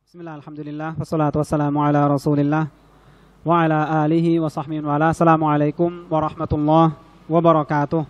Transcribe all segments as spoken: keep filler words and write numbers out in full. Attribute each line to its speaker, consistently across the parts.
Speaker 1: บิสมิลลาฮิรเราะห์มานิรเราะฮีม อัลฮัมดุลิลลาห์ วัสศอลาตุวัสสลามุอะลารอซูลิลลาห์ วะอะลาอาลิฮิ วะศอฮบิฮิ วะอะลา อัสสลามุอะลัยกุม วะเราะห์มะตุลลอฮ์ วะบะเราะกาตุฮ์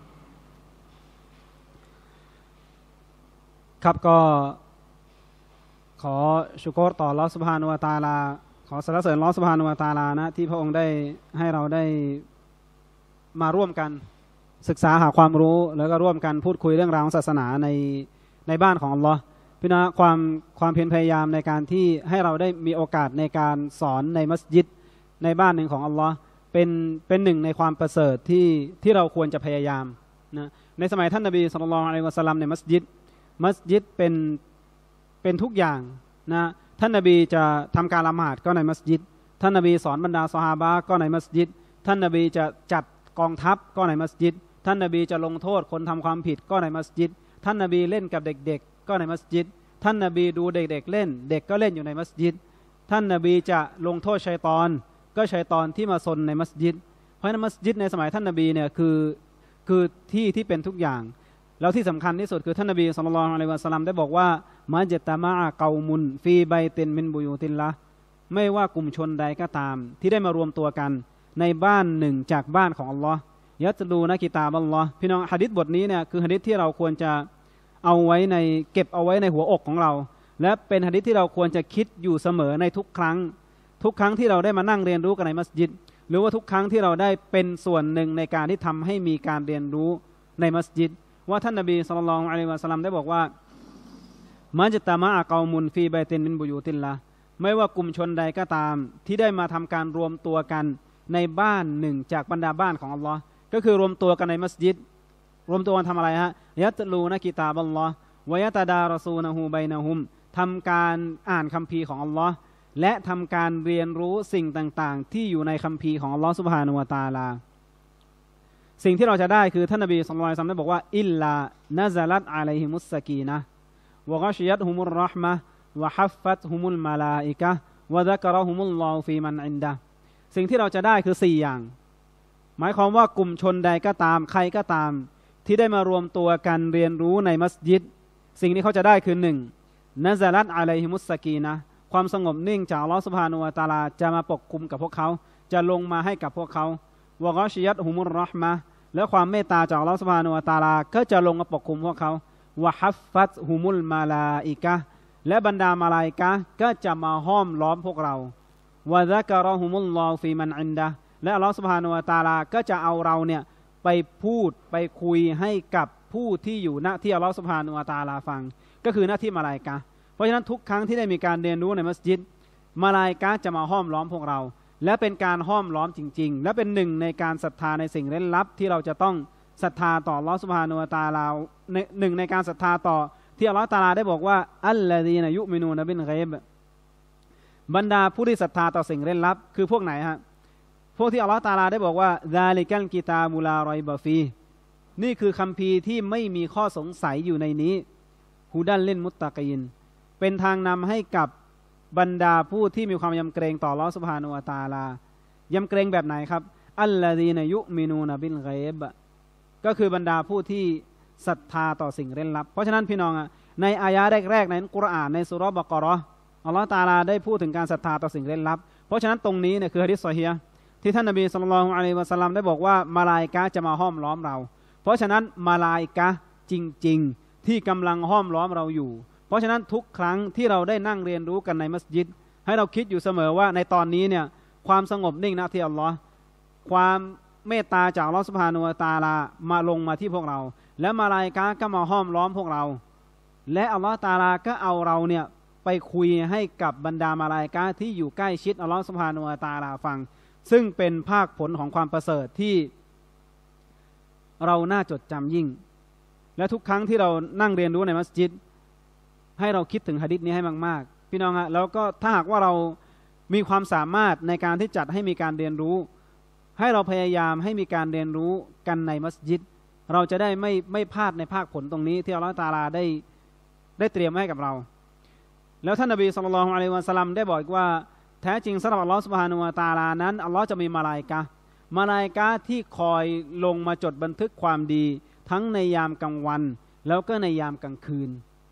Speaker 1: ครับก็ขอชุกรต่ออัลเลาะห์ซุบฮานะฮูวะตะอาลาขอสรรเสริญอัลเลาะห์ซุบฮานะฮูวะตะอาลานะที่พระองค์ได้ให้เราได้มาร่วมกันศึกษาหาความรู้แล้วก็ร่วมกันพูดคุยเรื่องราวของศาสนาในในบ้านของอัลเลาะห์พี่น้องความความเพียรพยายามในการที่ให้เราได้มีโอกาสในการสอนในมัสยิดในบ้านหนึ่งของอัลลอฮ์เป็นเป็นหนึ่งในความประเสริฐที่ที่เราควรจะพยายามนะในสมัยท่านนบีศ็อลลัลลอฮุอะลัยฮิวะซัลลัมในมัสยิดมัสยิดเป็นเป็นทุกอย่างนะท่านนบีจะทำการละหมาดก็ในมัสยิดท่านนบีสอนบรรดาซอฮาบะห์ก็ในมัสยิดท่านนบีจะจัดกองทัพก็ในมัสยิดท่านนบีจะลงโทษคนทำความผิดก็ในมัสยิดท่านนบีเล่นกับเด็กๆก็ในมัสยิดท่านนบีดูเด็กๆเล่นเด็กก็เล่นอยู่ในมัสยิดท่านนบีจะลงโทษชัยฏอนก็ชัยฏอนที่มาซนในมัสยิดเพราะฉะนั้นมัสยิดในสมัยท่านนบีเนี่ยคือคือที่ที่เป็นทุกอย่างแล้วที่สำคัญที่สุดคือท่านนบีศ็อลลัลลอฮุอะลัยฮิวะซัลลัมได้บอกว่ามัจตะมะอะกอมุนฟีไบตินมินบุยูติลละห์ไม่ว่ากลุ่มชนใดก็ตามที่ได้มารวมตัวกันในบ้านหนึ่งจากบ้านของอัลลอฮ์ยัตลูนะกิตาบัลลอฮ์พี่น้องหะดีษบทนี้เนี่ยคือหะดีษที่เราควรจะเอาไว้ในเก็บเอาไว้ในหัวอกของเราและเป็นหะดีษที่เราควรจะคิดอยู่เสมอในทุกครั้งทุกครั้งที่เราได้มานั่งเรียนรู้กันในมัสยิดหรือว่าทุกครั้งที่เราได้เป็นส่วนหนึ่งในการที่ทำให้มีการเรียนรู้ในมัสยิดว่าท่านนบีศ็อลลัลลอฮุอะลัยฮิวะซัลลัมได้บอกว่ามัจตะมะอะกอมุนฟีไบตินมินบุยูติลละห์ไม่ว่ากลุ่มชนใดก็ตามที่ได้มาทำการรวมตัวกันในบ้านหนึ่งจากบรรดาบ้านของอัลลอฮ์ก็คือรวมตัวกันในมัสยิดรวมตัวกันทำอะไรฮะยัตลูนะกิตาบัลลอฮ์วะยะตะดารอซูนะฮูบัยนะฮุมทำการอ่านคัมภีร์ของอัลลอฮ์และทำการเรียนรู้สิ่งต่างๆที่อยู่ในคัมภีร์ของอัลลอฮ์ซุบฮานะฮูวะตะอาลาสิ่งที่เราจะได้คือท่านนบีศ็อลลัลลอฮุอะลัยฮิวะซัลลัมได้บอกว่าอิลลานะซะลัตอะลัยฮิมุสซะกีนะฮ์วะฆอชิยัตฮุมุรเราะห์มะฮ์วะฮัฟฟัตฮุมุลมะลาอิกะฮ์วะซักะเราะฮุมุลลอฮุฟีมันอินดะฮ์สิ่งที่เราจะได้คือสี่อย่างหมายความว่ากลุ่มชนใดก็ตามใครก็ตามที่ได้มารวมตัวกันเรียนรู้ในมัสยิดสิ่งที่เขาจะได้คือหนึ่งนะซะลัตอะลัยฮิมุสซะกีนะฮ์ความสงบนิ่งจากอัลเลาะห์ซุบฮานะฮูวะตะอาลาจะมาปกคลุมกับพวกเขาจะลงมาให้กับพวกเขาวะฆอชิยัตฮุมุรเราะห์มะฮ์และความเมตตาจากอัลเลาะห์ซุบฮานะฮูวะตะอาลาก็จะลงมาปกคลุมพวกเขาวะฮัฟฟัตฮุมุลมะลาอิกะฮ์และบรรดามาลาอิกะฮ์ก็จะมาห้อมล้อมพวกเราวะซักะเราะฮุมุลลอฮุฟีมันอินดะฮ์และอัลเลาะห์ซุบฮานะฮูวะตะอาลาก็จะเอาเราเนี่ยไปพูดไปคุยให้กับผู้ที่อยู่ณที่อัลเลาะห์ซุบฮานะฮูวะตะอาลาฟังก็คือหน้าที่มาลาอิกะฮ์เพราะฉะนั้นทุกครั้งที่ได้มีการเรียนรู้ในมัสยิดมาลาอิกะฮ์จะมาห้อมล้อมพวกเราและเป็นการห้อมล้อมจริงๆและเป็นหนึ่งในการศรัทธาในสิ่งเร้นลับที่เราจะต้องศรัทธาต่ออัลเลาะห์ซุบฮานะฮูวะตะอาลาหนึ่งในการศรัทธาต่อที่อัลเลาะห์ตะอาลาได้บอกว่าอัลลซีนะยุมินูนะบิลฆอยบบรรดาผู้ที่ศรัทธาต่อสิ่งเร้นลับคือพวกไหนฮะพวกที่อัลเลาะห์ตะอาลาได้บอกว่าซาลิกัลกิตาบุลารอยบะฟีนี่คือคัมภีร์ที่ไม่มีข้อสงสัยอยู่ในนี้ฮุดัลลิลมุตตะกีนเป็นทางนำให้กับบรรดาผู้ที่มีความยำเกรงต่ออัลเลาะห์ซุบฮานะฮูวะตะอาลายำเกรงแบบไหนครับอัลลซีนะยุมินูนะบิลฆอยบก็คือบรรดาผู้ที่ศรัทธาต่อสิ่งเร้นลับเพราะฉะนั้นพี่น้องอ่ะในอายะห์แรกๆในกุรอานในซูเราะห์บะเกาะเราะห์อัลเลาะห์ตะอาลาได้พูดถึงการศรัทธาต่อสิ่งเร้นลับเพราะฉะนั้นตรงนี้เนี่ยคือหะดีษซอฮีฮ์ที่ท่านนบีศ็อลลัลลอฮุอะลัยฮิวะซัลลัมได้บอกว่ามาลาอิกะฮ์จะมาห้อมล้อมเราเพราะฉะนั้นมาลาอิกะฮ์จริงๆที่กำลังห้อมล้อมเราอยู่เพราะฉะนั้นทุกครั้งที่เราได้นั่งเรียนรู้กันในมัสยิดให้เราคิดอยู่เสมอว่าในตอนนี้เนี่ยความสงบนิ่งณที่อัลลอฮ์ความเมตตาจากอัลเลาะห์ซุบฮานะฮูวะตะอาลามาลงมาที่พวกเราและมาลาอิกะฮ์ก็มาห้อมล้อมพวกเราและอัลเลาะห์ตะอาลาก็เอาเราเนี่ยไปคุยให้กับบรรดามาลาอิกะฮ์ที่อยู่ใกล้ชิดอัลเลาะห์ซุบฮานะฮูวะตะอาลาฟังซึ่งเป็นภาคผลของความประเสริฐที่เราน่าจดจำยิ่งและทุกครั้งที่เรานั่งเรียนรู้ในมัสยิดให้เราคิดถึงหะดีษนี้ให้มากๆพี่น้องฮะแล้วก็ถ้าหากว่าเรามีความสามารถในการที่จัดให้มีการเรียนรู้ให้เราพยายามให้มีการเรียนรู้กันในมัสยิดเราจะได้ไม่ไม่พลาดในภาคผลตรงนี้ที่อัลเลาะห์ตะอาลาได้ได้เตรียมให้กับเราแล้วท่านนบีศ็อลลัลลอฮุอะลัยฮิวะซัลลัมได้บอกว่าแท้จริงสำหรับอัลเลาะห์ซุบฮานะฮูวะตะอาลานั้นอัลเลาะห์จะมีมาลาอิกะฮ์มาลาอิกะฮ์ที่คอยลงมาจดบันทึกความดีทั้งในยามกลางวันแล้วก็ในยามกลางคืน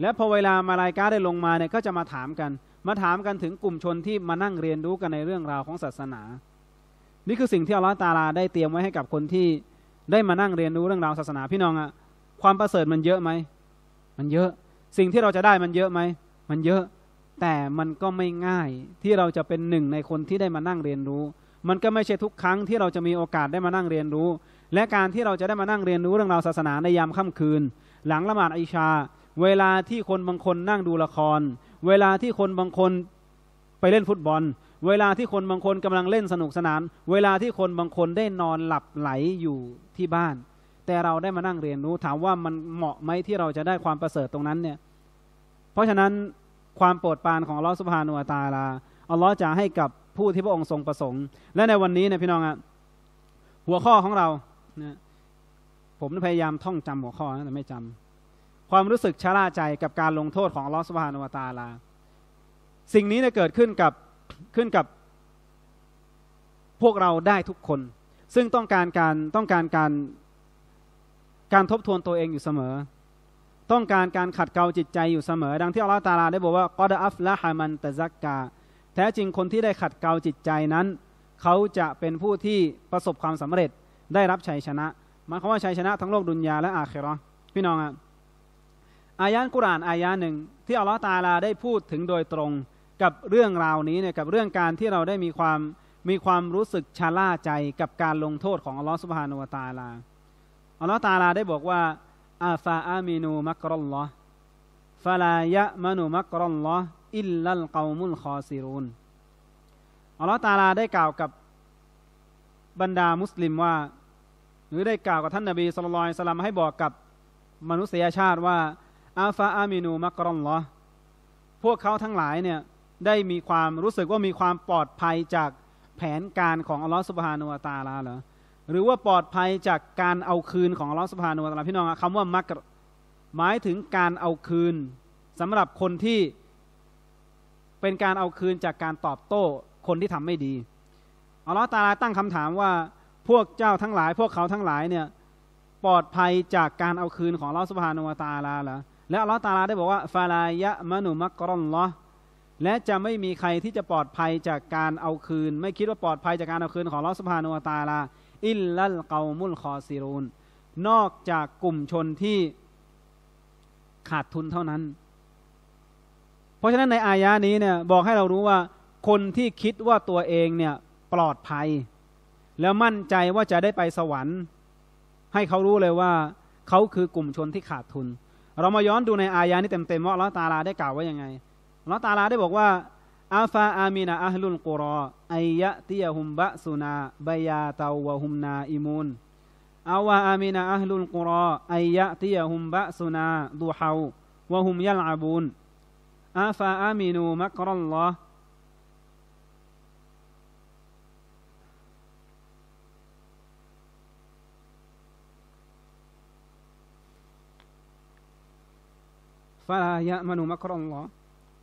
Speaker 1: และพอเวลามาลาอิกะฮ์ได้ลงมาเนี่ยก็จะมาถามกันมาถามกันถึงกลุ่มชนที่มานั่งเรียนรู้กันในเรื่องราวของศาสนานี่คือสิ่งที่อัลเลาะห์ตะอาลาได้เตรียมไว้ให้กับคนที่ได้มานั่งเรียนรู้เรื่องราวศาสนาพี่น้องอะความประเสริฐมันเยอะไหมมันเยอะสิ่งที่เราจะได้มันเยอะไหมมันเยอะแต่มันก็ไม่ง่ายที่เราจะเป็นหนึ่งในคนที่ได้มานั่งเรียนรู้มันก็ไม่ใช่ทุกครั้งที่เราจะมีโอกาสได้มานั่งเรียนรู้และการที่เราจะได้มานั่งเรียนรู้เรื่องราวศาสนาในยามค่ำคืนหลังละหมาดอิชาเวลาที่คนบางคนนั่งดูละครเวลาที่คนบางคนไปเล่นฟุตบอลเวลาที่คนบางคนกำลังเล่นสนุกสนานเวลาที่คนบางคนได้นอนหลับไหลอยู่ที่บ้านแต่เราได้มานั่งเรียนรู้ถามว่ามันเหมาะไหมที่เราจะได้ความประเสริฐตรงนั้นเนี่ยเพราะฉะนั้นความโปรดปรานของอัลเลาะห์ซุบฮานะฮูวะตะอาลาอัลเลาะห์จะให้กับผู้ที่พระองค์ทรงประสงค์และในวันนี้เนี่ยพี่น้องอ่ะหัวข้อของเรานะผมพยายามท่องจำหัวข้อนะแต่ไม่จำความรู้สึกชะล่าใจกับการลงโทษของอัลเลาะห์ซุบฮานะฮูวะตะอาลาสิ่งนี้เนี่ยเกิดขึ้นกับขึ้นกับพวกเราได้ทุกคนซึ่งต้องการการต้องการการการทบทวนตัวเองอยู่เสมอต้องการการขัดเกลาจิตใจอยู่เสมอดังที่อัลเลาะห์ตะอาลาได้บอกว่ากอดอัฟละฮะมันตะซักกาแท้จริงคนที่ได้ขัดเกลาจิตใจนั้นเขาจะเป็นผู้ที่ประสบความสำเร็จได้รับชัยชนะหมายความว่าชัยชนะทั้งโลกดุนยาและอาคิเราะห์พี่น้องอ่ะอายะห์กุรอานอายะห์หนึ่งที่อัลเลาะห์ตะอาลาได้พูดถึงโดยตรงกับเรื่องราวนี้เนี่ยกับเรื่องการที่เราได้มีความมีความรู้สึกชะล่าใจกับการลงโทษของอัลเลาะห์ซุบฮานะฮูวะตะอาลาอัลเลาะห์ตะอาลาได้บอกว่าอาฟาอามินูมักรัลลอฮ์ฟะลายะมะนุมักรัลลอฮ์อิลลัลกอมุลคอซิรูนอัลเลาะห์ตะอาลาได้กล่าวกับบรรดามุสลิมว่าหรือได้กล่าวกับท่านนบีศ็อลลัลลอฮุอะลัยฮิวะซัลลัมให้บอกกับมนุษยชาติว่าอาฟาอามินูมักรัลลอฮ์พวกเขาทั้งหลายเนี่ยได้มีความรู้สึกว่ามีความปลอดภัยจากแผนการของอัลเลาะห์ซุบฮานะฮูวะตะอาลาเหรอหรือว่าปลอดภัยจากการเอาคืนของอัลเลาะห์ซุบฮานะฮูวะตะอาลาพี่น้องคำว่ามักรหมายถึงการเอาคืนสำหรับคนที่เป็นการเอาคืนจากการตอบโต้คนที่ทำไม่ดีอัลเลาะห์ตะอาลาตั้งคำถามว่าพวกเจ้าทั้งหลายพวกเขาทั้งหลายเนี่ยปลอดภัยจากการเอาคืนของอัลเลาะห์ซุบฮานะฮูวะตะอาลาเหรอและอัลเลาะห์ตะอาลาได้บอกว่าฟาลายะมะนุมักรัลลอฮ์และจะไม่มีใครที่จะปลอดภัยจากการเอาคืนไม่คิดว่าปลอดภัยจากการเอาคืนของอัลเลาะห์ซุบฮานะฮูวะตะอาลาอิลลัลกอมุลคอซิรูนนอกจากกลุ่มชนที่ขาดทุนเท่านั้นเพราะฉะนั้นในอายะนี้เนี่ยบอกให้เรารู้ว่าคนที่คิดว่าตัวเองเนี่ยปลอดภัยแล้วมั่นใจว่าจะได้ไปสวรรค์ให้เขารู้เลยว่าเขาคือกลุ่มชนที่ขาดทุนเรามาย้อนดูในอายะนี้เต็มๆว่าอัลเลาะห์ตะอาลาได้กล่าวไว้ยังไงอัลเลาะห์ตะอาลาได้บอกว่าอาฟาอามินะอะฮลุลกุรออัยยะติยะฮุมบะซุนาบะยาตาวะฮุมนาอิมูนอาวะอามินะอะฮลุลกุรออัยยะติยะฮุมบะซุนาดุฮาวะฮุมยัลอะบูนอาฟาอามินูมักรัลลอฮ์ฟะลายะมะนุมักรัลลอฮ์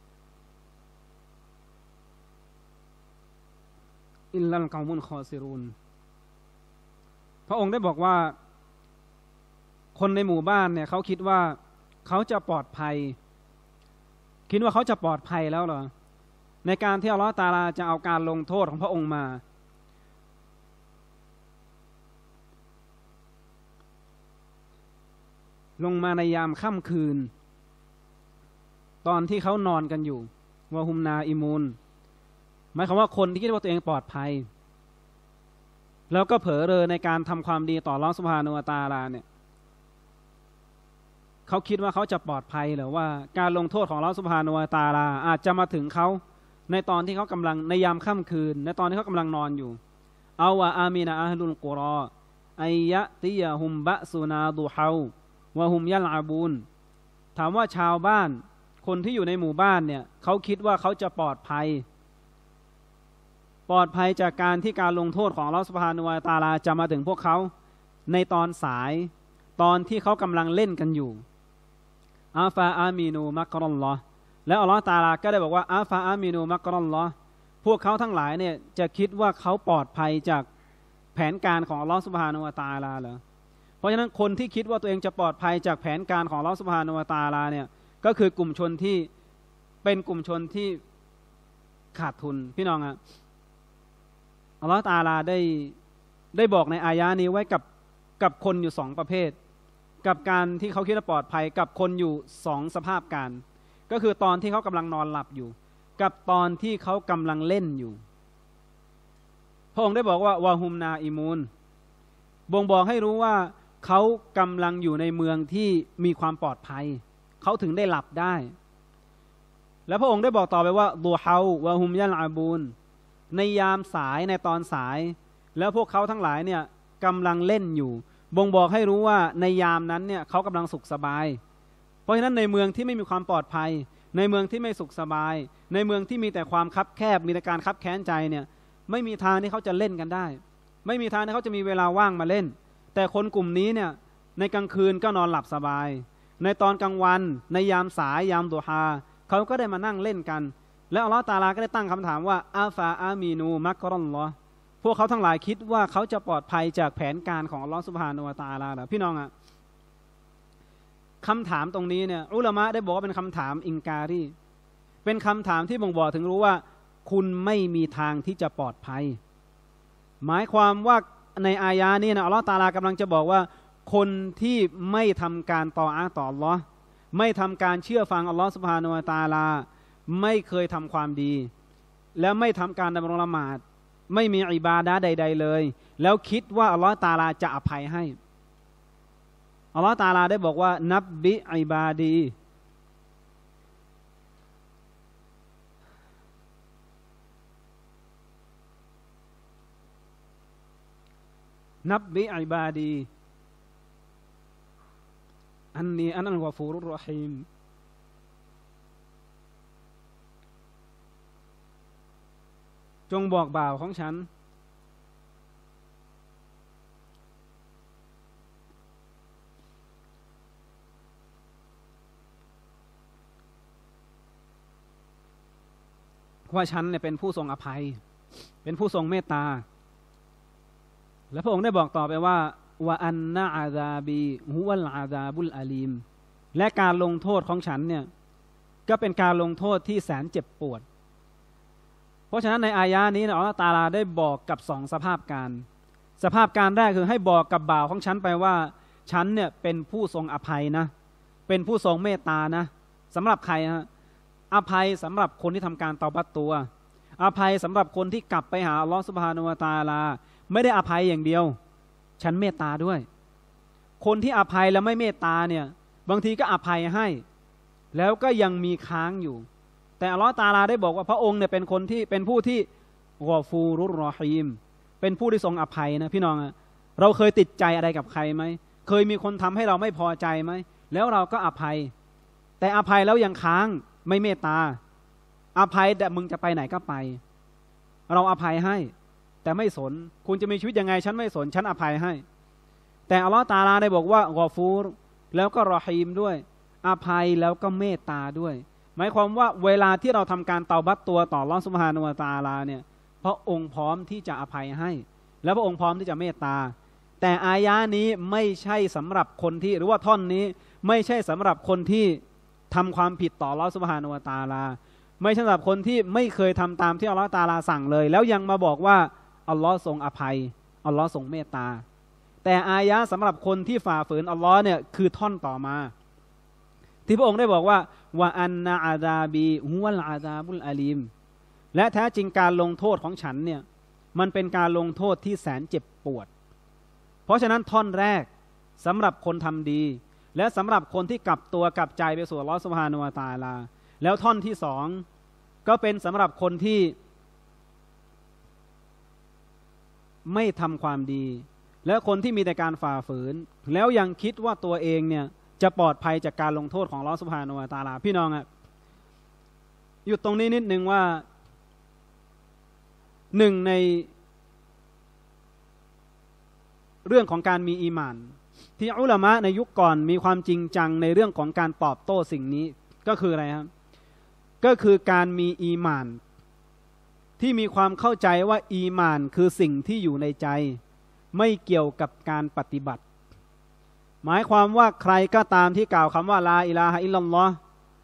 Speaker 1: อิลลัลกอมุลคอซิรูนพระองค์ได้บอกว่าคนในหมู่บ้านเนี่ยเขาคิดว่าเขาจะปลอดภัยคิดว่าเขาจะปลอดภัยแล้วเหรอในการที่อัลเลาะห์ตะอาลาจะเอาการลงโทษของพระองค์มาลงมาในยามค่ำคืนตอนที่เขานอนกันอยู่วะฮุมนาอิมูนหมายความว่าคนที่คิดว่าตัวเองปลอดภัยแล้วก็เผลอเรอในการทำความดีต่ออัลเลาะห์ซุบฮานะฮูวะตะอาลาเนี่ยเขาคิดว่าเขาจะปลอดภัยหรือว่าการลงโทษของอัลเลาะห์ซุบฮานะฮูวะตะอาลาอาจจะมาถึงเขาในตอนที่เขากำลังในยามค่ำคืนในตอนที่เขากำลังนอนอยู่เอาวะอามินะอะฮลุลกุรออัยยะติยะฮุมบะซุนาดุฮาวะฮุมยัลอะบูนถามว่าชาวบ้านคนที่อยู่ในหมู่บ้านเนี่ยเขาคิดว่าเขาจะปลอดภัยปลอดภัยจากการที่การลงโทษของอัลเลาะห์ซุบฮานะฮูวะตะอาลาจะมาถึงพวกเขาในตอนสายตอนที่เขากำลังเล่นกันอยู่อาฟาอามีนูมักรัลลอฮ์แล้วอัลเลาะห์ตะอาลาก็ได้บอกว่าอาฟาอามีนูมักรัลลอฮ์พวกเขาทั้งหลายเนี่ยจะคิดว่าเขาปลอดภัยจากแผนการของอัลเลาะห์ซุบฮานะฮูวะตะอาลาเหรอเพราะฉะนั้นคนที่คิดว่าตัวเองจะปลอดภัยจากแผนการของอัลเลาะห์ซุบฮานะฮูวะตะอาลาเนี่ยก็คือกลุ่มชนที่เป็นกลุ่มชนที่ขาดทุนพี่น้องอะอัลลอฮฺตะอาลาได้ได้บอกในอายะนี้ไว้กับกับคนอยู่สองประเภทกับการที่เขาคิดว่าปลอดภัยกับคนอยู่สองสภาพการก็คือตอนที่เขากำลังนอนหลับอยู่กับตอนที่เขากำลังเล่นอยู่พระองค์ได้บอกว่าวาฮุมนาอิมูนบ่งบอกให้รู้ว่าเขากำลังอยู่ในเมืองที่มีความปลอดภัยเขาถึงได้หลับได้แล้วพระองค์ได้บอกต่อไปว่าดูเฮาวะฮุมยัลอาบูนในยามสายในตอนสายแล้วพวกเขาทั้งหลายเนี่ยกำลังเล่นอยู่บ่งบอกให้รู้ว่าในยามนั้นเนี่ยเขากำลังสุขสบายเพราะฉะนั้นในเมืองที่ไม่มีความปลอดภัยในเมืองที่ไม่สุขสบายในเมืองที่มีแต่ความคับแคบมีแต่การคับแค้นใจเนี่ยไม่มีทางที่เขาจะเล่นกันได้ไม่มีทางที่เขาจะมีเวลาว่างมาเล่นแต่คนกลุ่มนี้เนี่ยในกลางคืนก็นอนหลับสบายในตอนกลางวันในยามสายยามดุฮาเขาก็ได้มานั่งเล่นกันแล้วอัลลอฮฺตะอาลาก็ได้ตั้งคำถามว่าอาฟาอามีนูมักรอลลอฮ์พวกเขาทั้งหลายคิดว่าเขาจะปลอดภัยจากแผนการของอัลลอฮฺซุบฮานะฮูวะตะอาลาเหรอพี่น้องอะคำถามตรงนี้เนี่ยอุลามะได้บอกว่าเป็นคำถามอิงการีเป็นคำถามที่บ่งบอกถึงรู้ว่าคุณไม่มีทางที่จะปลอดภัยหมายความว่าในอายะนี้นะอัลลอฮฺตะอาลากำลังจะบอกว่าคนที่ไม่ทำการต่ออาต่ออัลลอฮ์ไม่ทำการเชื่อฟังอัลลอฮ์ซุบฮานะฮูวะตะอาลาไม่เคยทำความดีและไม่ทำการดำรงละหมาดไม่มีอิบาดะห์ใดๆเลยแล้วคิดว่าอัลลอฮ์ตะอาลาจะอภัยให้อัลลอฮ์ตะอาลาได้บอกว่านับบิอิบาดีนับบิอิบาดีอันนี้อันนั้นกอฟูรุรเราะฮีมจงบอกบ่าวของฉันว่าฉันเนี่ยเป็นผู้ทรงอภัยเป็นผู้ทรงเมตตาและพระองค์ได้บอกต่อไปว่าวะอันนะอาซาบีฮุวัลอาซาบุลอาลีมและการลงโทษของฉันเนี่ยก็เป็นการลงโทษที่แสนเจ็บปวดเพราะฉะนั้นในอายะนี้อัลเลาะห์ตะอาลาได้บอกกับสองสภาพการสภาพการแรกคือให้บอกกับบ่าวของฉันไปว่าฉันเนี่ยเป็นผู้ทรงอภัยนะเป็นผู้ทรงเมตตานะสำหรับใครฮะอภัยสำหรับคนที่ทำการเตาบัตตัวอภัยสำหรับคนที่กลับไปหาอัลลอฮฺซุบฮานะฮูวะตะอาลาไม่ได้อภัยอย่างเดียวฉันเมตตาด้วยคนที่อภัยแล้วไม่เมตตาเนี่ยบางทีก็อภัยให้แล้วก็ยังมีค้างอยู่แต่อัลลอฮฺตะอาลาได้บอกว่าพระองค์เนี่ยเป็นคนที่เป็นผู้ที่กอฟูรุรเราะฮีมเป็นผู้ที่ทรงอภัยนะพี่น้องอะเราเคยติดใจอะไรกับใครไหมเคยมีคนทำให้เราไม่พอใจไหมแล้วเราก็อภัยแต่อภัยแล้วยังค้างไม่เมตตาอภัยแต่มึงจะไปไหนก็ไปเราอภัยให้แต่ไม่สนคุณจะมีชีวิตยังไงฉันไม่สนฉันอภัยให้แต่อัลลอฮฺตะอาลาได้บอกว่ากอฟูรแล้วก็รอฮีมด้วยอภัยแล้วก็เมตตาด้วยหมายความว่าเวลาที่เราทำการเตาบัตตัวต่ออัลเลาะห์ซุบฮานะฮูวะตะอาลาเนี่ยพระองค์พร้อมที่จะอภัยให้แล้วพระองค์พร้อมที่จะเมตตาแต่อายะนี้ไม่ใช่สำหรับคนที่หรือว่าท่อนนี้ไม่ใช่สำหรับคนที่ทำความผิดต่ออัลเลาะห์ซุบฮานะฮูวะตะอาลาไม่ใช่สำหรับคนที่ไม่เคยทำตามที่อัลเลาะห์ตะอาลาสั่งเลยแล้วยังมาบอกว่าอัลลอฮ์ทรงอภัยอัลลอฮ์ทรงเมตตาแต่อายะสำหรับคนที่ฝ่าฝืนอัลลอฮ์เนี่ยคือท่อนต่อมาที่พระองค์ได้บอกว่าวะอันนะอาซาบีฮุวัลอาซาบุลอาลีมและแท้จริงการลงโทษของฉันเนี่ยมันเป็นการลงโทษที่แสนเจ็บปวดเพราะฉะนั้นท่อนแรกสำหรับคนทำดีและสำหรับคนที่กลับตัวกลับใจไปสู่อัลลอฮ์ซุบฮานะฮูวะตะอาลาแล้วท่อนที่สองก็เป็นสำหรับคนที่ไม่ทำความดีและคนที่มีแต่การฝ่าฝืนแล้วยังคิดว่าตัวเองเนี่ยจะปลอดภัยจากการลงโทษของอัลเลาะห์ซุบฮานะฮูวะตะอาลาพี่น้องอ่ะหยุดตรงนี้นิดนึงว่าหนึ่งในเรื่องของการมีอีหม่านที่อุลามะในยุคก่อนมีความจริงจังในเรื่องของการตอบโต้สิ่งนี้ก็คืออะไรครับก็คือการมีอีหม่านที่มีความเข้าใจว่าอีหม่านคือสิ่งที่อยู่ในใจไม่เกี่ยวกับการปฏิบัติหมายความว่าใครก็ตามที่กล่าวคำว่าลาอิลาฮะอิลลัลลอฮ์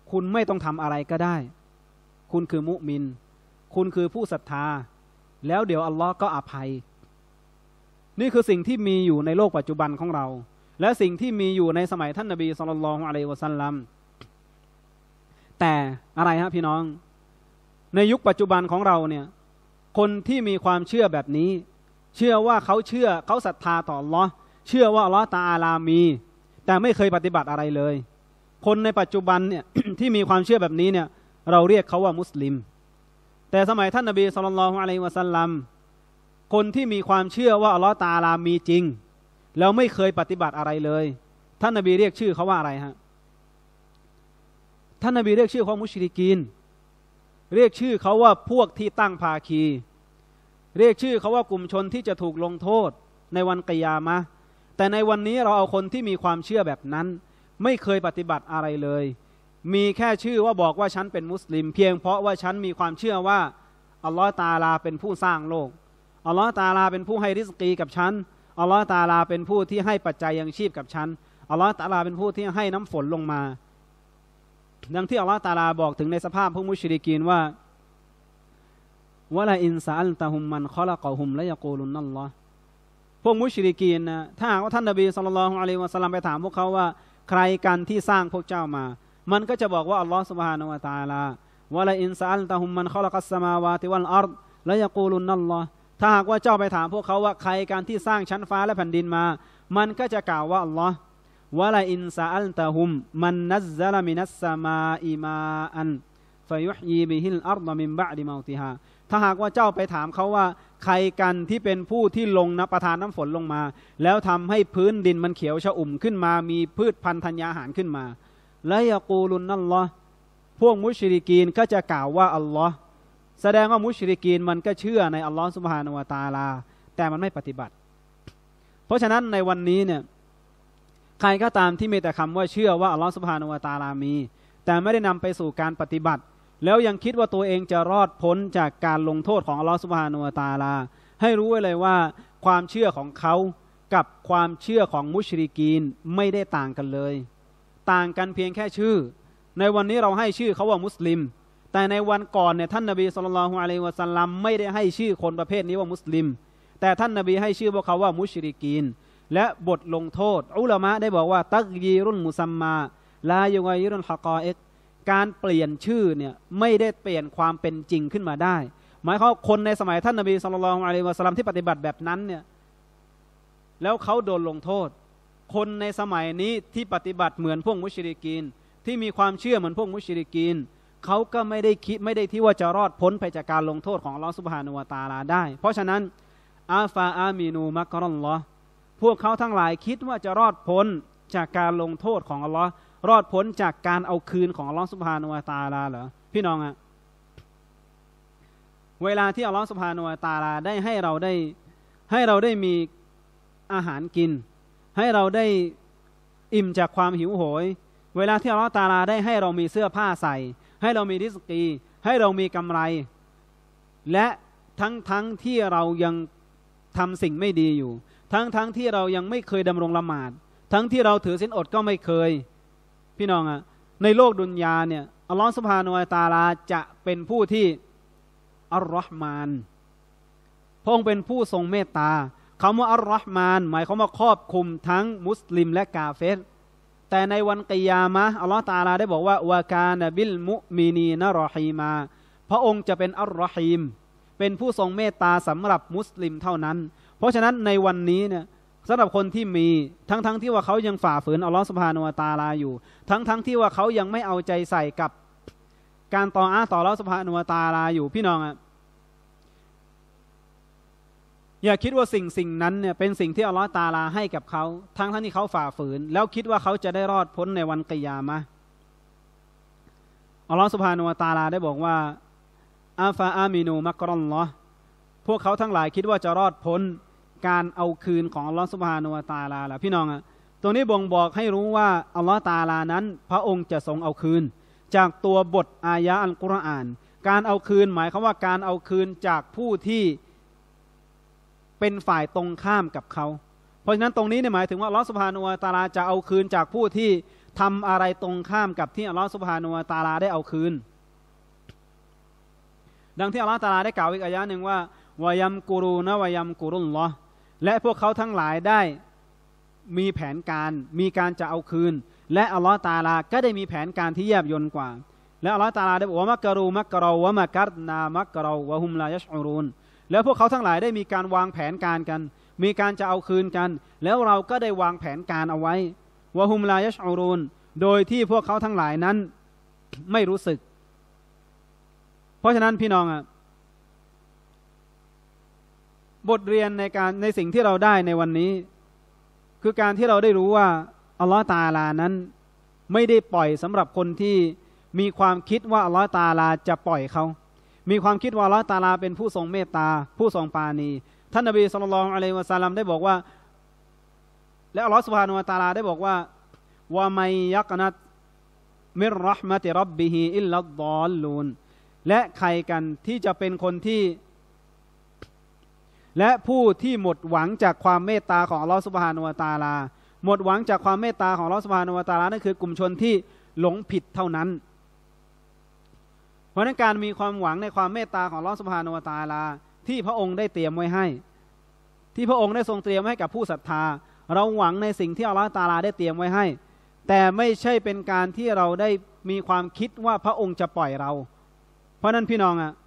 Speaker 1: คุณไม่ต้องทำอะไรก็ได้คุณคือมุมินคุณคือผู้ศรัทธาแล้วเดี๋ยวอัลลอฮ์ก็อภัยนี่คือสิ่งที่มีอยู่ในโลกปัจจุบันของเราและสิ่งที่มีอยู่ในสมัยท่านนบีศ็อลลัลลอฮุอะลัยฮิวะซัลลัมแต่อะไรฮะพี่น้องในยุคปัจจุบันของเราเนี่ยคนที่มีความเชื่อแบบนี้เชื่อว่าเขาเชื่อเขาศรัทธาต่ออัลลอฮ์เชื่อว่าอัลลอฮ์ตะอาลามีแต่ไม่เคยปฏิบัติอะไรเลยคนในปัจจุบันเนี่ย ที่มีความเชื่อแบบนี้เนี่ยเราเรียกเขาว่ามุสลิมแต่สมัยท่านนบีศ็อลลัลลอฮุอะลัยฮิวะซัลลัมคนที่มีความเชื่อว่าอัลลอฮ์ตะอาลามีจริงแล้วไม่เคยปฏิบัติอะไรเลยท่านนบีเรียกชื่อเขาว่าอะไรฮะท่านนบีเรียกชื่อเขามุชริกีนเรียกชื่อเขาว่าพวกที่ตั้งภาคีเรียกชื่อเขาว่ากลุ่มชนที่จะถูกลงโทษในวันกิยามะห์แต่ในวันนี้เราเอาคนที่มีความเชื่อแบบนั้นไม่เคยปฏิบัติอะไรเลยมีแค่ชื่อว่าบอกว่าฉันเป็นมุสลิมเพียงเพราะว่าฉันมีความเชื่อว่าอัลลอฮฺตะอาลาเป็นผู้สร้างโลกอัลลอฮฺตะอาลาเป็นผู้ให้ริสกีกับฉันอัลลอฮฺตะอาลาเป็นผู้ที่ให้ปัจจัยยังชีพกับฉันอัลลอฮฺตะอาลาเป็นผู้ที่ให้น้ำฝนลงมาดังที่อัลลอฮฺตะอาลาบอกถึงในสภาพพวกมุชริกีนว่าวะลาอินซะอัลตะฮุมมันคอละกะฮุมละยะกูลุนนัลลอฮ์พวกมุชริกีนนะถ้าหากว่าท่านนบีศ็อลลัลลอฮุอะลัยฮิวะซัลลัมไปถามพวกเขาว่าใครกันที่สร้างพวกเจ้ามามันก็จะบอกว่าอัลลอฮ์ซุบฮานะฮูวะตะอาลาวะลาอินซะอัลตะฮุมมันคอละกัสสมาวาติวัลอัรฎละยะกูลุนนัลลอฮ์ถ้าหากว่าเจ้าไปถามพวกเขาว่าใครกันที่สร้างชั้นฟ้าและแผ่นดินมามันก็จะกล่าวว่าอัลลอฮ์วะลาอินซะอัลตะฮุมมันนัซซะละมินัสสมาอิมาอันฟะยุฮยีบิฮิลอัรฎมินบะอ์ดิเมาติฮาถ้าหากว่าเจ้าไปถามเขาว่าใครกันที่เป็นผู้ที่ลงนประทานน้ำฝนลงมาแล้วทำให้พื้นดินมันเขียวชอุ่มขึ้นมามีพืชพันธุ์ธัญญาหารขึ้นมาละยะกูลุนนัลลอฮ์พวกมุชริกีนก็จะกล่าวว่าอัลลอฮ์แสดงว่ามุชริกีนมันก็เชื่อในอัลลอฮ์ซุบฮานะฮูวะตะอาลาแต่มันไม่ปฏิบัติเพราะฉะนั้นในวันนี้เนี่ยใครก็ตามที่มีแต่คำว่าเชื่อว่าอัลลอฮ์ซุบฮานะฮูวะตะอาลามีแต่ไม่ได้นำไปสู่การปฏิบัติแล้วยังคิดว่าตัวเองจะรอดพ้นจากการลงโทษของอัลลอฮฺซุบฮานะฮูวะตะอาลาให้รู้ไว้เลยว่าความเชื่อของเขากับความเชื่อของมุชริกีนไม่ได้ต่างกันเลยต่างกันเพียงแค่ชื่อในวันนี้เราให้ชื่อเขาว่ามุสลิมแต่ในวันก่อนเนี่ยท่านนบีศ็อลลัลลอฮุอะลัยฮิวะซัลลัมไม่ได้ให้ชื่อคนประเภทนี้ว่ามุสลิมแต่ท่านนบีให้ชื่อพวกเขาว่ามุชริกีนและบทลงโทษอุลามะได้บอกว่าตักยีรุนมุซัมมาลายุกยิรุนฮะกออิกการเปลี่ยนชื่อเนี่ยไม่ได้เปลี่ยนความเป็นจริงขึ้นมาได้หมายความคนในสมัยท่านนบีศ็อลลัลลอฮุอะลัยฮิวะซัลลัมที่ปฏิบัติแบบนั้นเนี่ยแล้วเขาโดนลงโทษคนในสมัยนี้ที่ปฏิบัติเหมือนพวกมุชริกีนที่มีความเชื่อเหมือนพวกมุชริกีนเขาก็ไม่ได้คิดไม่ได้ที่ว่าจะรอดพ้นไปจากการลงโทษของอัลเลาะห์ซุบฮานะฮูวะตะอาลาได้เพราะฉะนั้นอาฟาอามีนูมักรัลลอฮ์พวกเขาทั้งหลายคิดว่าจะรอดพ้นจากการลงโทษของอัลเลาะห์รอดพ้นจากการเอาคืนของอัลเลาะห์ซุบฮานะฮูวะตะอาลาเหรอพี่น้องอะเวลาที่อัลเลาะห์ซุบฮานะฮูวะตะอาลาได้ให้เราได้ให้เราได้มีอาหารกินให้เราได้อิ่มจากความหิวโหยเวลาที่อัลเลาะห์ตะอาลาได้ให้เรามีเสื้อผ้าใส่ให้เรามีริสกีให้เรามีกำไรและทั้งทั้งที่เรายังทำสิ่งไม่ดีอยู่ทั้งทั้งที่เรายังไม่เคยดำรงละหมาดทั้งที่เราถือศีลอดก็ไม่เคยพี่น้องอะในโลกดุนยาเนี่ยอัลลอฮฺซุบฮานะฮูวะตะอาลาจะเป็นผู้ที่อัลลอฮ์มานพระองค์เป็นผู้ทรงเมตตาคำว่าอัลลอฮ์มานหมายความว่าครอบคลุมทั้งมุสลิมและกาเฟรแต่ในวันกิยามะห์อัลลอฮฺตะอาลาได้บอกว่าวะกานะบิลมุมินีนะรอฮีมาพระองค์จะเป็นอัลลอฮีมเป็นผู้ทรงเมตตาสำหรับมุสลิมเท่านั้นเพราะฉะนั้นในวันนี้เนี่ยสำหรับคนที่มีทั้งๆ ท, ที่ว่าเขายังฝ่าฝืนอัลลอฮฺซุบฮานะฮูวะตะอาลาอยู่ทั้งๆ ท, ที่ว่าเขายังไม่เอาใจใส่กับการต่ออาต่ออัลลอฮฺซุบฮานะฮูวะตะอาลาอยู่พี่น้องอ่ะอย่าคิดว่าสิ่งสิ่งนั้นเนี่ยเป็นสิ่งที่อัลลอฮฺตะอาลาให้กับเขาทั้งๆ ที่เขาฝ่าฝืนแล้วคิดว่าเขาจะได้รอดพ้นในวันกิยามะห์อัลลอฮฺซุบฮานะฮูวะตะอาลาได้บอกว่าอาฟาอามินูมักรัลลอฮ์พวกเขาทั้งหลายคิดว่าจะรอดพ้นการเอาคืนของอัลลอฮฺซุบฮานะฮูวะตะอาลาล่ะพี่น้องอ่ะตรงนี้บ่งบอกให้รู้ว่าอัลลอฮฺตะอาลานั้นพระองค์จะทรงเอาคืนจากตัวบทอายะอัลกุรอานการเอาคืนหมายความว่าการเอาคืนจากผู้ที่เป็นฝ่ายตรงข้ามกับเขาเพราะฉะนั้นตรงนี้เนี่ยหมายถึงว่าอัลลอฮฺซุบฮานะฮูวะตะอาลาจะเอาคืนจากผู้ที่ทำอะไรตรงข้ามกับที่อัลลอฮฺซุบฮานะฮูวะตะอาลาได้เอาคืนดังที่อัลลอฮฺตะอาลาได้กล่าวอีกอายะหนึ่งว่าวะยัมกุรูนะวะยัมกุรุลลอฮ์และพวกเขาทั้งหลายได้มีแผนการมีการจะเอาคืนและอัลลอฮฺตะอาลาก็ได้มีแผนการที่แยบยลกว่าและอัลลอฮฺตะอาลาได้บอกว่ามักกะรูมักกะเราวะมักกัรนามักกะเราวะฮุมลายัชอูรูนแล้วพวกเขาทั้งหลายได้มีการวางแผนการกันมีการจะเอาคืนกันแล้วเราก็ได้วางแผนการเอาไว้วะฮุมลายัชอูรูนโดยที่พวกเขาทั้งหลายนั้นไม่รู้สึกเพราะฉะนั้นพี่น้องอ่ะบทเรียนในการในสิ่งที่เราได้ในวันนี้คือการที่เราได้รู้ว่าอัลลอฮฺตะอาลานั้นไม่ได้ปล่อยสำหรับคนที่มีความคิดว่าอัลลอฮฺตะอาลาจะปล่อยเขามีความคิดว่าอัลลอฮฺตะอาลาเป็นผู้ทรงเมตตาผู้ทรงปราณีท่านนบีศ็อลลัลลอฮุอะลัยฮิวะซัลลัมได้บอกว่าและอัลลอฮฺซุบฮานะฮูวะตะอาลาได้บอกว่าวะมัยยักนัตมิรเราะห์มะติร็อบบิฮิอิลลัดฎอลลูนและใครกันที่จะเป็นคนที่และผู้ที่หมดหวังจากความเมตตาของอัลลอฮฺซุบฮานะฮูวะตะอาลาหมดหวังจากความเมตตาของอัลลอฮฺซุบฮานะฮูวะตะอาลานั่นคือกลุ่มชนที่หลงผิดเท่านั้นเพราะนั้นการมีความหวังในความเมตตาของอัลลอฮฺซุบฮานะฮูวะตะอาลาที่พระองค์ได้เตรียมไว้ให้ที่พระองค์ได้ทรงเตรียมให้กับผู้ศรัทธาเราหวังในสิ่งที่อัลลอฮฺตะอาลาได้เตรียมไว้ให้แต่ไม่ใช่เป็นการที่เราได้มีความคิดว่าพระองค์จะปล่อยเราเพราะนั้นพี่น้องอ่ะ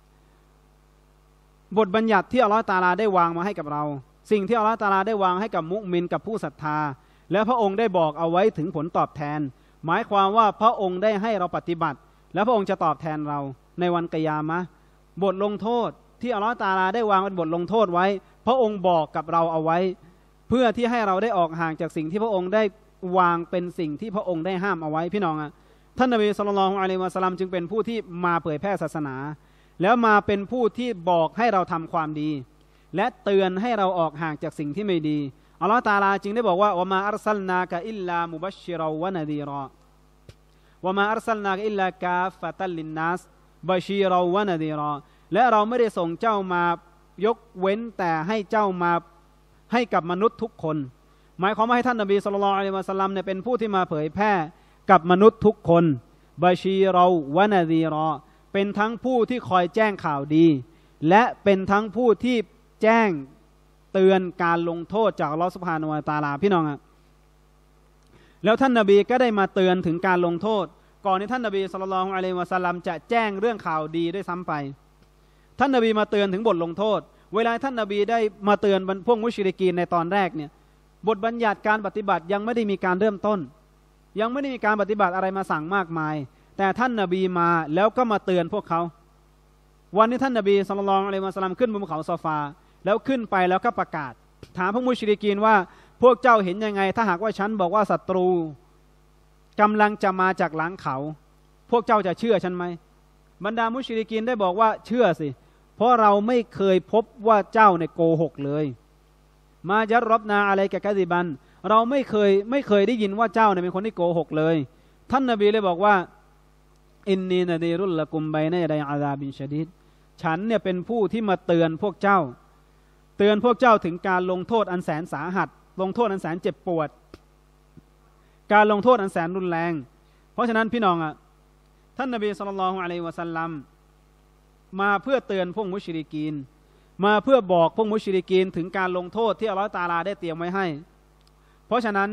Speaker 1: บทบัญญัติที่อัลลอฮฺตะอาลาได้วางมาให้กับเราสิ่งที่อัลลอฮฺตะอาลาได้วางให้กับมุมินกับผู้ศรัทธาและพระองค์ได้บอกเอาไว้ถึงผลตอบแทนหมายความว่าพระองค์ได้ให้เราปฏิบัติและพระองค์จะตอบแทนเราในวันกิยามะห์บทลงโทษที่อัลลอฮฺตะอาลาได้วางเป็นบทลงโทษไว้พระองค์บอกกับเราเอาไว้เพื่อที่ให้เราได้ออกห่างจากสิ่งที่พระองค์ได้วางเป็นสิ่งที่พระองค์ได้ห้ามเอาไว้พี่น้องอ่ะท่านนบีศ็อลลัลลอฮุอะลัยฮิวะซัลลัมจึงเป็นผู้ที่มาเผยแพร่ศาสนาแล้วมาเป็นผู้ที่บอกให้เราทำความดีและเตือนให้เราออกห่างจากสิ่งที่ไม่ดีอัลลอฮฺตะอาลาจึงได้บอกว่าวะมาอัรซัลนากะอิลลามุบัชชิรวะนะดีรอวะมาอัรซัลนากะอิลลากาฟะตัลลินนัสบะชีรวะนะดีรอและเราไม่ได้ส่งเจ้ามายกเว้นแต่ให้เจ้ามาให้กับมนุษย์ทุกคนหมายความว่าให้ท่านนบีศ็อลลัลลอฮุอะลัยฮิวะซัลลัมเนี่ยเป็นผู้ที่มาเผยแพร่กับมนุษย์ทุกคนบะชีรวะนะดีรอเป็นทั้งผู้ที่คอยแจ้งข่าวดีและเป็นทั้งผู้ที่แจ้งเตือนการลงโทษจากอัลลอฮฺซุบฮานะฮูวะตะอาลาพี่น้องอ่ะแล้วท่านนบีก็ได้มาเตือนถึงการลงโทษก่อนที่ท่านนบีศ็อลลัลลอฮุอะลัยฮิวะซัลลัมจะแจ้งเรื่องข่าวดีด้วยซ้ำไปท่านนบีมาเตือนถึงบทลงโทษเวลาท่านนบีได้มาเตือนพวกมุชริกีนในตอนแรกเนี่ยบทบัญญัติการปฏิบัติยังไม่ได้มีการเริ่มต้นยังไม่ได้มีการปฏิบัติอะไรมาสั่งมากมายแต่ท่านนบีมาแล้วก็มาเตือนพวกเขาวันนี้ท่านนบีศ็อลลัลลอฮุอะลัยฮิวะซัลลัมขึ้นบนภูเขาซอฟาแล้วขึ้นไปแล้วก็ประกาศถามพวกมุชริกีนว่าพวกเจ้าเห็นยังไงถ้าหากว่าฉันบอกว่าศัตรูกำลังจะมาจากหลังเขาพวกเจ้าจะเชื่อฉันไหมบรรดามุชริกีนได้บอกว่าเชื่อสิเพราะเราไม่เคยพบว่าเจ้าเนี่ยโกหกเลยมายัดรบนาอะไรแกกะซิบันเราไม่เคยไม่เคยได้ยินว่าเจ้าเนี่ยเป็นคนที่โกหกเลยท่านนบีเลยบอกว่าอินนีนะดีรุลละกุมไบนะยะดัยอาซาบินชะดีดฉันเนี่ยเป็นผู้ที่มาเตือนพวกเจ้าเตือนพวกเจ้าถึงการลงโทษอันแสนสาหัสลงโทษอันแสนเจ็บปวดการลงโทษอันแสนรุนแรงเพราะฉะนั้นพี่น้องอ่ะท่านนบีศ็อลลัลลอฮุอะลัยฮิวะซัลลัมมาเพื่อเตือนพวกมุชริกีนมาเพื่อบอกพวกมุชริกีนถึงการลงโทษที่อัลเลาะห์ตะอาลาได้เตรียมไว้ให้เพราะฉะนั้น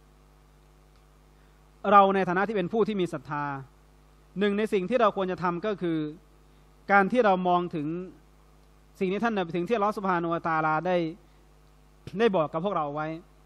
Speaker 1: เราในฐานะที่เป็นผู้ที่มีศรัทธาหนึ่งในสิ่งที่เราควรจะทำก็คือการที่เรามองถึงสิ่งที่ท่านถึงที่อัลเลาะห์ซุบฮานะฮูวะตะอาลาได้ได้บอกกับพวกเราไว้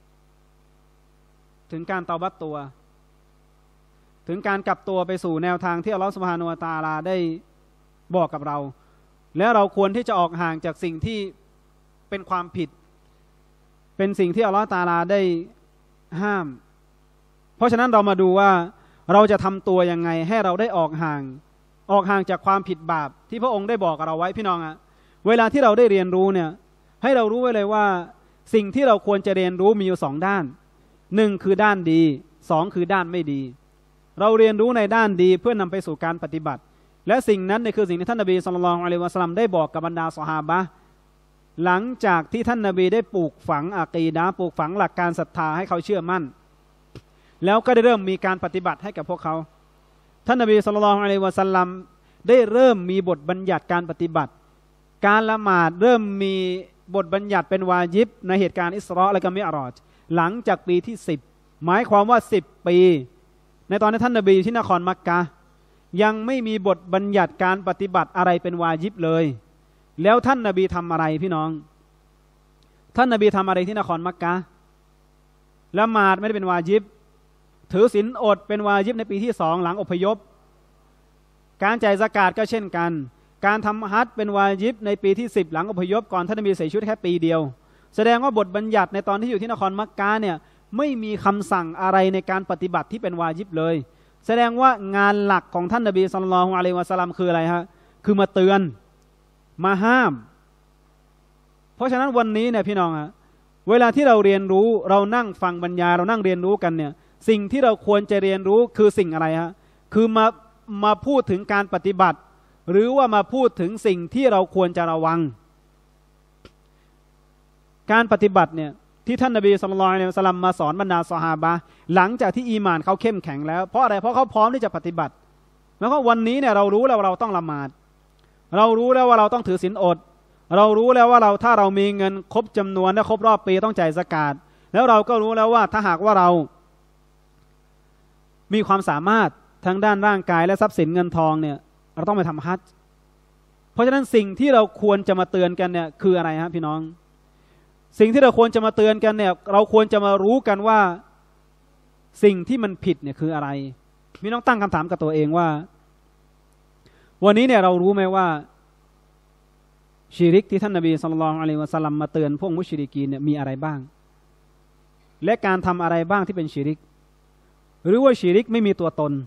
Speaker 1: ถึงการเตาบัตตัวถึงการกลับตัวไปสู่แนวทางที่อัลเลาะห์ซุบฮานะฮูวะตะอาลาได้บอกกับเราและเราควรที่จะออกห่างจากสิ่งที่เป็นความผิดเป็นสิ่งที่อัลเลาะห์ตะอาลาได้ห้ามเพราะฉะนั้นเรามาดูว่าเราจะทำตัวยังไงให้เราได้ออกห่างออกห่างจากความผิดบาปที่พระองค์ได้บอกกับเราไว้พี่น้องอะเวลาที่เราได้เรียนรู้เนี่ยให้เรารู้ไว้เลยว่าสิ่งที่เราควรจะเรียนรู้มีอยู่สองด้านหนึ่งคือด้านดีสองคือด้านไม่ดีเราเรียนรู้ในด้านดีเพื่อนำไปสู่การปฏิบัติและสิ่งนั้นเนี่ยคือสิ่งที่ท่านนบีศ็อลลัลลอฮุอะลัยฮิวะซัลลัมได้บอกกับบรรดาซอฮาบะห์หลังจากที่ท่านนบีได้ปลูกฝังอะกีดะห์ปลูกฝังหลักการศรัทธาให้เขาเชื่อมั่นแล้วก็ได้เริ่มมีการปฏิบัติให้กับพวกเขาท่านนบีศ็อลลัลลอฮุอะลัยฮิวะซัลลัมได้เริ่มมีบทบัญญัติการปฏิบัติการละหมาดเริ่มมีบทบัญญัติเป็นวาญิบในเหตุการณ์อิสรอและก็มิอ์รอจหลังจากปีที่สิบหมายความว่าสิบปีในตอนนั้นท่านนบีที่นครมักกะฮ์ยังไม่มีบทบัญญัติการปฏิบัติอะไรเป็นวาญิบเลยแล้วท่านนบีทำอะไรพี่น้องท่านนบีทำอะไรที่นครมักกะฮ์ละหมาดไม่ได้เป็นวาญิบถือศีลอดเป็นวาญิบในปีที่สองหลังอพยพการจ่ายซะกาตก็เช่นกันการทำฮัจญ์เป็นวาญิบในปีที่สิบหลังอพยพก่อนท่านนบีใส่ชุดแค่ปีเดียวแสดงว่าบทบัญญัติในตอนที่อยู่ที่นครมักกะฮ์เนี่ยไม่มีคำสั่งอะไรในการปฏิบัติที่เป็นวาญิบเลยแสดงว่างานหลักของท่านนบีศ็อลลัลลอฮุอะลัยฮิวะซัลลัมคืออะไรฮะคือมาเตือนมาห้ามเพราะฉะนั้นวันนี้เนี่ยพี่น้องฮะเวลาที่เราเรียนรู้เรานั่งฟังบรรยายเรานั่งเรียนรู้กันเนี่ยสิ่งที่เราควรจะเรียนรู้คือสิ่งอะไรฮะคือมามาพูดถึงการปฏิบัติหรือว่ามาพูดถึงสิ่งที่เราควรจะระวังการปฏิบัติเนี่ยที่ท่านนบีศ็อลลัลลอฮุอะลัยฮิวะซัลลัมมาสอนบรรดาซอฮาบะห์หลังจากที่อีหม่านเขาเข้มแข็งแล้วเพราะอะไรเพราะเขาพร้อมที่จะปฏิบัติแล้วก็วันนี้เนี่ยเรารู้แล้วว่าเราต้องละหมาดเรารู้แล้วว่าเราต้องถือศีลอดเรารู้แล้วว่าเราถ้าเรามีเงินครบจำนวนและครบรอบปีต้องจ่ายซะกาตแล้วเราก็รู้แล้วว่าถ้าหากว่าเรามีความสามารถทางด้านร่างกายและทรัพย์สินเงินทองเนี่ยเราต้องไปทำฮัจญ์เพราะฉะนั้นสิ่งที่เราควรจะมาเตือนกันเนี่ยคืออะไรครับพี่น้องสิ่งที่เราควรจะมาเตือนกันเนี่ยเราควรจะมารู้กันว่าสิ่งที่มันผิดเนี่ยคืออะไรพี่น้องตั้งคำถามกับตัวเองว่าวันนี้เนี่ยเรารู้ไหมว่าชิริกที่ท่านนบีศ็อลลัลลอฮุอะลัยฮิวะซัลลัมมาเตือนพวกมุชริกีนเนี่ยมีอะไรบ้างและการทำอะไรบ้างที่เป็นชิริกหรือว่าชิริกไม่มีตัวตน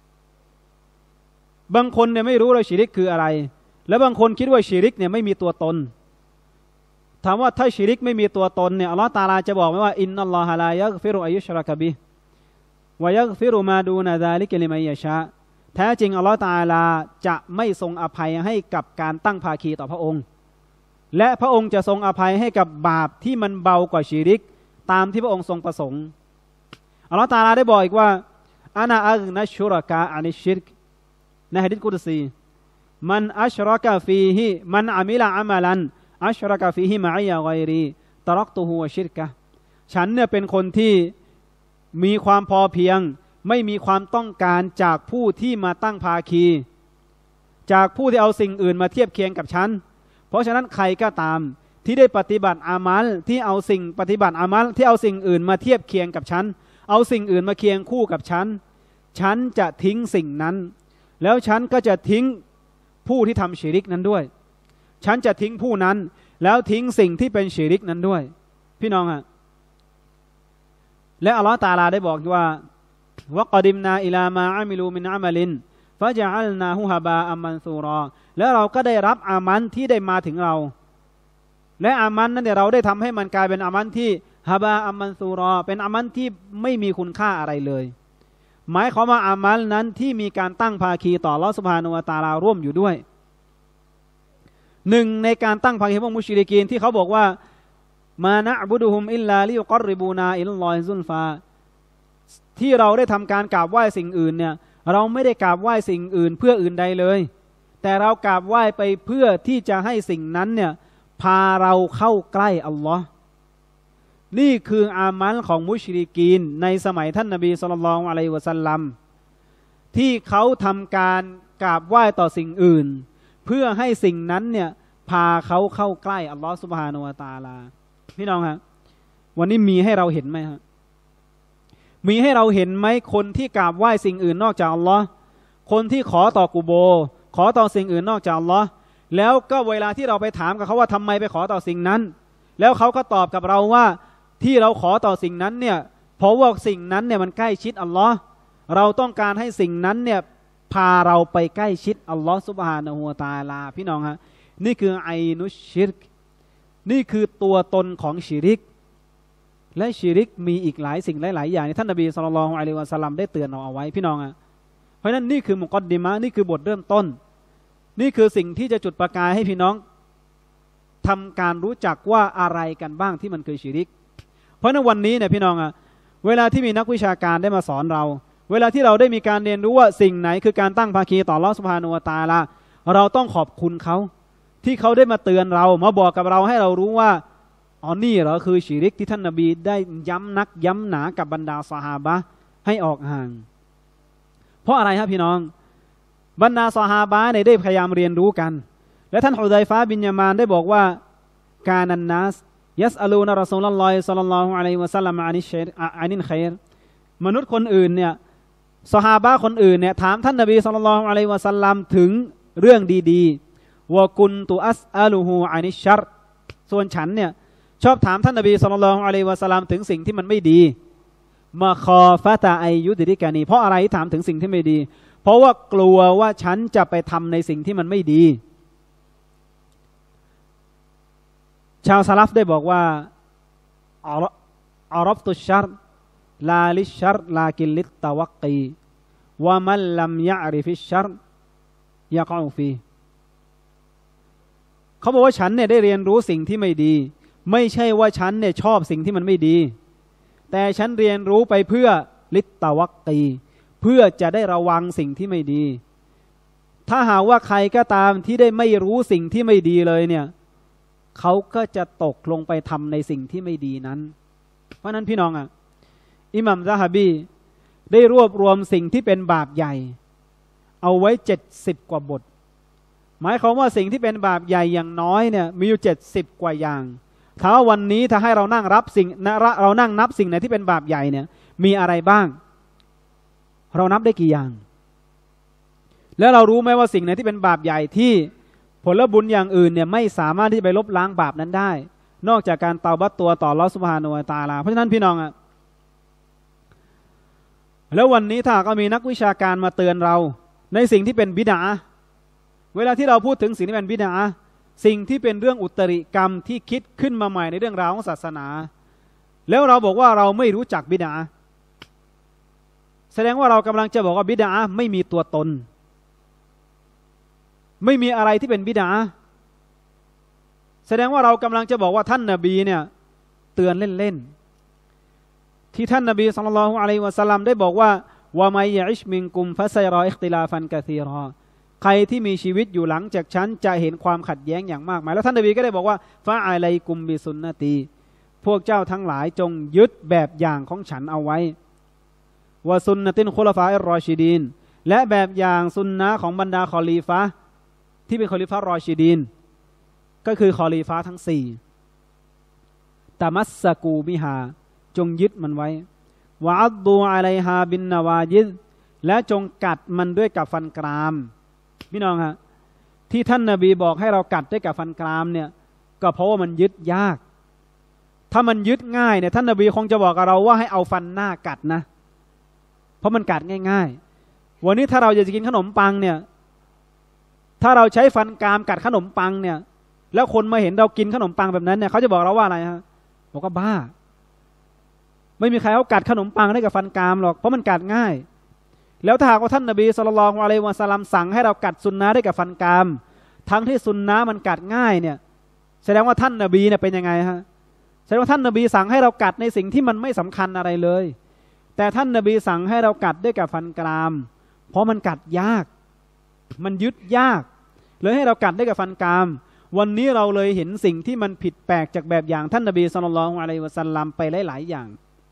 Speaker 1: บางคนเนี่ยไม่รู้เลยชิริกคืออะไรและบางคนคิดว่าชิริกเนี่ยไม่มีตัวตนถามว่าถ้าชิริกไม่มีตัวตนเนี่ยอัลลอฮฺตะอาลาจะบอกไหมว่าอินนัลลอฮะลายัฆฟิรุอัยยุชรกะบิฮ์วะยัฆฟิรุมาดูนะซาลิกะลิมัยยะชาแท้จริงอัลลอฮฺตะอาลาจะไม่ทรงอภัยให้กับการตั้งภาคีต่อพระองค์และพระองค์จะทรงอภัยให้กับบาปที่มันเบากว่าชิริกตามที่พระองค์ทรงประสงค์อัลลอฮฺตะอาลาได้บอกอีกว่าอานาอัฆนัชชุรกะอานิชชิรกในหะดีษกุดซีมันอัชรกะฟีฮิมันอามิละอามัลันอัชรกะฟีฮิมะอิยะฆอยรีตะรักตุฮูวะชิรกะฉันเนี่ยเป็นคนที่มีความพอเพียงไม่มีความต้องการจากผู้ที่มาตั้งภาคีจากผู้ที่เอาสิ่งอื่นมาเทียบเคียงกับฉันเพราะฉะนั้นใครก็ตามที่ได้ปฏิบัติอามัลที่เอาสิ่งปฏิบัติอามัลที่เอาสิ่งอื่นมาเทียบเคียงกับฉันเอาสิ่งอื่นมาเคียงคู่กับฉันฉันจะทิ้งสิ่งนั้นแล้วฉันก็จะทิ้งผู้ที่ทำชิริกนั้นด้วยฉันจะทิ้งผู้นั้นแล้วทิ้งสิ่งที่เป็นชิริกนั้นด้วยพี่น้องฮะและอัลลอฮฺตะอาลาได้บอกว่าวะกอดิมนาอิลามาอามิลูมินอามัลินฟะญะอัลนาฮุฮะบาอัมมันซูรอแล้วเราก็ได้รับอามันที่ได้มาถึงเราและอามันนั้นเนี่ยเราได้ทำให้มันกลายเป็นอามันที่ฮะบาอัมมันซูรอเป็นอามันที่ไม่มีคุณค่าอะไรเลยหมายความว่าอามัลนั้นที่มีการตั้งภาคีต่ออัลเลาะห์ซุบฮานะฮูวะตะอาลาร่วมอยู่ด้วยหนึ่งในการตั้งภาคีพวกมุชริกีนที่เขาบอกว่ามานะอ์บุดุฮุมอิลลาลิยุกอรริบูนาอิลลอฮิซุลฟาที่เราได้ทำการกราบไหว้สิ่งอื่นเนี่ยเราไม่ได้กราบไหว้สิ่งอื่นเพื่ออื่นใดเลยแต่เรากราบไหว้ไปเพื่อที่จะให้สิ่งนั้นเนี่ยพาเราเข้าใกล้อัลลอฮ์นี่คืออามัลของมุชริกีนในสมัยท่านนบีศ็อลลัลลอฮุอะลัยฮิวะซัลลัมที่เขาทำการกราบไหว้ต่อสิ่งอื่นเพื่อให้สิ่งนั้นเนี่ยพาเขาเข้าใกล้อัลลอฮ์ซุบฮานะฮูวะตะอาลาพี่น้องฮะวันนี้มีให้เราเห็นไหมฮะมีให้เราเห็นไหมคนที่กราบไหว้สิ่งอื่นนอกจากอัลลอฮ์คนที่ขอต่อกุโบขอต่อสิ่งอื่นนอกจากอัลลอฮ์แล้วก็เวลาที่เราไปถามกับเขาว่าทำไมไปขอต่อสิ่งนั้นแล้วเขาก็ตอบกับเราว่าที่เราขอต่อสิ่งนั้นเนี่ยเพราะว่าสิ่งนั้นเนี่ยมันใกล้ชิดอัลลอฮ์เราต้องการให้สิ่งนั้นเนี่ยพาเราไปใกล้ชิดอัลลอฮ์ซุบฮานะฮูวะตะอาลาพี่น้องฮะนี่คือไอนุชชิรกนี่คือตัวตนของชิริกและชิริกมีอีกหลายสิ่งหลายๆอย่างที่ท่านนบีศ็อลลัลลอฮุอะลัยฮิวะซัลลัมได้เตือนเราเอาไว้พี่น้องอ่ะเพราะฉะนั้นนี่คือมุกอดดิมะห์นี่คือบทเริ่มต้นนี่คือสิ่งที่จะจุดประกายให้พี่น้องทำการรู้จักว่าอะไรกันบ้างที่มันคือชิริกเพราะในวันนี้เนี่ยพี่น้องอ่ะเวลาที่มีนักวิชาการได้มาสอนเราเวลาที่เราได้มีการเรียนรู้ว่าสิ่งไหนคือการตั้งภาคีต่ออัลเลาะห์ซุบฮานะฮูวะตะอาลาเราต้องขอบคุณเขาที่เขาได้มาเตือนเรามาบอกกับเราให้เรารู้ว่าอ๋อนี่เหรอคือชิริกที่ท่านนบีได้ย้ำนักย้ำหนากับบรรดาซอฮาบะห์ให้ออกห่างเพราะอะไรครับพี่น้องบรรดาซอฮาบะห์เนี่ยได้พยายามเรียนรู้กันและท่านฮุซัยฟะห์บินยามานได้บอกว่ากานันนัสยัสอลูนะรอซูลุลลอฮิศ็อลลัลลอฮุอะลัยฮิวะซัลลัมอานิชชัยอานินค็อยรมนุษย์คนอื่นเนี่ยซอฮาบะห์คนอื่นเนี่ยถามท่านนบีศ็อลลัลลอฮุอะลัยฮิวะซัลลัมถึงเรื่องดีๆวะกุนตุอัสอะลุฮูอานิชชัรส่วนฉันเนี่ยชอบถามท่านนบีศ็อลลัลลอฮุอะลัยฮิวะซัลลัมถึงสิ่งที่มันไม่ดีมาคอฟะตะไอยุดิริกานีเพราะอะไรที่ถามถึงสิ่งที่ไม่ดีเพราะว่ากลัวว่าฉันจะไปทำในสิ่งที่มันไม่ดีชาวซะลัฟได้บอกว่าอารับตุชัรลาลิชัรลากินลิตตะวักกีวะมันลัมยะริฟิชัรยะกอฟีเขาบอกว่าฉันเนี่ยได้เรียนรู้สิ่งที่ไม่ดีไม่ใช่ว่าฉันเนี่ยชอบสิ่งที่มันไม่ดีแต่ฉันเรียนรู้ไปเพื่อลิตตะวักกีเพื่อจะได้ระวังสิ่งที่ไม่ดีถ้าหากว่าใครก็ตามที่ได้ไม่รู้สิ่งที่ไม่ดีเลยเนี่ยเขาก็จะตกลงไปทำในสิ่งที่ไม่ดีนั้นเพราะนั้นพี่น้องอ่ะอิหม่ามซะฮาบีได้รวบรวมสิ่งที่เป็นบาปใหญ่เอาไว้เจ็ดสิบกว่าบทหมายความว่าสิ่งที่เป็นบาปใหญ่อย่างน้อยเนี่ยมีอยู่เจ็ดสิบกว่าอย่างถ้าวันนี้ถ้าให้เรานั่งรับสิ่งนะเรานั่งนับสิ่งไหนที่เป็นบาปใหญ่เนี่ยมีอะไรบ้างเรานับได้กี่อย่างแล้วเรารู้ไหมว่าสิ่งไหนที่เป็นบาปใหญ่ที่ผลบุญอย่างอื่นเนี่ยไม่สามารถที่จะไปลบล้างบาปนั้นได้นอกจากการเตาบัตตัวต่ออัลเลาะห์ซุบฮานะฮูวะตะอาลาเพราะฉะนั้นพี่น้องอ่ะแล้ววันนี้ถ้าก็มีนักวิชาการมาเตือนเราในสิ่งที่เป็นบิดาเวลาที่เราพูดถึงสิ่งที่เป็นบิดาสิ่งที่เป็นเรื่องอุตริกรรมที่คิดขึ้นมาใหม่ในเรื่องราวของศาสนาแล้วเราบอกว่าเราไม่รู้จักบิดาแสดงว่าเรากำลังจะบอกว่าบิดาไม่มีตัวตนไม่มีอะไรที่เป็นบิดาแสดงว่าเรากำลังจะบอกว่าท่านนบีเนี่ยเตือนเล่นๆที่ท่านนบีศ็อลลัลลอฮุอะลัยฮิวะซัลลัมได้บอกว่าวะมัยยะอิชมินกุมฟะซัยรออิคติลาฟันกะซีรอใครที่มีชีวิตอยู่หลังจากฉันจะเห็นความขัดแย้งอย่างมากมายแล้วท่านนบีก็ได้บอกว่าฟะอะลัยกุมบิสุนนะตีพวกเจ้าทั้งหลายจงยึดแบบอย่างของฉันเอาไว้วะซุนนะตินคุลฟาอิรรอชิดีนและแบบอย่างซุนนะของบรรดาคอลีฟะห์ที่เป็นคอลีฟะห์รอชิดีนก็คือคอลีฟะห์ทั้งสี่ตะมัสสะกูบิฮาจงยึดมันไว้วะอัดดูอะลัยฮาบินนาวายิดและจงกัดมันด้วยกับฟันกรามพี่น้องฮะที่ท่านนบีบอกให้เรากัดด้วยกับฟันกรามเนี่ยก็เพราะว่ามันยึดยากถ้ามันยึดง่ายเนี่ยท่านนบีคงจะบอกกับเราว่าให้เอาฟันหน้ากัดนะเพราะมันกัดง่ายๆวันนี้ถ้าเราอยากจะกินขนมปังเนี่ยถ้าเราใช้ฟันกรามกัดขนมปังเนี่ยแล้วคนมาเห็นเรากินขนมปังแบบนั้นเนี่ยเขาจะบอกเราว่าอะไรฮะบอกว่าบ้าไม่มีใครเขากัดขนมปังได้กับฟันกรามหรอกเพราะมันกัดง่ายแล้วถ้าหากว่าท่านนบีศ็อลลัลลอฮุอะลัยฮิวะซัลลัมสั่งให้เรากัดซุนนะห์ได้กับฟันกรามทั้งที่ซุนนะห์มันกัดง่ายเนี่ยแสดงว่าท่านนบีเนี่ยเป็นยังไงฮะแสดงว่าท่านนบีสั่งให้เรากัดในสิ่งที่มันไม่สำคัญอะไรเลยแต่ท่านนบีสั่งให้เรากัดด้วยกับฟันกรามเพราะมันกัดยากมันยึดยากเลยให้เรากัดได้กับฟันกรามวันนี้เราเลยเห็นสิ่งที่มันผิดแปลกจากแบบอย่างท่านนบีศ็อลลัลลอฮุอะลัยฮิวะซัลลัมไปหลายๆอย่าง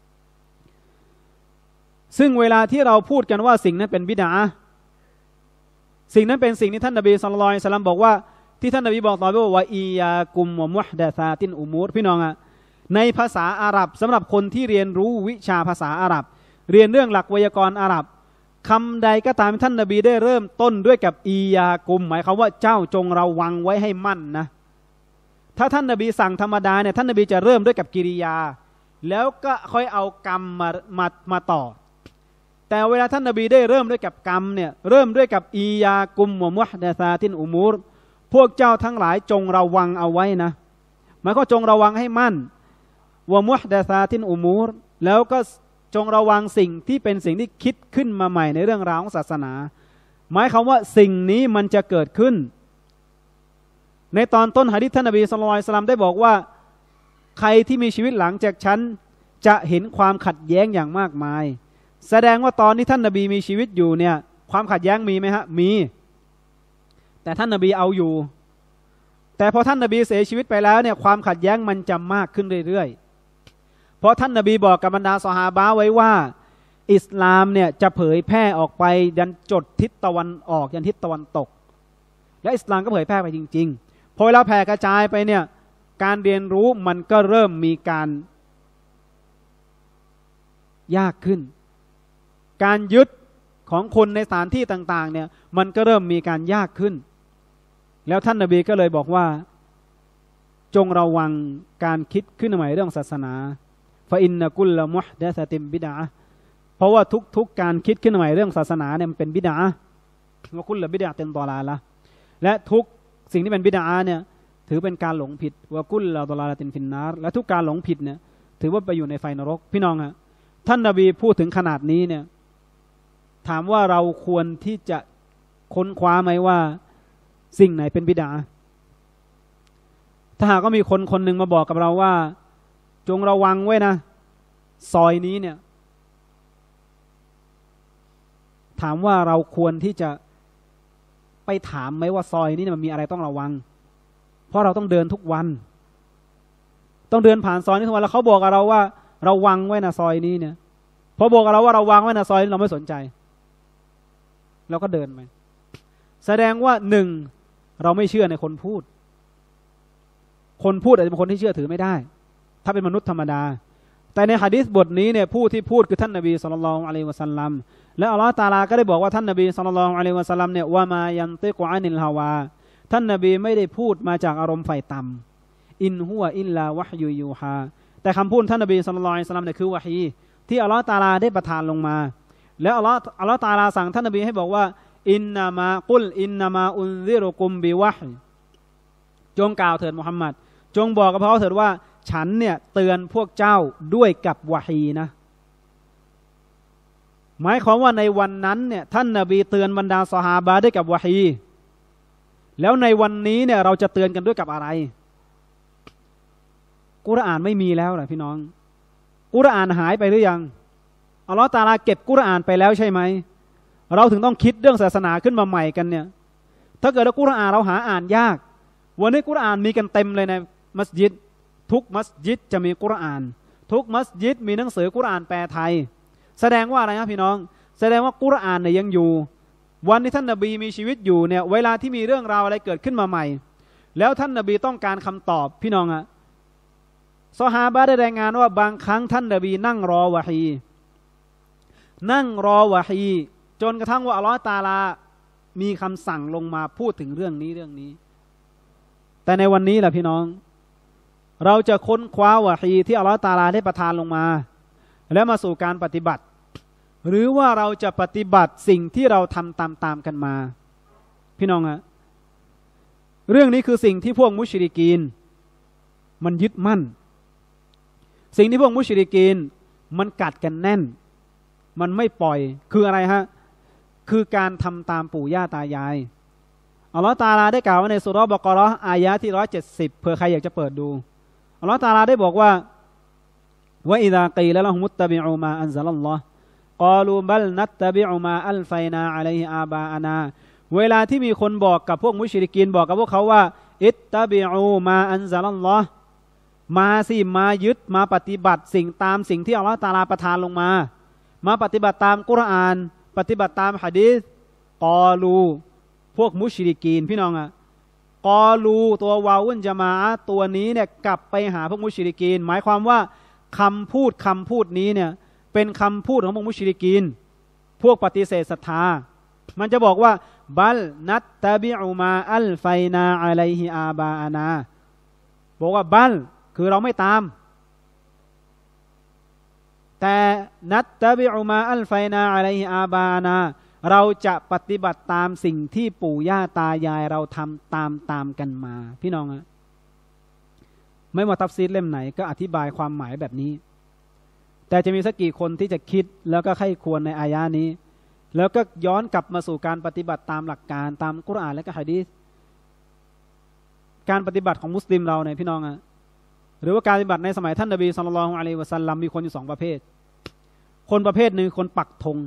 Speaker 1: ซึ่งเวลาที่เราพูดกันว่าสิ่งนั้นเป็นบิดาสิ่งนั้นเป็นสิ่งที่ท่านนบีศ็อลลัลลอฮุอะลัยฮิวะซัลลัมบอกว่าที่ท่านนบีบอกต่อไปว่าอียากุมวะมุฮดะซาตินอุมูรพี่น้องอะในภาษาอาหรับสำหรับคนที่เรียนรู้วิชาภาษาอาหรับเรียนเรื่องหลักไวยากรณ์อาหรับคำใดก็ตามท่านนบีได้เริ่มต้นด้วยกับอียากุมหมายความว่าเจ้าจงระวังไว้ให้มั่นนะถ้าท่านนบีสั่งธรรมดาเนี่ยท่านนบีจะเริ่มด้วยกับกิริยาแล้วก็ค่อยเอากรรมมามามาต่อแต่เวลาท่านนบีได้เริ่มด้วยกับกรรมเนี่ยเริ่มด้วยกับอียากุมวะมุฮดะซาตินอุมูรพวกเจ้าทั้งหลายจงระวังเอาไว้นะหมายก็จงระวังให้มั่นวะมุฮดะซาตินอุมูรแล้วก็จงระวังสิ่งที่เป็นสิ่งที่คิดขึ้นมาใหม่ในเรื่องราวของศาสนาหมายความว่าสิ่งนี้มันจะเกิดขึ้นในตอนต้นหะดีษท่านนบีศ็อลลัลลอฮุอะลัยฮิวะซัลลัมได้บอกว่าใครที่มีชีวิตหลังจากฉันจะเห็นความขัดแย้งอย่างมากมายแสดงว่าตอนที่ท่านนบีมีชีวิตอยู่เนี่ยความขัดแย้งมีไหมฮะมีแต่ท่านนบีเอาอยู่แต่พอท่านนบีเสียชีวิตไปแล้วเนี่ยความขัดแย้งมันจะมากขึ้นเรื่อยๆเพราะท่านนบีบอกกับบรรดาซอฮาบะห์ไว้ว่าอิสลามเนี่ยจะเผยแพร่ออกไปยันจดทิศตะวันออกยันทิศตะวันตกและอิสลามก็เผยแพร่ไปจริงๆพอเวลาแผ่กระจายไปเนี่ยการเรียนรู้มันก็เริ่มมีการยากขึ้นการยึดของคนในสถานที่ต่างๆเนี่ยมันก็เริ่มมีการยากขึ้นแล้วท่านนบีก็เลยบอกว่าจงระวังการคิดขึ้นใหม่เรื่องศาสนาฟะอินนะกุลละมุฮดะซะติมบิดอะห์เพราะว่าทุกๆการคิดขึ้นใหม่เรื่องศาสนาเนี่ยมันเป็นบิดอะห์วะกุลละบิดอะห์ตินฎอลาละห์และทุกสิ่งที่เป็นบิดอะห์เนี่ยถือเป็นการหลงผิดวะกุลละฎอลาละตินฟินนารและทุกการหลงผิดเนี่ยถือว่าไปอยู่ในไฟนรกพี่น้องฮะท่านนบีพูดถึงขนาดนี้เนี่ยถามว่าเราควรที่จะค้นคว้าไหมว่าสิ่งไหนเป็นบิดาถ้าหากก็มีคนคนหนึ่งมาบอกกับเราว่าจงระวังไว้นะซอยนี้เนี่ยถามว่าเราควรที่จะไปถามไหมว่าซอยนี้มันมีอะไรต้องระวังเพราะเราต้องเดินทุกวันต้องเดินผ่านซอยนี้ทุกวันแล้วเขาบอกกับเราว่าระวังไว้นะซอยนี้เนี่ยพอบอกกับเราว่าระวังไว้นะซอยนี้เราไม่สนใจเราก็เดินไปแสดงว่าหนึ่งเราไม่เชื่อในคนพูดคนพูดอาจจะเป็นคนที่เชื่อถือไม่ได้ถ้าเป็นมนุษย์ธรรมดาแต่ในหะดีษบทนี้เนี่ยผู้ที่พูดคือท่านนบีศ็อลลัลลอฮุอะลัยฮิวะซัลลัมและอัลเลาะห์ตะอาลาก็ได้บอกว่าท่านนบีศ็อลลัลลอฮุอะลัยฮิวะซัลลัมเนี่ยวะมายันติกุอานิลฮาวาท่านนบีไม่ได้พูดมาจากอารมณ์ไฟต่ำอินฮุวะอิลลาวะฮยุยูฮาแต่คำพูดท่านนบีศ็อลลัลลอฮุอะลัยฮิวะซัลลัมเนี่ยคือวะฮีที่อัลเลาะห์ตะอาลาได้ประทานลงมาแล้วอัลเลาะห์อัลเลาะห์ตะอาลาสั่งท่านนบีให้บอกว่าอินนามากุลอินนามาอุนซิรุกุมบิวะฮีจงกล่าวเถิดมุฮัมมัดจงบอกกับเขาเถิดว่าฉันเนี่ยเตือนพวกเจ้าด้วยกับวะฮีนะหมายความว่าในวันนั้นเนี่ยท่านนบีเตือนบรรดาซอฮาบะห์ด้วยกับวะฮีแล้วในวันนี้เนี่ยเราจะเตือนกันด้วยกับอะไรกุรอานไม่มีแล้วนะพี่น้องกุรอานหายไปหรือยังอัลเลาะห์ตะอาลาเก็บกุรอานไปแล้วใช่ไหมเราถึงต้องคิดเรื่องศาสนาขึ้นมาใหม่กันเนี่ยถ้าเกิดว่ากุรอานเราหาอ่านยากวันนี้กุรอานมีกันเต็มเลยในมัสยิดทุกมัสยิดจะมีกุรอานทุกมัสยิดมีหนังสือกุรอานแปลไทยแสดงว่าอะไรครับพี่น้องแสดงว่ากุรอานเนี่ยยังอยู่วันที่ท่านนบีมีชีวิตอยู่เนี่ยเวลาที่มีเรื่องราวอะไรเกิดขึ้นมาใหม่แล้วท่านนบีต้องการคำตอบพี่น้องอะซอฮาบะห์ได้รายงานว่าบางครั้งท่านนบีนั่งรอวะฮีนั่งรอวะฮีจนกระทั่งว่าอัลเลาะห์ตะอาลามีคำสั่งลงมาพูดถึงเรื่องนี้เรื่องนี้แต่ในวันนี้แหละพี่น้องเราจะค้นคว้าวะฮีที่อัลเลาะห์ตะอาลาได้ประทานลงมาแล้วมาสู่การปฏิบัติหรือว่าเราจะปฏิบัติสิ่งที่เราทำตามๆกันมาพี่น้องฮะเรื่องนี้คือสิ่งที่พวกมุชริกีนมันยึดมั่นสิ่งที่พวกมุชริกีนมันกัดกันแน่นมันไม่ปล่อยคืออะไรฮะคือการทำตามปู่ย่าตายายอัลเลาะห์ตะอาลาได้กล่าวไว้ในซูเราะห์บะเกาะฮ์อายะห์ที่หนึ่งร้อยเจ็ดสิบเผื่อใครอยากจะเปิดดูอัลเลาะห์ตะอาลาได้บอกว่าวะอิซากีละละฮุมุตตะบิอูมาอันซะลัลลอฮ์กอลูบัลนัตตะบิอูมาอัลฟัยนาอะลัยฮิอาบาอานาเวลาที่มีคนบอกกับพวกมุชริกีนบอกกับพวกเขาว่าอิตตะบิอูมาอันซะลัลลอฮ์มาสิมายึดมาปฏิบัติสิ่งตามสิ่งที่อัลเลาะห์ตะอาลาประทานลงมามาปฏิบัติตามกุรอานปฏิบัติตามหะดีษกอลูพวกมุชริกีนพี่น้องอะกอลูตัววาวุนจะมาตัวนี้เนี่ยกลับไปหาพวกมุชริกีนหมายความว่าคำพูดคำพูดนี้เนี่ยเป็นคำพูดของพวกมุชริกีนพวกปฏิเสธศรัทธามันจะบอกว่าบัลนัตตะบิอูมาอัลไฟนาอะลัยฮิอาบาอานาบอกว่าบัลคือเราไม่ตามแต่นัตตะบิอูมาอัลไฟนาอะลัยฮิอาบาอานาเราจะปฏิบัติตามสิ่งที่ปู่ย่าตายายเราทำตามตามกันมาพี่น้องอะไม่ว่าตัฟซีรเล่มไหนก็อธิบายความหมายแบบนี้แต่จะมีสักกี่คนที่จะคิดแล้วก็ใคร่ควรในอายะนี้แล้วก็ย้อนกลับมาสู่การปฏิบัติตามหลักการตามกุรอานและก็หะดีษการปฏิบัติของมุสลิมเราเนี่ยพี่น้องอะหรือว่าการปฏิบัติในสมัยท่านนบีศ็อลลัลลอฮุอะลัยฮิวะซัลลัมมีคนอยู่สองประเภทคนประเภทหนึ่งคนปักธง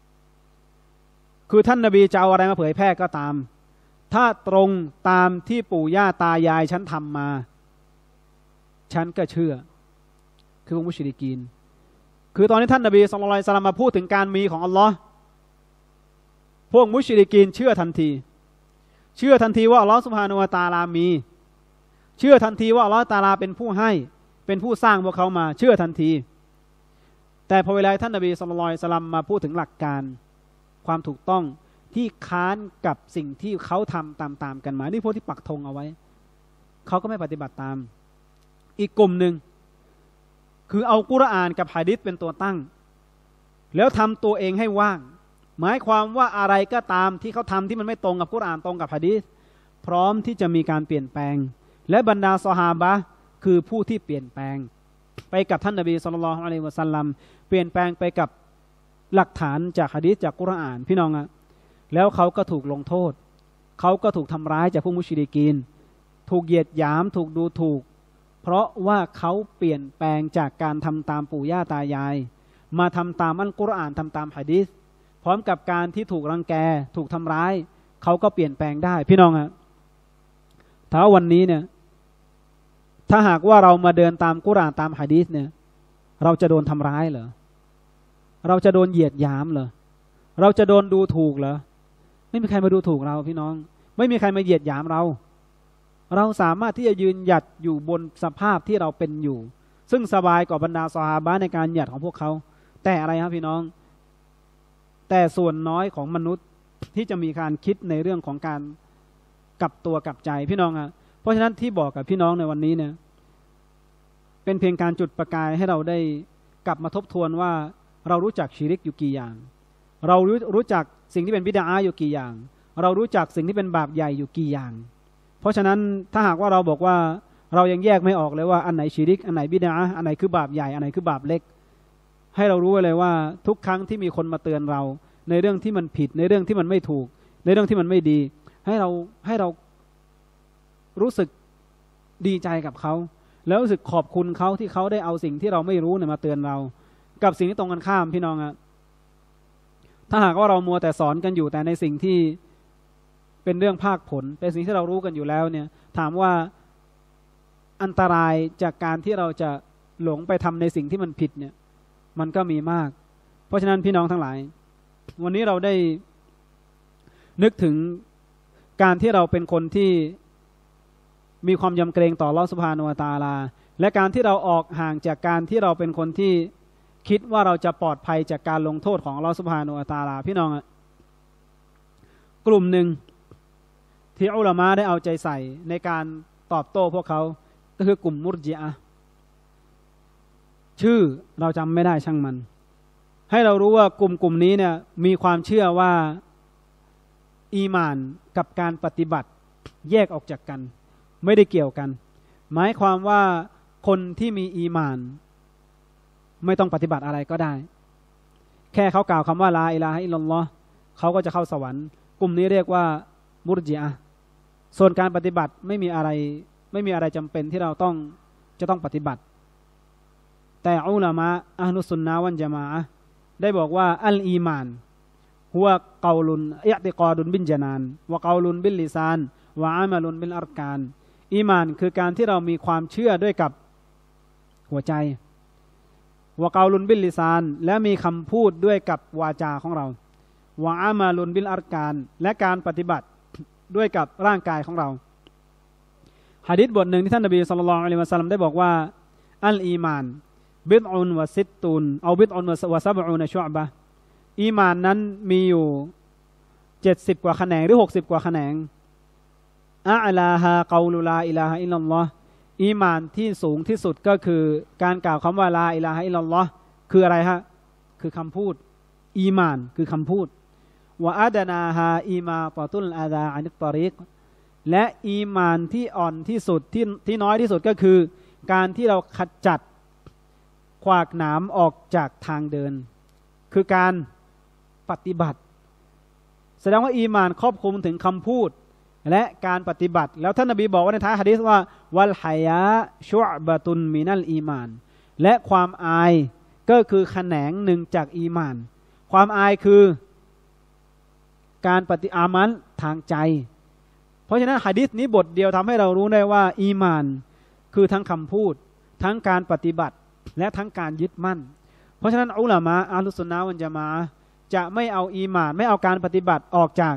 Speaker 1: คือท่านนบีจะเอาอะไรมาเผยแพร่ก็ตามถ้าตรงตามที่ปู่ย่าตายายฉันทำมาฉันก็เชื่อคือพวกมุชริกีนคือตอนนี้ท่านนบีศ็อลลัลลอฮุอะลัยฮิวะซัลลัมมาพูดถึงการมีของอัลลอฮ์พวกมุชริกีนเชื่อทันทีเชื่อทันทีว่าอัลลอฮ์ซุบฮานะฮูวะตะอาลามีเชื่อทันทีว่าอัลลอฮ์ตะอาลาเป็นผู้ให้เป็นผู้สร้างพวกเขามาเชื่อทันทีแต่พอเวลาท่านนบีศ็อลลัลลอฮุอะลัยฮิวะซัลลัมมาพูดถึงหลักการความถูกต้องที่ค้านกับสิ่งที่เขาทำตามๆกันมานี่พวกที่ปักธงเอาไว้เขาก็ไม่ปฏิบัติตามอีกกลุ่มหนึ่งคือเอากุรอานกับหะดีษเป็นตัวตั้งแล้วทำตัวเองให้ว่างหมายความว่าอะไรก็ตามที่เขาทำที่มันไม่ตรงกับกุรอานตรงกับหะดีษพร้อมที่จะมีการเปลี่ยนแปลงและบรรดาซอฮาบะห์คือผู้ที่เปลี่ยนแปลงไปกับท่านนบีศ็อลลัลลอฮุอะลัยฮิวะซัลลัมเปลี่ยนแปลงไปกับหลักฐานจากหะดีษจากกุรอานพี่น้องอะแล้วเขาก็ถูกลงโทษเขาก็ถูกทำร้ายจากพวกมุชริกีนถูกเหยียดหยามถูกดูถูกเพราะว่าเขาเปลี่ยนแปลงจากการทำตามปู่ย่าตายายมาทำตามอัลกุรอานทำตามหะดีษพร้อมกับการที่ถูกรังแกถูกทำร้ายเขาก็เปลี่ยนแปลงได้พี่น้องฮะถ้าวันนี้เนี่ยถ้าหากว่าเรามาเดินตามกุรอานตามหะดีษเนี่ยเราจะโดนทำร้ายเหรอเราจะโดนเหยียดหยามเหรอเราจะโดนดูถูกเหรอไม่มีใครมาดูถูกเราพี่น้องไม่มีใครมาเหยียดหยามเราเราสามารถที่จะยืนหยัดอยู่บนสภาพที่เราเป็นอยู่ซึ่งสบายกว่าบรรดาซอฮาบะห์ในการหยัดของพวกเขาแต่อะไรครับพี่น้องแต่ส่วนน้อยของมนุษย์ที่จะมีการคิดในเรื่องของการกลับตัวกลับใจพี่น้องอะเพราะฉะนั้นที่บอกกับพี่น้องในวันนี้เนี่ยเป็นเพียงการจุดประกายให้เราได้กลับมาทบทวนว่าเรารู้จักชิริกอยู่กี่อย่างเรารู้รู้จักสิ่งที่เป็นบิดอะห์อยู่กี่อย่างเรารู้จักสิ่งที่เป็นบาปใหญ่อยู่กี่อย่างเพราะฉะนั้นถ้าหากว่าเราบอกว่าเรายังแยกไม่ออกเลยว่าอันไหนชิริกอันไหนบิดอะห์อันไหนคือบาปใหญ่อันไหนคือบาปเล็กให้เรารู้ไว้เลยว่าทุกครั้งที่มีคนมาเตือนเราในเรื่องที่มันผิดในเรื่องที่มันไม่ถูกในเรื่องที่มันไม่ดีให้เราให้เรารู้สึกดีใจกับเขาแล้วรู้สึกขอบคุณเขาที่เขาได้เอาสิ่งที่เราไม่รู้เนี่ยมาเตือนเรากับสิ่งที่ตรงกันข้ามพี่น้องอะถ้าหากว่าเรามัวแต่สอนกันอยู่แต่ในสิ่งที่เป็นเรื่องภาคผลเป็นสิ่งที่เรารู้กันอยู่แล้วเนี่ยถามว่าอันตรายจากการที่เราจะหลงไปทำในสิ่งที่มันผิดเนี่ยมันก็มีมากเพราะฉะนั้นพี่น้องทั้งหลายวันนี้เราได้นึกถึงการที่เราเป็นคนที่มีความยำเกรงต่ออัลเลาะห์ซุบฮานะฮูวะตะอาลาและการที่เราออกห่างจากการที่เราเป็นคนที่คิดว่าเราจะปลอดภัยจากการลงโทษของอัลเลาะห์ซุบฮานะฮูวะตะอาลาพี่น้องอะกลุ่มหนึ่งที่อุลามะได้เอาใจใส่ในการตอบโต้พวกเขาก็คือกลุ่มมุรญิอะห์ชื่อเราจำไม่ได้ช่างมันให้เรารู้ว่ากลุ่มกลุ่มนี้เนี่ยมีความเชื่อว่าอีหม่านกับการปฏิบัติแยกออกจากกันไม่ได้เกี่ยวกันหมายความว่าคนที่มีอีหม่านไม่ต้องปฏิบัติอะไรก็ได้แค่เขากล่าวคำว่าลาอิลาฮะอิลลัลลอฮ์เขาก็จะเข้าสวรรค์กลุ่มนี้เรียกว่ามุรญิอะห์ส่วนการปฏิบัติไม่มีอะไรไม่มีอะไรจำเป็นที่เราต้องจะต้องปฏิบัติแต่อุลามะอะห์ลุสซุนนะฮ์วัลญะมาอะห์ได้บอกว่าอัลอีมานฮุวะกอลุนอิอ์ติกอดุนบิลญะนานวะกอลุนบิลลิซานวะอามัลุนบิลอัรกานอีมานคือการที่เรามีความเชื่อด้วยกับหัวใจวะกอลุนบิลลิซานและมีคำพูดด้วยกับวาจาของเราวะอามัลุนบิลอัรกานและการปฏิบัติด้วยกับร่างกายของเราหะดีษบทหนึ่งที่ท่านนบีศ็อลลัลลอฮุอะลัยฮิวะซัลลัมได้บอกว่าอัลอีมานบิดอุนวะซิตตุนเอาบิดอุนวะซับอูนชุอ์บะห์อีมานนั้นมีอยู่เจ็ดสิบกว่าแขนงหรือหกสิบกว่าแขนงอะอลาฮากอลุลาอิลาฮะอิลลัลลอฮ์อีมานที่สูงที่สุดก็คือการกล่าวคำว่าลาอิลาฮะอิลลัลลอฮ์คืออะไรฮะคือคำพูดอีมานคือคำพูดวะอัดนาฮาอีมาตอตุลอาดาอานิตตอริกและอีมานที่อ่อนที่สุดที่ที่น้อยที่สุดก็คือการที่เราขจัดขวากหนามออกจากทางเดินคือการปฏิบัติแสดงว่าอีมานครอบคลุมถึงคำพูดและการปฏิบัติแล้วท่านนบีบอกว่าในท้ายหะดีษว่าวัลฮายะชุอบะตุนมินัลอีมานและความอายก็คือแขนงหนึ่งจากอีมานความอายคือการปฏิอามันทางใจเพราะฉะนั้นหะดีษนี้บทเดียวทำให้เรารู้ได้ว่าอีมานคือทั้งคำพูดทั้งการปฏิบัติและทั้งการยึดมั่นเพราะฉะนั้นอุลามะอะห์ลุสซุนนะฮ์วัลญะมาอะห์จะไม่เอาอีมานไม่เอาการปฏิบัติออกจาก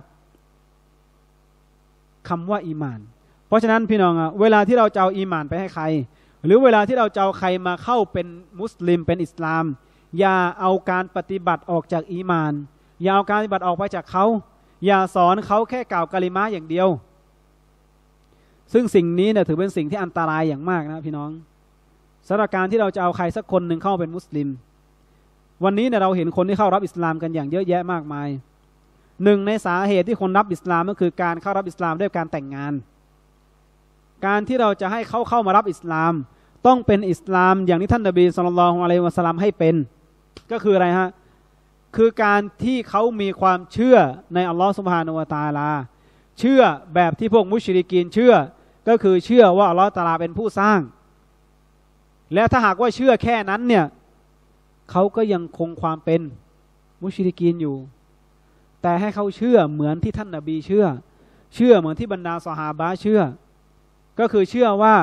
Speaker 1: คำว่าอีมานเพราะฉะนั้นพี่น้องอะเวลาที่เราจะเอาอีมานไปให้ใครหรือเวลาที่เราจะเอาใครมาเข้าเป็นมุสลิมเป็นอิสลามอย่าเอาการปฏิบัติออกจากอีมานอย่าเอาการปฏิบัติออกไปจากเขาอย่าสอนเขาแค่กล่าวกะลิมะห์อย่างเดียวซึ่งสิ่งนี้เนี่ยถือเป็นสิ่งที่อันตรายอย่างมากนะพี่น้องสำหรับการที่เราจะเอาใครสักคนหนึ่งเข้าเป็นมุสลิมวันนี้เนี่ยเราเห็นคนที่เข้ารับอิสลามกันอย่างเยอะแยะมากมายหนึ่งในสาเหตุที่คนรับอิสลามก็คือการเข้ารับอิสลามด้วยการแต่งงานการที่เราจะให้เขาเข้ามารับอิสลามต้องเป็นอิสลามอย่างที่ท่านนบีศ็อลลัลลอฮุอะลัยฮิวะซัลลัมให้เป็นก็คืออะไรฮะคือการที่เขามีความเชื่อในอัลลอฮฺซุบฮานะฮูวะตะอาลาเชื่อแบบที่พวกมุชริกีนเชื่อก็คือเชื่อว่าอัลลอฮฺตะอาลาเป็นผู้สร้างและถ้าหากว่าเชื่อแค่นั้นเนี่ยเขาก็ยังคงความเป็นมุชริกีนอยู่แต่ให้เขาเชื่อเหมือนที่ท่านนบีเชื่อเชื่อเหมือนที่บรรดาซอฮาบะห์เชื่อก็คือเชื่อว่า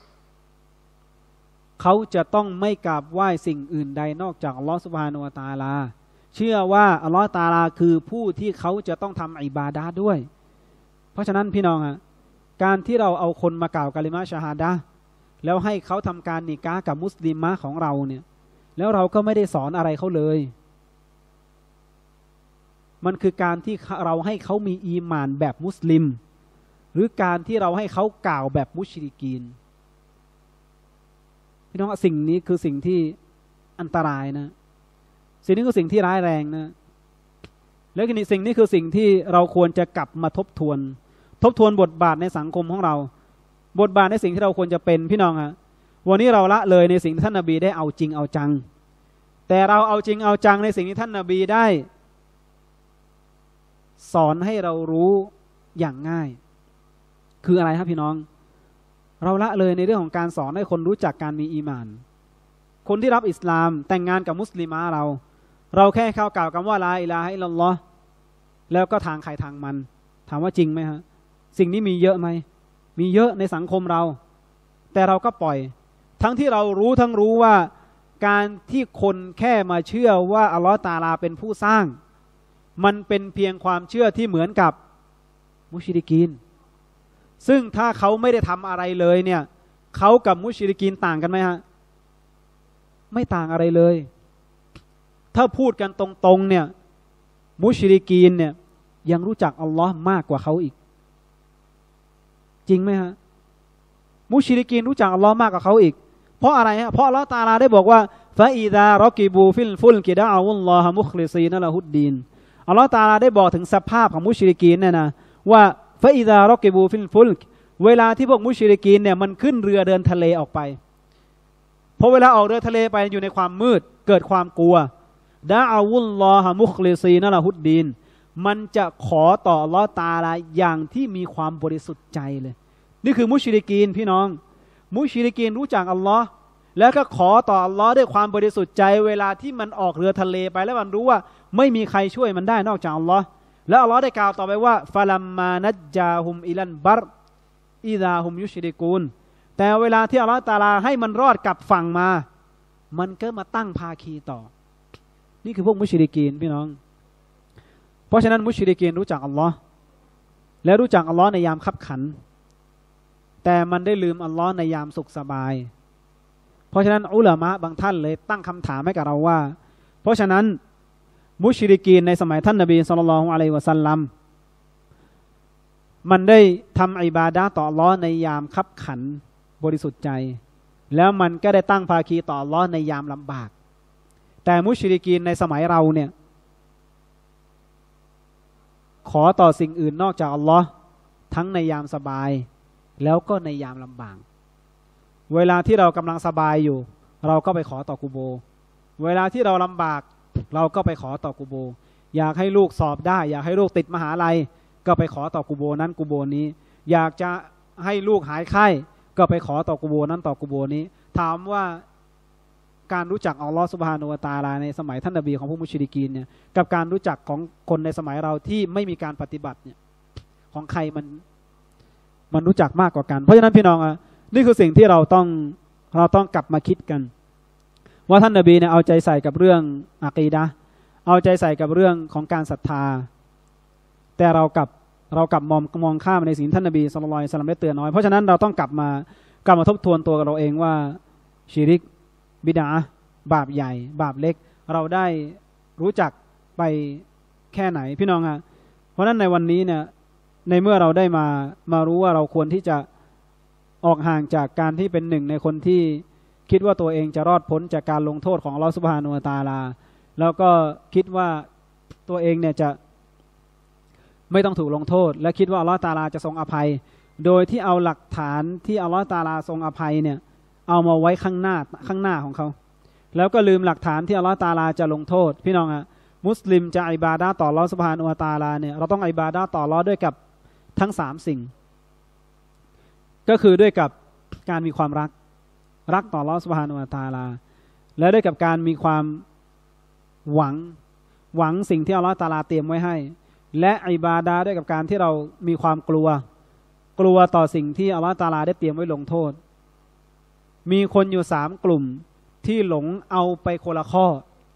Speaker 1: เขาจะต้องไม่กราบไหว้สิ่งอื่นใดนอกจากอัลลอฮฺซุบฮานะฮูวะตะอาลาเชื่อว่าอัลลอฮฺตะอาลาคือผู้ที่เขาจะต้องทำอิบาดะห์ด้วยเพราะฉะนั้นพี่น้องอ่ะการที่เราเอาคนมากล่าวกะลิมะชะฮาดะห์แล้วให้เขาทำการนิกาห์กับมุสลิมะของเราเนี่ยแล้วเราก็ไม่ได้สอนอะไรเขาเลยมันคือการที่เราให้เขามีอีหม่านแบบมุสลิมหรือการที่เราให้เขากล่าวแบบมุชริกีนพี่น้องสิ่งนี้คือสิ่งที่อันตรายนะสิ่งนี้คือสิ่งที่ร้ายแรงนะและทีนี้สิ่งนี้คือสิ่งที่เราควรจะกลับมาทบทวนทบทวนบทบาทในสังคมของเราบทบาทในสิ่งที่เราควรจะเป็นพี่น้องอะวันนี้เราละเลยในสิ่งที่ท่านนบีได้เอาจริงเอาจังแต่เราเอาจริงเอาจังในสิ่งที่ท่านนบีได้สอนให้เรารู้อย่างง่ายคืออะไรครับพี่น้องเราละเลยในเรื่องของการสอนให้คนรู้จักการมีอีหม่านคนที่รับอิสลามแต่งงานกับมุสลิมะเราเราแค่เข้ากล่าวคำว่าลาอิลาฮะอิลลัลลอฮ์แล้วก็ทางใครทางมันถามว่าจริงไหมฮะสิ่งนี้มีเยอะไหมมีเยอะในสังคมเราแต่เราก็ปล่อยทั้งที่เรารู้ทั้งรู้ว่าการที่คนแค่มาเชื่อว่าอัลลอฮฺตะอาลาเป็นผู้สร้างมันเป็นเพียงความเชื่อที่เหมือนกับมุชริกีนซึ่งถ้าเขาไม่ได้ทำอะไรเลยเนี่ยเขากับมุชริกีนต่างกันไหมฮะไม่ต่างอะไรเลยถ้าพูดกันตรงๆเนี่ยมุชริกีนเนี่ยยังรู้จักอัลลอฮ์มากกว่าเขาอีกจริงไหมฮะมุชริกีนรู้จักอัลลอฮ์มากกว่าเขาอีกเพราะอะไรฮะเพราะอัลลอฮ์ตะอาลาได้บอกว่าฟาอิซารอกิบูฟิลฟุลกิดะอวุลลอฮะมุคลิซีนะละฮุดดีนอัลลอฮ์ตะอาลาได้บอกถึงสภาพของมุชริกีนเนี่ยนะว่าฟาอิซารอกิบูฟิลฟุลเวลาที่พวกมุชริกีนเนี่ยมันขึ้นเรือเดินทะเลออกไปพอเวลาออกเรือทะเลไปอยู่ในความมืดเกิดความกลัวดะอวุลลอฮะมุคลิซีนะละฮุดดีนมันจะขอต่ออัลลอฮ์ตะอาลาอย่างที่มีความบริสุทธิ์ใจเลยนี่คือมุชริกีนพี่น้องมุชริกีนรู้จักอัลลอฮ์แล้วก็ขอต่ออัลลอฮ์ด้วยความบริสุทธิ์ใจเวลาที่มันออกเรือทะเลไปแล้วมันรู้ว่าไม่มีใครช่วยมันได้นอกจากอัลลอฮ์แล้วอัลลอฮ์ได้กล่าวต่อไปว่าฟะลัมมานัจจาฮุมอิลันบัรอิซาฮุมยุชริกูนแต่เวลาที่อัลลอฮ์ตะอาลาให้มันรอดกลับฝั่งมามันก็มาตั้งภาคีต่อนี่คือพวกมุชริกีนพี่น้องเพราะฉะนั้นมุชริกีนรู้จักอัลลอฮ์และรู้จักอัลลอฮ์ในยามคับขันแต่มันได้ลืมอัลลอฮ์ในยามสุขสบายเพราะฉะนั้นอุลามะบางท่านเลยตั้งคำถามให้กับเราว่าเพราะฉะนั้นมุชริกีนในสมัยท่านนบีศ็อลลัลลอฮุอะลัยฮิวะซัลลัมมันได้ทำอิบาดะห์ต่ออัลลอฮ์ในยามคับขันบริสุทธิ์ใจแล้วมันก็ได้ตั้งภาคีต่ออัลลอฮ์ในยามลำบากแต่มุชริกีนในสมัยเราเนี่ยขอต่อสิ่งอื่นนอกจากอัลลอฮ์ทั้งในยามสบายแล้วก็ในยามลำบากเวลาที่เรากำลังสบายอยู่เราก็ไปขอต่อกุโบเวลาที่เราลำบากเราก็ไปขอต่อกุโบอยากให้ลูกสอบได้อยากให้ลูกติดมหาลัยก็ไปขอต่อกุโบนั้นกุโบนี้อยากจะให้ลูกหายไข้ก็ไปขอต่อกุโบนั้นต่อกุโบนี้ถามว่าการรู้จักอัลลอฮฺซุบฮานะฮูวะตะอาลาในสมัยท่านนบีของพวกมุชริกีนเนี่ยกับการรู้จักของคนในสมัยเราที่ไม่มีการปฏิบัติเนี่ยของใครมันมันรู้จักมากกว่ากันเพราะฉะนั้นพี่น้องอ่ะนี่คือสิ่งที่เราต้องเราต้องกลับมาคิดกันว่าท่านนบีเนี่ยเอาใจใส่กับเรื่องอะกีดะห์เอาใจใส่กับเรื่องของการศรัทธาแต่เรากับเรากลับมองมองข้ามในสิ่งท่านนบีศ็อลลัลลอฮุอะลัยฮิวะซัลลัมได้เตือนน้อยเพราะฉะนั้นเราต้องกลับมากลับมาทบทวนตัวเราเองว่าชิริกบิดาอะห์บาปใหญ่บาปเล็กเราได้รู้จักไปแค่ไหนพี่น้องอ่ะเพราะนั้นในวันนี้เนี่ยในเมื่อเราได้มามารู้ว่าเราควรที่จะออกห่างจากการที่เป็นหนึ่งในคนที่คิดว่าตัวเองจะรอดพ้นจากการลงโทษของอัลเลาะห์ซุบฮานะฮูวะตะอาลาแล้วก็คิดว่าตัวเองเนี่ยจะไม่ต้องถูกลงโทษและคิดว่าอัลเลาะห์ตะอาลาจะทรงอภัยโดยที่เอาหลักฐานที่อัลเลาะห์ตะอาลาทรงอภัยเนี่ยเอามาไว้ข้างหน้าข้างหน้าของเขาแล้วก็ลืมหลักฐานที่อัลเลาะห์ตะอาลาจะลงโทษพี่น้องอะมุสลิมจะอิบาดะห์ต่ออัลเลาะห์ซุบฮานะฮูวะตะอาลาเนี่ยเราต้องอิบาดะห์ต่ออัลเลาะห์ด้วยกับทั้งสามสิ่งก็คือด้วยกับการมีความรักรักต่ออัลเลาะห์ซุบฮานะฮูวะตะอาลาและด้วยกับการมีความหวังหวังสิ่งที่อัลเลาะห์ตะอาลาเตรียมไว้ให้และอิบาดะห์ด้วยกับการที่เรามีความกลัวกลัวต่อสิ่งที่อัลเลาะห์ตะอาลาได้เตรียมไว้ลงโทษมีคนอยู่สามกลุ่มที่หลงเอาไปคนละข้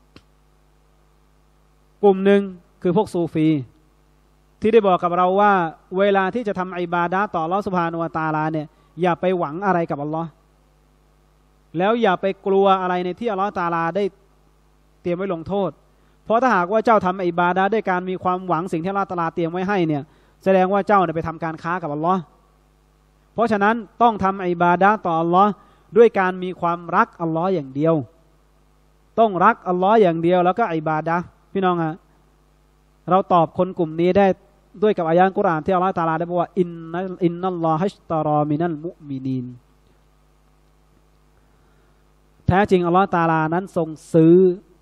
Speaker 1: อกลุ่มหนึ่งคือพวกซูฟีที่ได้บอกกับเราว่าเวลาที่จะทำอิบาดะห์ต่ออัลเลาะห์ซุบฮานะฮูวะตะอาลาเนี่ยอย่าไปหวังอะไรกับอัลเลาะห์แล้วอย่าไปกลัวอะไรในที่อัลเลาะห์ตะอาลาได้เตรียมไว้ลงโทษเพราะถ้าหากว่าเจ้าทำอิบาดะห์ด้วยการมีความหวังสิ่งที่อัลเลาะห์ตะอาลาเตรียมไว้ให้เนี่ยแสดงว่าเจ้าเนี่ยไปทำการค้ากับอัลเลาะห์เพราะฉะนั้นต้องทำอิบาดะห์ต่ออัลเลาะห์ด้วยการมีความรักอัลเลาะห์อย่างเดียวต้องรักอัลเลาะห์อย่างเดียวแล้วก็อิบาดะห์พี่น้องฮะเราตอบคนกลุ่มนี้ได้ด้วยกับอายะห์กุรอานที่อัลเลาะห์ตะอาลาได้บอกว่าอินนัลอินนัลลอฮะชตารอมินัลมุมินีนแท้จริงอัลเลาะห์ตะอาลานั้นทรงซื้อ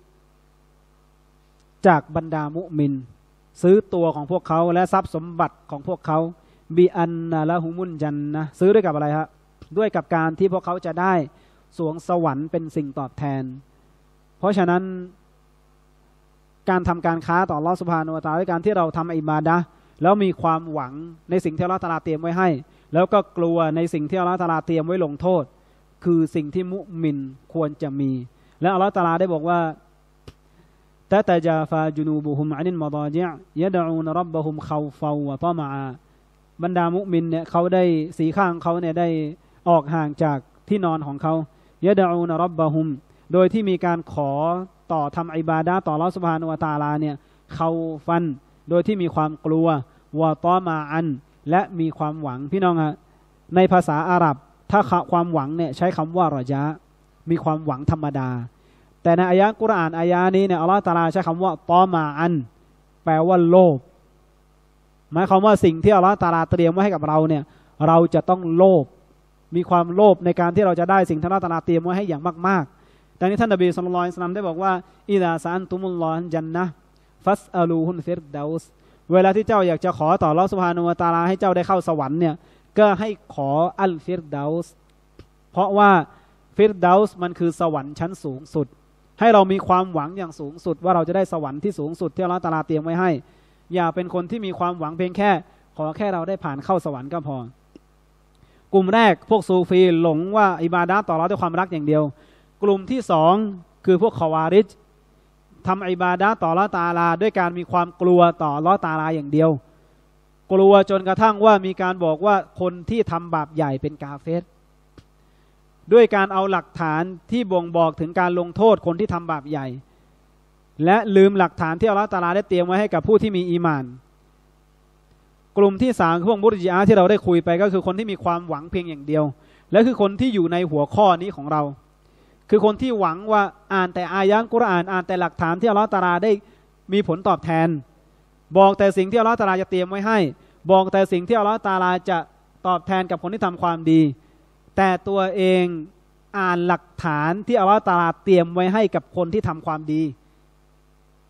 Speaker 1: จากบรรดามุมินซื้อตัวของพวกเขาและทรัพย์สมบัติของพวกเขาบิอันนะละฮุมุนจันนะซื้อด้วยกับอะไรฮะด้วยกับการที่พวกเขาจะได้สวงสวรรค์เป็นสิ่งตอบแทนเพราะฉะนั้นการทำการค้าต่ออัลเลาะห์ซุบฮานะฮูวะตะอาลาด้วยการที่เราทำอิบาดะห์แล้วมีความหวังในสิ่งที่อัลเลาะห์ตะอาลาเตรียมไว้ให้แล้วก็กลัวในสิ่งที่อัลเลาะห์ตะอาลาเตรียมไว้ลงโทษคือสิ่งที่มุมินควรจะมีและอัลเลาะห์ตะอาลาได้บอกว่าตะตะจาฟาจุนูบุฮุมอันิลมะฎอญิอ์ยะดะอูนร็อบบะฮุมคอฟะวะตอมะอาบรรดามุมินเนี่ยเขาได้สีข้างเขาเนี่ยได้ออกห่างจากที่นอนของเขายะดะอูนร็อบบะฮุมโดยที่มีการขอต่อทำอิบาดะห์ต่ออัลเลาะห์ซุบฮานะฮูวะตะอาลาเนี่ยเขาฟันโดยที่มีความกลัววะตอมะอันและมีความหวังพี่น้องฮะในภาษาอาหรับถ้าความหวังเนี่ยใช้คำว่ารอญะมีความหวังธรรมดาแต่ในอายะห์กุรอานอายะห์นี้เนี่ยอัลเลาะห์ตะอาลาใช้คำว่าตอมะอันแปลว่าโลภหมายความว่าสิ่งที่อัลเลาะห์ตะอาลาเตรียมไว้ให้กับเราเนี่ยเราจะต้องโลภมีความโลภในการที่เราจะได้สิ่งที่อัลเลาะห์ตะอาลาเตรียมไว้ให้อย่างมากๆดังนี้ท่านนบีศ็อลลัลลอฮุอะลัยฮิวะซัลลัมได้บอกว่าอิซาซะอันตุมุลลอฮะญันนะฮ์ฟัสอะลูฮุนฟิรดาวส์เวลาที่เจ้าอยากจะขอต่ออัลเลาะห์ซุบฮานะฮูวะตะอาลาให้เจ้าได้เข้าสวรรค์เนี่ยก็ให้ขออัลฟิรดาวส์เพราะว่าฟิรดาวส์มันคือสวรรค์ชั้นสูงสุดให้เรามีความหวังอย่างสูงสุดว่าเราจะได้สวรรค์ที่สูงสุดที่อัลเลาะห์ตะอาลาเตรียมไว้ให้อย่าเป็นคนที่มีความหวังเพียงแค่ขอแค่เราได้ผ่านเข้าสวรรค์ก็พอกลุ่มแรกพวกซูฟีหลงว่าอิบาดะห์ต่ออัลเลาะห์ด้วยความรักอย่างเดียวกลุ่มที่สองคือพวกคอวาริจทำอิบาดะห์ต่ออัลเลาะห์ตะอาลาด้วยการมีความกลัวต่ออัลเลาะห์ตะอาลาอย่างเดียวกลัวจนกระทั่งว่ามีการบอกว่าคนที่ทำบาปใหญ่เป็นกาเฟรด้วยการเอาหลักฐานที่บ่งบอกถึงการลงโทษคนที่ทำบาปใหญ่และลืมหลักฐานที่อัลเลาะห์ตะอาลาได้เตรียมไว้ให้กับผู้ที่มีอีหม่านกลุ่มที่สามพวกมุรญิอะห์ที่เราได้คุยไปก็คือคนที่มีความหวังเพียงอย่างเดียวและคือคนที่อยู่ในหัวข้อนี้ของเราคือคนที่หวังว่าอ่านแต่อายะห์กุรอานอ่านแต่หลักฐานที่อัลเลาะห์ตะอาลาได้มีผลตอบแทนบอกแต่สิ่งที่อัลเลาะห์ตะอาลาจะเตรียมไว้ให้บอกแต่สิ่งที่อัลเลาะห์ตะอาลาจะตอบแทนกับคนที่ทำความดีแต่ตัวเองอ่านหลักฐานที่อัลเลาะห์ตะอาลาเตรียมไว้ให้กับคนที่ทำความดี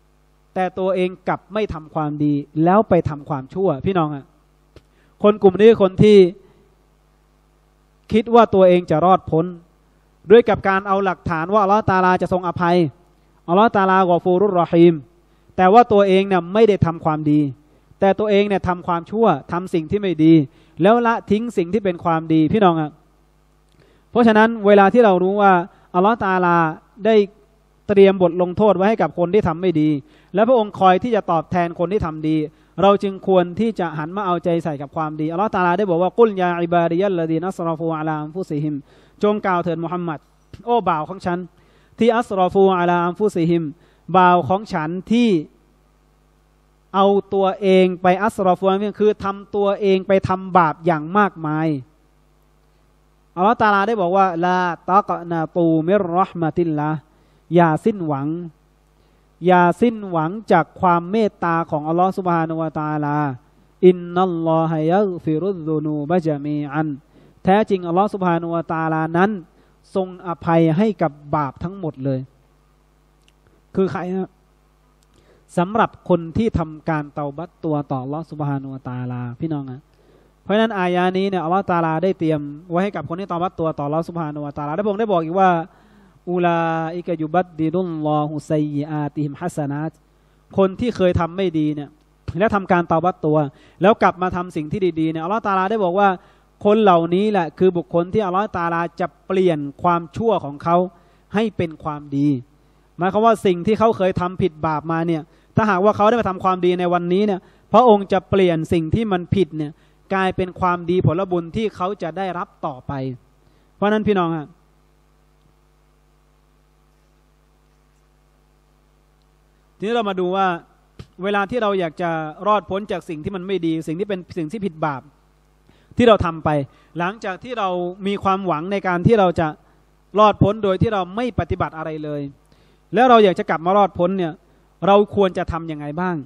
Speaker 1: แต่ตัวเองกลับไม่ทำความดีแล้วไปทำความชั่วพี่น้องอ่ะคนกลุ่มนี้คนที่คิดว่าตัวเองจะรอดพ้นด้วยกับการเอาหลักฐานว่าอัลเลาะห์ตะอาลาจะทรงอภัยอัลเลาะห์ตะอาลากอฟูรุรเราะฮีมแต่ว่าตัวเองเนี่ยไม่ได้ทำความดีแต่ตัวเองเนี่ยทำความชั่วทำสิ่งที่ไม่ดีแล้วละทิ้งสิ่งที่เป็นความดีพี่น้องอ่ะเพราะฉะนั้นเวลาที่เรารู้ว่าอัลเลาะห์ตะอาลาได้เตรียมบทลงโทษไว้ให้กับคนที่ทำไม่ดีและพระองค์คอยที่จะตอบแทนคนที่ทำดีเราจึงควรที่จะหันมาเอาใจใส่กับความดีอัลเลาะห์ตะอาลาได้บอกว่ากุลยาอิบาดิยัลลดีนัสรอฟูอะลาอันฟุซิฮิมจงกล่าวเถิดมุฮัมมัดโอ้บ่าวของฉันที่อัสรอฟูอะลาอันฟุซิฮิมบ่าวของฉันที่เอาตัวเองไปอัสรอฟูนี่คือทำตัวเองไปทำบาปอย่างมากมายอัลเลาะห์ตะอาลาได้บอกว่าลาตะกะนาตูมิรเราะห์มะติลลาห์อย่าสิ้นหวังอย่าสิ้นหวังจากความเมตตาของอัลลอฮฺซุบฮานะฮูวะตะอาลาอินนัลลอฮะยัฆฟิรุซซุนูบะญะมีอันแท้จริงอัลลอฮฺซุบฮานะฮูวะตะอาลานั้นทรงอภัยให้กับบาปทั้งหมดเลยคือใครนะสำหรับคนที่ทำการเตาบัตตัวต่ออัลลอฮฺซุบฮานะฮูวะตะอาลาพี่น้องนะเพราะฉะนั้นอายะนี้เนี่ยอัลลอฮฺตะอาลาได้เตรียมไว้ให้กับคนที่เตาบัตตัวต่ออัลลอฮฺซุบฮานะฮูวะตะอาลาได้บอกได้บอกอีกว่าอูลาอิกะยุบัดดิลุลลอฮุซัยยิอาติฮิมฮัสนาตคนที่เคยทำไม่ดีเนี่ยแล้วทำการเตาบัตตัวแล้วกลับมาทำสิ่งที่ดีๆเนี่ยอัลลอฮฺตะอาลาได้บอกว่าคนเหล่านี้แหละคือบุคคลที่อัลลอฮฺตะอาลาจะเปลี่ยนความชั่วของเขาให้เป็นความดีหมายความว่าสิ่งที่เขาเคยทำผิดบาปมาเนี่ยถ้าหากว่าเขาได้มาทำความดีในวันนี้เนี่ยพระองค์จะเปลี่ยนสิ่งที่มันผิดเนี่ยกลายเป็นความดีผลบุญที่เขาจะได้รับต่อไปเพราะนั้นพี่น้องอะทีนี้เรามาดูว่าเวลาที่เราอยากจะรอดพ้นจากสิ่งที่มันไม่ดีสิ่งที่เป็นสิ่งที่ผิดบาปที่เราทำไปหลังจากที่เรามีความหวังในการที่เราจะรอดพ้นโดยที่เราไม่ปฏิบัติอะไรเลยแล้วเราอยากจะกลับมารอดพ้นเนี่ยเราควรจะทำยังไงบ้าง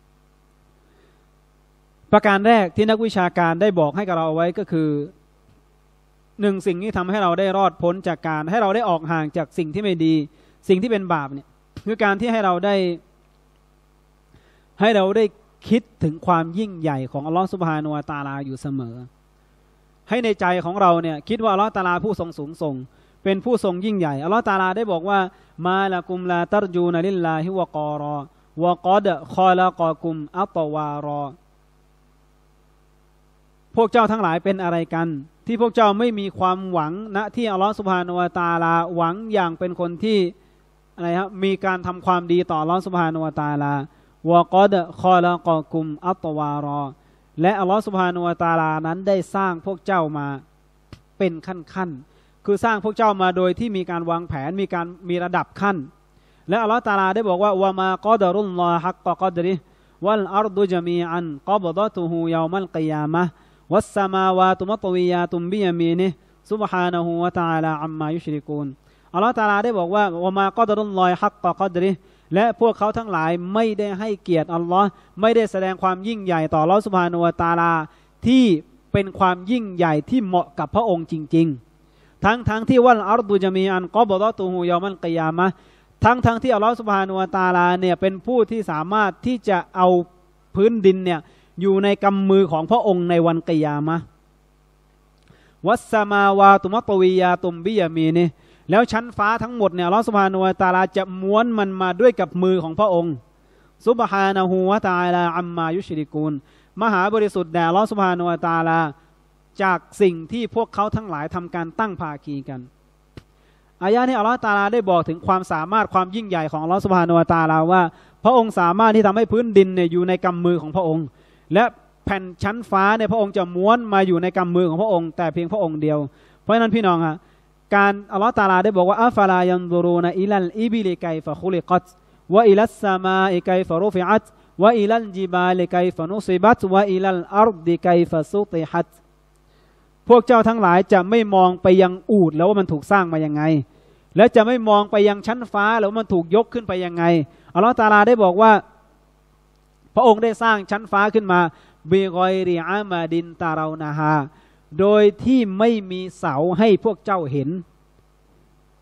Speaker 1: ประการแรกที่นักวิชาการได้บอกให้กับเราเอาไว้ก็คือหนึ่งสิ่งที่ทำให้เราได้รอดพ้นจากการให้เราได้ออกห่างจากสิ่งที่ไม่ดีสิ่งที่เป็นบาปเนี่ยคือการที่ให้เราได้ให้เราได้คิดถึงความยิ่งใหญ่ของอัลลอฮฺซุบฮานะฮูวะตะอาลาอยู่เสมอให้ในใจของเราเนี่ยคิดว่าอัลลอฮฺตะอาลาผู้ทรงสูงส่งเป็นผู้ทรงยิ่งใหญ่อัลลอฮฺตะอาลาได้บอกว่ามาละกุมลาตัรจูนะลิลลาฮิวะกอรอวะกอดคอละกอกุมอัตวารอพวกเจ้าทั้งหลายเป็นอะไรกันที่พวกเจ้าไม่มีความหวังณที่อัลลอฮฺซุบฮานะฮูวะตะอาลาหวังอย่างเป็นคนที่อะไรครับมีการทำความดีต่ออัลลอฮฺซุบฮานะฮูวะตะอาลาวะกอดคอละกอกุมอัตวารอและอัลลอฮฺซุบฮานะฮูวะตะอาลานั้นได้สร้างพวกเจ้ามาเป็นขั้นๆคือสร้างพวกเจ้ามาโดยที่มีการวางแผนมีการมีระดับขั้นและอัลลอฮฺตะอาลาได้บอกว่าวะมากอดารุลลอฮ์ฮักกะกอดริวัลอัรดุญะมีอันกับดะตุฮูยอมัลกิยามะฮ์วัสสมาวาตุมัตวิยาตุมบิยามีนิฮิซุบฮานะฮูวะตะอาลาอัมมายุชริกูนอัลลอฮฺตะอาลาได้บอกว่าวะมากอดารุลลอฮ์ฮักกะกอดริและพวกเขาทั้งหลายไม่ได้ให้เกียรติอัลลอฮ์ไม่ได้แสดงความยิ่งใหญ่ต่ออัลลอฮ์ซุบฮานะฮูวะตะอาลาที่เป็นความยิ่งใหญ่ที่เหมาะกับพระองค์จริงๆทั้งทั้งที่วัลอัรดุญะมีอันกอบดะตุฮูยอมัลกิยามะฮ์ทั้งทั้งที่อัลลอฮ์ซุบฮานะฮูวะตะอาลาเนี่ยเป็นผู้ที่สามารถที่จะเอาพื้นดินเนี่ยอยู่ในกำมือของพระองค์ในวันกิยามะฮ์วัสสมาวาตุมัตวิยาตุมบิยามีนิแล้วชั้นฟ้าทั้งหมดเนี่ยอัลลอฮฺซุบฮานะฮูวะตะอาลาจะม้วนมันมาด้วยกับมือของพระองค์ซุบฮานะฮูวะตะอาลาอัมมายุชริกูนมหาบริสุทธิ์แด่อัลลอฮฺซุบฮานะฮูวะตะอาลาจากสิ่งที่พวกเขาทั้งหลายทำการตั้งภาคีกันอายะนี้อัลลอฮฺตะอาลาได้บอกถึงความสามารถความยิ่งใหญ่ของอัลลอฮฺซุบฮานะฮูวะตะอาลาว่าพระองค์สามารถที่ทำให้พื้นดินเนี่ยอยู่ในกำมือของพระองค์และแผ่นชั้นฟ้าเนี่ยพระองค์จะม้วนมาอยู่ในกำมือของพระองค์แต่เพียงพระองค์เดียวเพราะฉะนั้นพี่น้องฮะการอัลลอฮฺตะอาลาได้บอกว่าอัฟลายันซุรูนอิลัลอิบิลิกัยฟะคุลิกัตวะอิลัสสมาอิกัยฟะรุฟิอัตวะอิลัลจิบาลิกัยฟะนุซิบัตวะอิลัลอัรดิกัยฟะซุติฮัตพวกเจ้าทั้งหลายจะไม่มองไปยังอูฐแล้วว่ามันถูกสร้างมายังไงและจะไม่มองไปยังชั้นฟ้าแล้วว่ามันถูกยกขึ้นไปยังไงอัลลอฮฺตะอาลาได้บอกว่าพระองค์ได้สร้างชั้นฟ้าขึ้นมาบิกอยริอามาดินตาเรานาฮาโดยที่ไม่มีเสาให้พวกเจ้าเห็น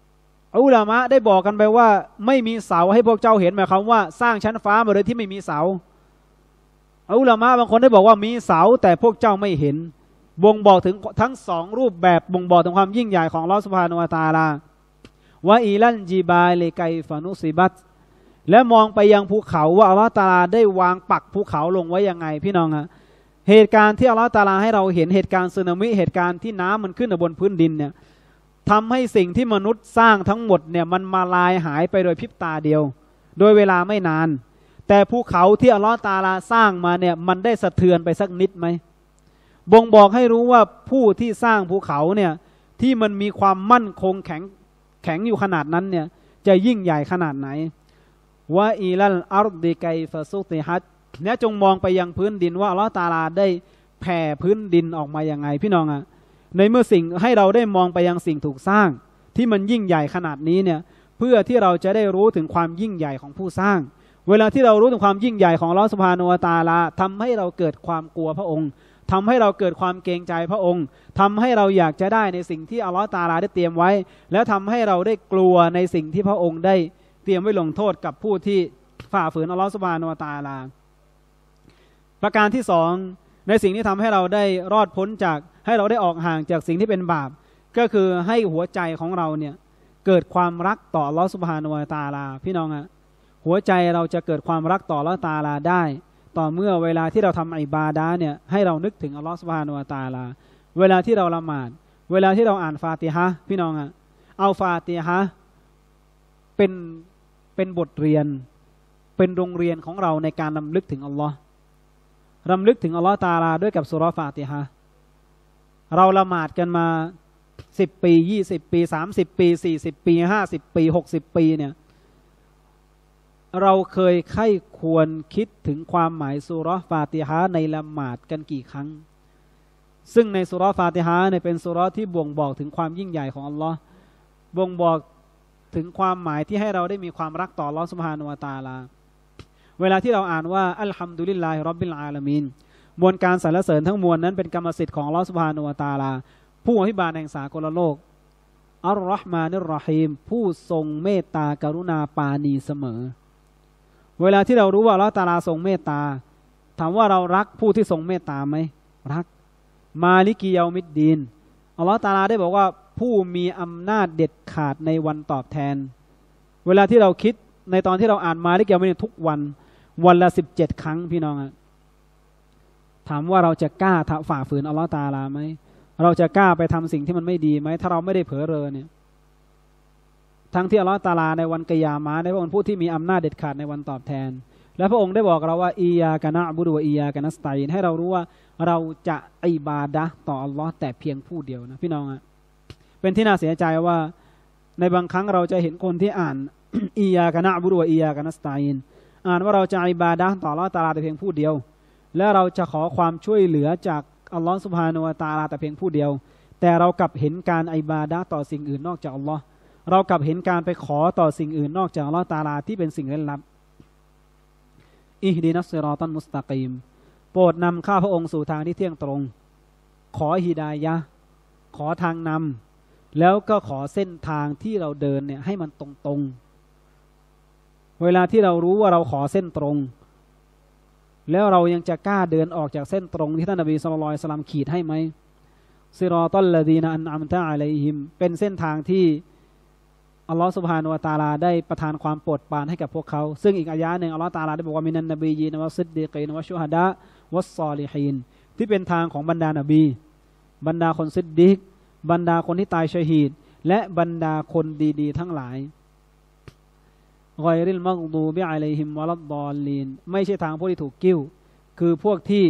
Speaker 1: อุลามะได้บอกกันไปว่าไม่มีเสาให้พวกเจ้าเห็นหมายความว่าสร้างชั้นฟ้ามาโดยที่ไม่มีเสาอุลามะบางคนได้บอกว่ามีเสาแต่พวกเจ้าไม่เห็นบ่งบอกถึงทั้งสองรูปแบบบ่งบอกถึงความยิ่งใหญ่ของอัลเลาะห์ซุบฮานะฮูวะตะอาลาวะอีลันจิบาลิไกฟานุซิบัตและมองไปยังภูเขาว่าอัลเลาะห์ตะอาลาได้วางปักภูเขาลงไว้ยังไงพี่น้องฮะเหตุการณ์ที่อัลเลาะห์ตะอาลาให้เราเห็นเหตุการณ์สึนามิเหตุการณ์ที่น้ำมันขึ้นบนพื้นดินเนี่ยทำให้สิ่งที่มนุษย์สร้างทั้งหมดเนี่ยมันมาลายหายไปโดยพริบตาเดียวโดยเวลาไม่นานแต่ภูเขาที่อัลเลาะห์ตะอาลาสร้างมาเนี่ยมันได้สะเทือนไปสักนิดไหมบ่งบอกให้รู้ว่าผู้ที่สร้างภูเขาเนี่ยที่มันมีความมั่นคงแข็งแข็งอยู่ขนาดนั้นเนี่ยจะยิ่งใหญ่ขนาดไหนวะอีลัลอัรดิไกฟะซุติฮัตและจงมองไปยังพื้นดินว่าอัลเลาะห์ตะอาลาได้แผ่พื้นดินออกมาอย่างไงพี่น้องอะในเมื่อสิ่งให้เราได้มองไปยังสิ่งถูกสร้างที่มันยิ่งใหญ่ขนาดนี้เนี่ยเพื่อที่เราจะได้รู้ถึงความยิ่งใหญ่ของผู้สร้างเวลาที่เรารู้ถึงความยิ่งใหญ่ของอัลเลาะห์ซุบฮานะฮูวะตะอาลาทำให้เราเกิดความกลัวพระองค์ทำให้เราเกิดความเกรงใจพระองค์ทำให้เราอยากจะได้ในสิ่งที่อัลเลาะห์ตะอาลาได้เตรียมไว้แล้วทำให้เราได้กลัวในสิ่งที่พระองค์ได้เตรียมไว้ลงโทษกับผู้ที่ฝ่าฝืนอัลเลาะห์ซุบฮานะฮูวะตะอาลาประการที่สองในสิ่งที่ทำให้เราได้รอดพ้นจากให้เราได้ออกห่างจากสิ่งที่เป็นบาปก็คือให้หัวใจของเราเนี่ยเกิดความรักต่ออัลเลาะห์ซุบฮานะฮูวะตะอาลาพี่น้องอะหัวใจเราจะเกิดความรักต่ออัลเลาะห์ตะอาลาได้ต่อเมื่อเวลาที่เราทำอิบาดะห์เนี่ยให้เรานึกถึงอัลเลาะห์ซุบฮานะฮูวะตะอาลาเวลาที่เราละหมาดเวลาที่เราอ่านฟาติฮะห์พี่น้องอะเอาฟาติฮะห์เป็นเป็นบทเรียนเป็นโรงเรียนของเราในการรำลึกถึงอัลเลาะห์รำลึกถึงอัลเลาะห์ตะอาลาด้วยกับซูเราะห์ฟาติฮะห์เราละหมาดกันมาสิบปียี่สิบปีสามสิบปีสี่สิบปีห้าสิบปีหกสิบปีเนี่ยเราเคยใคร่ควรคิดถึงความหมายซูเราะห์ฟาติฮะห์ในละหมาดกันกี่ครั้งซึ่งในซูเราะห์ฟาติฮะห์เนี่ยเป็นซูเราะห์ที่บ่งบอกถึงความยิ่งใหญ่ของอัลลอฮ์บ่งบอกถึงความหมายที่ให้เราได้มีความรักต่ออัลลอฮ์ซุบฮานะฮูวะตะอาลาเวลาที่เราอ่านว่าอัลฮัมดุลิลลาฮิร็อบบิลอาลามีนมวลการสรรเสริญทั้งมวลนั้นเป็นกรรมสิทธิ์ของอัลลอฮ์ซุบฮานะฮูวะตะอาลาผู้อภิบาลแห่งสากลโลกอัลเราะห์มานิรเราะฮีมผู้ทรงเมตตากรุณาปราณีเสมอเวลาที่เรารู้ว่าอัลเลาะห์ตะอาลาทรงเมตตาถามว่าเรารักผู้ที่ทรงเมตตาไหมรักมาลิกิยามิดดีนอัลเลาะห์ตะอาลาได้บอกว่าผู้มีอำนาจเด็ดขาดในวันตอบแทนเวลาที่เราคิดในตอนที่เราอ่านมาลิกิยามิดดีนทุกวันวันละสิบเจ็ดครั้งพี่น้องอะถามว่าเราจะกล้าฝ่าฝืนอัลเลาะห์ตะอาลาไหมเราจะกล้าไปทำสิ่งที่มันไม่ดีไหมถ้าเราไม่ได้เผลอเรอเนี่ยทั้งที่อัลเลาะห์ตะอาลาในวันกิยามะห์ได้พระองค์ผู้ที่มีอำนาจเด็ดขาดในวันตอบแทนและพระองค์ได้บอกเราว่าอียากะนะอ์บุดุวะอียากะนัสตะอีนให้เรารู้ว่าเราจะอิบาดะห์ต่ออัลเลาะห์แต่เพียงผู้เดียวนะพี่น้องอะเป็นที่น่าเสียใจว่าในบางครั้งเราจะเห็นคนที่อ่าน อียากะนะอ์บุดุวะอียากะนัสตะอีนอ่านว่าเราจะอิบาดะห์ต่ออัลเลาะห์ตะอาลาแต่เพียงผู้เดียวและเราจะขอความช่วยเหลือจากอัลเลาะห์ซุบฮานะฮูวะตะอาลาแต่เพียงผู้เดียวแต่เรากลับเห็นการอิบาดะห์ต่อสิ่งอื่นนอกจากอัลเลาะห์เรากลับเห็นการไปขอต่อสิ่งอื่นนอกจากอัลเลาะห์ตะอาลาที่เป็นสิ่งเร้นลับอิฮดีนัสซิรอตัลมุสตะกีมโปรดนำข้าพระองค์สู่ทางที่เที่ยงตรงขอฮิดายะห์ขอทางนำแล้วก็ขอเส้นทางที่เราเดินเนี่ยให้มันตรงๆเวลาที่เรารู้ว่าเราขอเส้นตรงแล้วเรายังจะกล้าเดินออกจากเส้นตรงที่ท่านนบีศ็อลลัลลอฮุอะลัยฮิวะซัลลัมขีดให้ไหมซิรอตัลลดีนอันอัมตะอะลัยฮิมเป็นเส้นทางที่อัลลอฮฺซุบฮานะฮูวะตะอาลาได้ประทานความโปรดปรานให้กับพวกเขาซึ่งอีกอายะห์หนึ่งอัลลอฮฺตะอาลาได้บอกว่ามินันนบียีนวะซิดดีกีนวะชุฮะดะวัสศอลิฮีนที่เป็นทางของบรรดานบีบรรดาคนซิดดีกบรรดาคนที่ตายชะฮีดและบรรดาคนดีๆทั้งหลายกอยริลมักดูบิอะลัยฮิมวะลัดดอลลีนไม่ใช่ทางพวกที่ถูกกิ้วคือพวกที่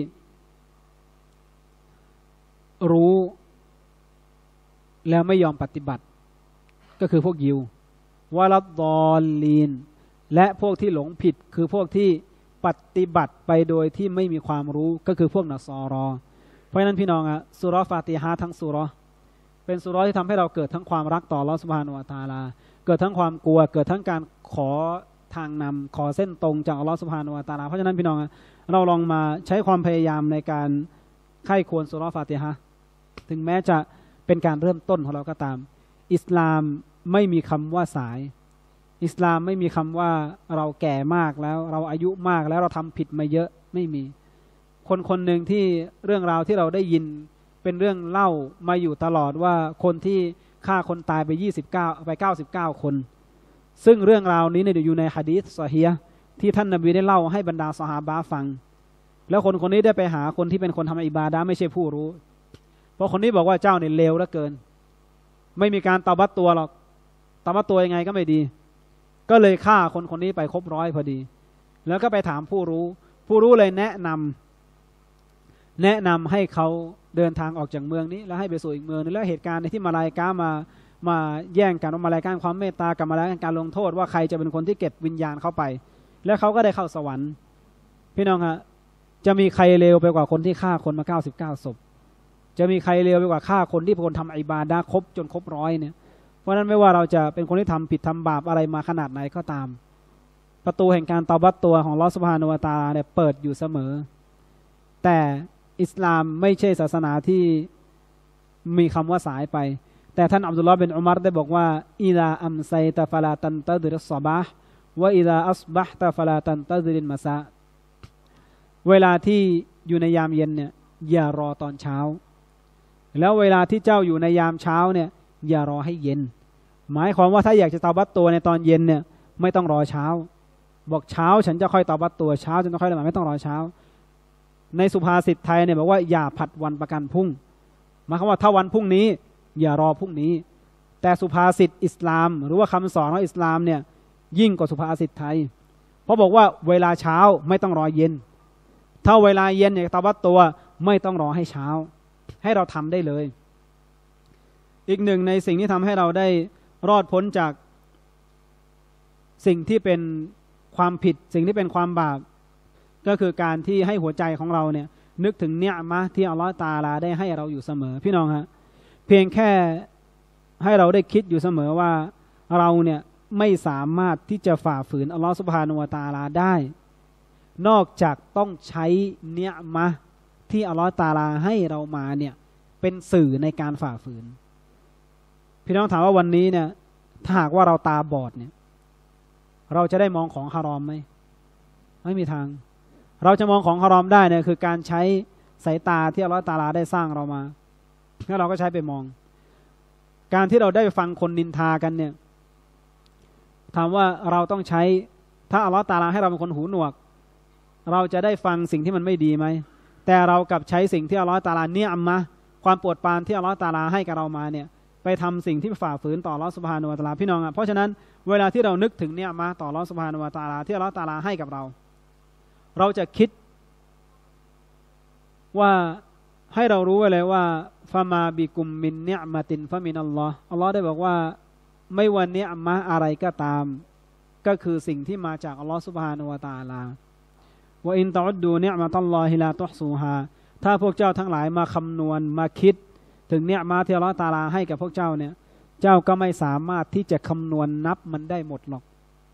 Speaker 1: รู้แล้วไม่ยอมปฏิบัติก็คือพวกยิววะลัดดอลลีนและพวกที่หลงผิดคือพวกที่ปฏิบัติไปโดยที่ไม่มีความรู้ก็คือพวกนัสรอเพราะฉะนั้นพี่น้องอะซูเราะห์ฟาติฮะห์ทั้งซูเราะห์เป็นซูเราะห์ที่ทำให้เราเกิดทั้งความรักต่ออัลเลาะห์ซุบฮานะฮูวะตะอาลาเกิดทั้งความกลัวเกิดทั้งการขอทางนำขอเส้นตรงจากอัลเลาะห์ซุบฮานะฮูวะตะอาลาเพราะฉะนั้นพี่น้องอะเราลองมาใช้ความพยายามในการใคร่ควรซูเราะห์ฟาติฮะห์ถึงแม้จะเป็นการเริ่มต้นของเราก็ตามอิสลามไม่มีคำว่าสายอิสลามไม่มีคำว่าเราแก่มากแล้วเราอายุมากแล้วเราทำผิดมาเยอะไม่มีคนคนหนึ่งที่เรื่องราวที่เราได้ยินเป็นเรื่องเล่ามาอยู่ตลอดว่าคนที่ฆ่าคนตายไปยี่สิบเก้าไปเก้าสิบเก้าคนซึ่งเรื่องราวนี้เนี่ยอยู่ในหะดีษซอฮีฮ์ที่ท่านนบีได้เล่าให้บรรดาซอฮาบะห์ฟังแล้วคนคนนี้ได้ไปหาคนที่เป็นคนทำอิบาดะห์ไม่ใช่ผู้รู้เพราะคนนี้บอกว่าเจ้าเนี่ยเลวเหลือเกินไม่มีการตอบัตตัวหรอกตอบัตตัวยังไงก็ไม่ดีก็เลยฆ่าคนคนนี้ไปครบร้อยพอดีแล้วก็ไปถามผู้รู้ผู้รู้เลยแนะนำแนะนำให้เขาเดินทางออกจากเมืองนี้แล้วให้ไปสู่อีกเมืองนึงแล้วเหตุการณ์ในที่มาลายกามามาแย่งกันว่ามาลายกาความเมตตากับมาลายกาการลงโทษว่าใครจะเป็นคนที่เก็บวิญญาณเข้าไปแล้วเขาก็ได้เข้าสวรรค์พี่น้องฮะจะมีใครเลวไปกว่าคนที่ฆ่าคนมาเก้าสิบเก้าศพจะมีใครเลวไปกว่าฆ่าคนที่เป็นคนทำอิบาดะห์ครบจนครบร้อยเนี่ยเพราะนั้นไม่ว่าเราจะเป็นคนที่ทำผิดทำบาปอะไรมาขนาดไหนก็ตามประตูแห่งการตอบัตตัวของอัลเลาะห์ซุบฮานะฮูวะตะอาลาเนี่ยเปิดอยู่เสมอแต่อิสลามไม่ใช่ศาสนาที่มีคำว่าสายไปแต่ท่านอับดุลลอฮ์บินอุมัรได้บอกว่าอิซาอัมไซตะฟะลาตันตะซิริศศอบาห์วะอิซาอัศบะห์ตะฟะลาตันตะซิริลมะซาเวลาที่อยู่ในยามเย็นเนี่ยอย่ารอตอนเช้าแล้วเวลาที่เจ้าอยู่ในยามเช้าเนี่ยอย่ารอให้เย็นหมายความว่าถ้าอยากจะตอบัตตัวในตอนเย็นเนี่ยไม่ต้องรอเช้าบอกเช้าฉันจะค่อยตอบัตตัวเช้าฉันจะค่อยละหมาดไม่ต้องรอเช้าในสุภาษิตไทยเนี่ยบอกว่าอย่าผัดวันประกันพรุ่งหมายความว่าถ้าวันพรุ่งนี้อย่ารอพรุ่งนี้แต่สุภาษิตอิสลามหรือว่าคำสอนของอิสลามเนี่ยยิ่งกว่าสุภาษิตไทยเพราะบอกว่าเวลาเช้าไม่ต้องรอเย็นถ้าเวลาเย็นเนี่ยตอบัตตัวไม่ต้องรอให้เช้าให้เราทำได้เลยอีกหนึ่งในสิ่งที่ทำให้เราได้รอดพ้นจากสิ่งที่เป็นความผิดสิ่งที่เป็นความบาปก็คือการที่ให้หัวใจของเราเนี่ยนึกถึงเนียมะที่อัลลอฮฺตะอาลาได้ให้เราอยู่เสมอพี่น้องฮะเพียงแค่ให้เราได้คิดอยู่เสมอว่าเราเนี่ยไม่สามารถที่จะฝ่าฝืนอัลลอฮฺซุบฮานะฮูวะตะอาลาได้นอกจากต้องใช้เนียมะที่อัลลอฮฺตะอาลาให้เรามาเนี่ยเป็นสื่อในการฝ่าฝืนพี่น้องถามว่าวันนี้เนี่ยถ้าหากว่าเราตาบอดเนี่ยเราจะได้มองของฮารอมไหมไม่มีทางเราจะมองของฮารอมได้เนี่ยคือการใช้สายตาที่อัลเลาะห์ตะอาลาได้สร้างเรามาแล้วเราก็ใช้ไปมองการที่เราได้ฟังคนนินทากันเนี่ยถามว่าเราต้องใช้ถ้าอัลเลาะห์ตะอาลาให้เราเป็นคนหูหนวกเราจะได้ฟังสิ่งที่มันไม่ดีไหมแต่เรากลับใช้สิ่งที่อัลเลาะห์ตะอาลาเนี่ยอัมมะความโปรดปรานที่อัลเลาะห์ตะอาลาให้กับเรามาเนี่ยไปทำสิ่งที่ฝ่าฝืนต่ออัลเลาะห์ซุบฮานะฮูวะตะอาลาพี่น้องอ่ะเพราะฉะนั้นเวลาที่เรานึกถึงเนี่ยอัมมะต่ออัลเลาะห์ซุบฮานะฮูวะตะอาลาที่อัลเลาะห์ตะอาลาให้กับเราเราจะคิดว่าให้เรารู้ไว้เลยว่าฟามาบิกุมมินเนียมะตินฟะมินัลลอฮ์อัลลอฮ์ได้บอกว่าไม่ว่าเนียมะอะไรก็ตามก็คือสิ่งที่มาจากอัลลอฮ์ซุบฮานะฮูวะตะอาลาวะอินตะอุดดูเนียมะตัลลอฮิลาตุฮซูฮาถ้าพวกเจ้าทั้งหลายมาคำนวณมาคิดถึงเนียมะที่อัลลอฮ์ตะอาลาให้กับพวกเจ้าเนี่ยเจ้าก็ไม่สามารถที่จะคำนวณนับมันได้หมดหรอก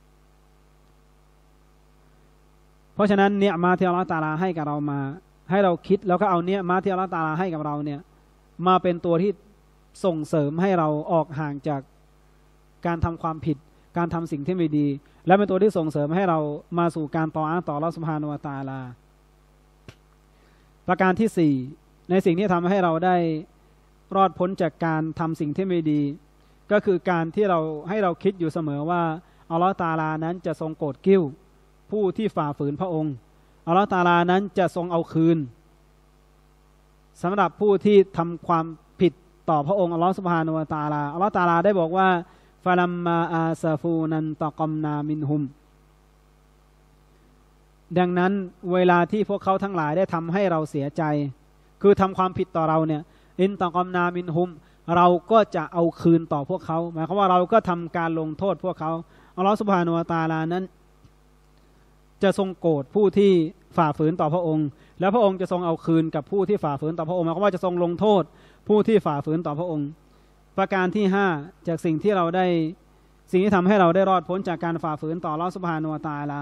Speaker 1: เพราะฉะนั้นเนียมะที่อัลลอฮ์ตะอาลาให้กับเรามาให้เราคิดแล้วก็เอาเนียมะที่อัลลอฮ์ตะอาลาให้กับเราเนี่ยมาเป็นตัวที่ส่งเสริมให้เราออกห่างจากการทำความผิดการทำสิ่งที่ไม่ดีและเป็นตัวที่ส่งเสริมให้เรามาสู่การต่ออาต่ออัลเลาะห์ซุบฮานะฮูวะตะอาลาประการที่สี่ในสิ่งที่ทำให้เราได้รอดพ้นจากการทำสิ่งที่ไม่ดีก็คือการที่เราให้เราคิดอยู่เสมอว่าอัลเลาะห์ตะอาลานั้นจะทรงโกรธกิ้วผู้ที่ฝ่าฝืนพระองค์อัลเลาะห์ตะอาลานั้นจะทรงเอาคืนสำหรับผู้ที่ทำความผิดต่อพระองค์อัลเลาะห์ซุบฮานะฮูวะตะอาลาอัลเลาะห์ตะอาลาได้บอกว่าฟะลัมมาอาซาฟูนันตะกอมนามินฮุมดังนั้นเวลาที่พวกเขาทั้งหลายได้ทำให้เราเสียใจคือทำความผิดต่อเราเนี่ยอินตะกอมนามินฮุมเราก็จะเอาคืนต่อพวกเขาหมายความว่าเราก็ทำการลงโทษพวกเขาอัลเลาะห์ซุบฮานะฮูวะตะอาลานั้นจะทรงโกรธผู้ที่ฝ่าฝืนต่อพระองค์แล้วพระองค์จะทรงเอาคืนกับผู้ที่ฝ่าฝืนต่อพระองค์หมายความว่าจะทรงลงโทษผู้ที่ฝ่าฝืนต่อพระองค์ประการที่ห้าจากสิ่งที่เราได้สิ่งที่ทำให้เราได้รอดพ้นจากการฝ่าฝืนต่ออัลเลาะห์ซุบฮานะฮูวะตะอาลา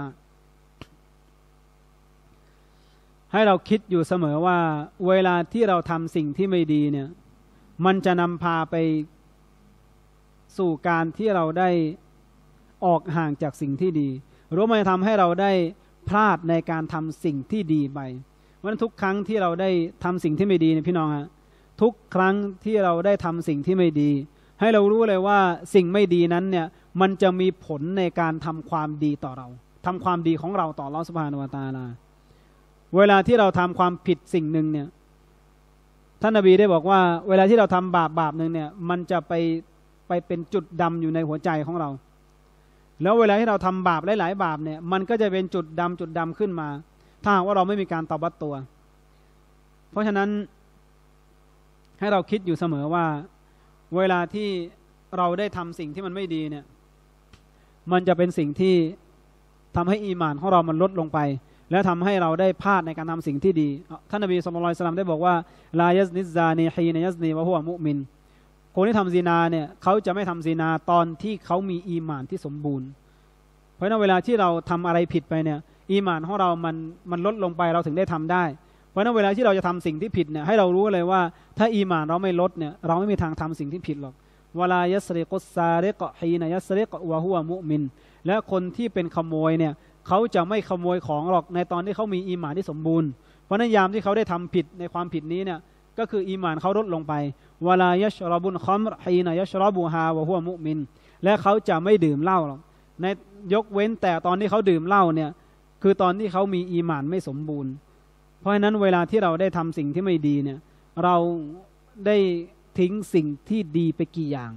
Speaker 1: ให้เราคิดอยู่เสมอว่าเวลาที่เราทำสิ่งที่ไม่ดีเนี่ยมันจะนำพาไปสู่การที่เราได้ออกห่างจากสิ่งที่ดีหรือมันจะทำให้เราได้พลาดในการทำสิ่งที่ดีไปเพราะฉะนั้นทุกครั้งที่เราได้ทำสิ่งที่ไม่ดีเนี่ยพี่น้องฮะทุกครั้งที่เราได้ทำสิ่งที่ไม่ดีให้เรารู้เลยว่าสิ่งไม่ดีนั้นเนี่ยมันจะมีผลในการทำความดีต่อเราทำความดีของเราต่ออัลเลาะห์ซุบฮานะฮูวะตะอาลาเวลาที่เราทำความผิดสิ่งหนึ่งเนี่ยท่านนบีได้บอกว่าเวลาที่เราทำบาปบาปหนึ่งเนี่ยมันจะไปไปเป็นจุดดำอยู่ในหัวใจของเราแล้วเวลาที่เราทำบาปหลายๆบาปเนี่ยมันก็จะเป็นจุดดำจุดดำขึ้นมาถ้าหากว่าเราไม่มีการตอบัตตัวเพราะฉะนั้นให้เราคิดอยู่เสมอว่าเวลาที่เราได้ทำสิ่งที่มันไม่ดีเนี่ยมันจะเป็นสิ่งที่ทำให้อีหม่านของเรามันลดลงไปและทำให้เราได้พลาดในการทำสิ่งที่ดีท่านนบีศ็อลลัลลอฮุอะลัยฮิวะซัลลัมได้บอกว่าลายัซนิซซานีฮีนยัซนีวะฮุวะมุมินคนที่ทำซินาเนี่ยเขาจะไม่ทำซินาตอนที่เขามีอีหม่านที่สมบูรณ์เพราะฉะนั้นเวลาที่เราทำอะไรผิดไปเนี่ยอีหม่านของเรามันมันลดลงไปเราถึงได้ทำได้เพราะฉะนั้นเวลาที่เราจะทำสิ่งที่ผิดเนี่ยให้เรารู้เลยว่าถ้าอีหม่านเราไม่ลดเนี่ยเราไม่มีทางทำสิ่งที่ผิดหรอกวะลายัสริกุสซาริกะฮีนยัสริกะวะฮุวะมุมินและคนที่เป็นขโมยเนี่ยเขาจะไม่ขโมยของหรอกในตอนที่เขามีอีหม่านที่สมบูรณ์เพราะนั้นยามที่เขาได้ทำผิดในความผิดนี้เนี่ยก็คืออีหม่านเขาลดลงไปวะลายัชรอบุนคัมรฮีนยัชรอบูฮาวะฮุวะมุมินและเขาจะไม่ดื่มเหล้าหรอกในยกเว้นแต่ตอนที่เขาดื่มเหล้าเนี่ยคือตอนที่เขามีอีหม่านไม่สมบูรณ์เพราะฉะนั้นเวลาที่เราได้ทำสิ่งที่ไม่ดีเนี่ยเราได้ทิ้งสิ่งที่ดีไปกี่อย่าง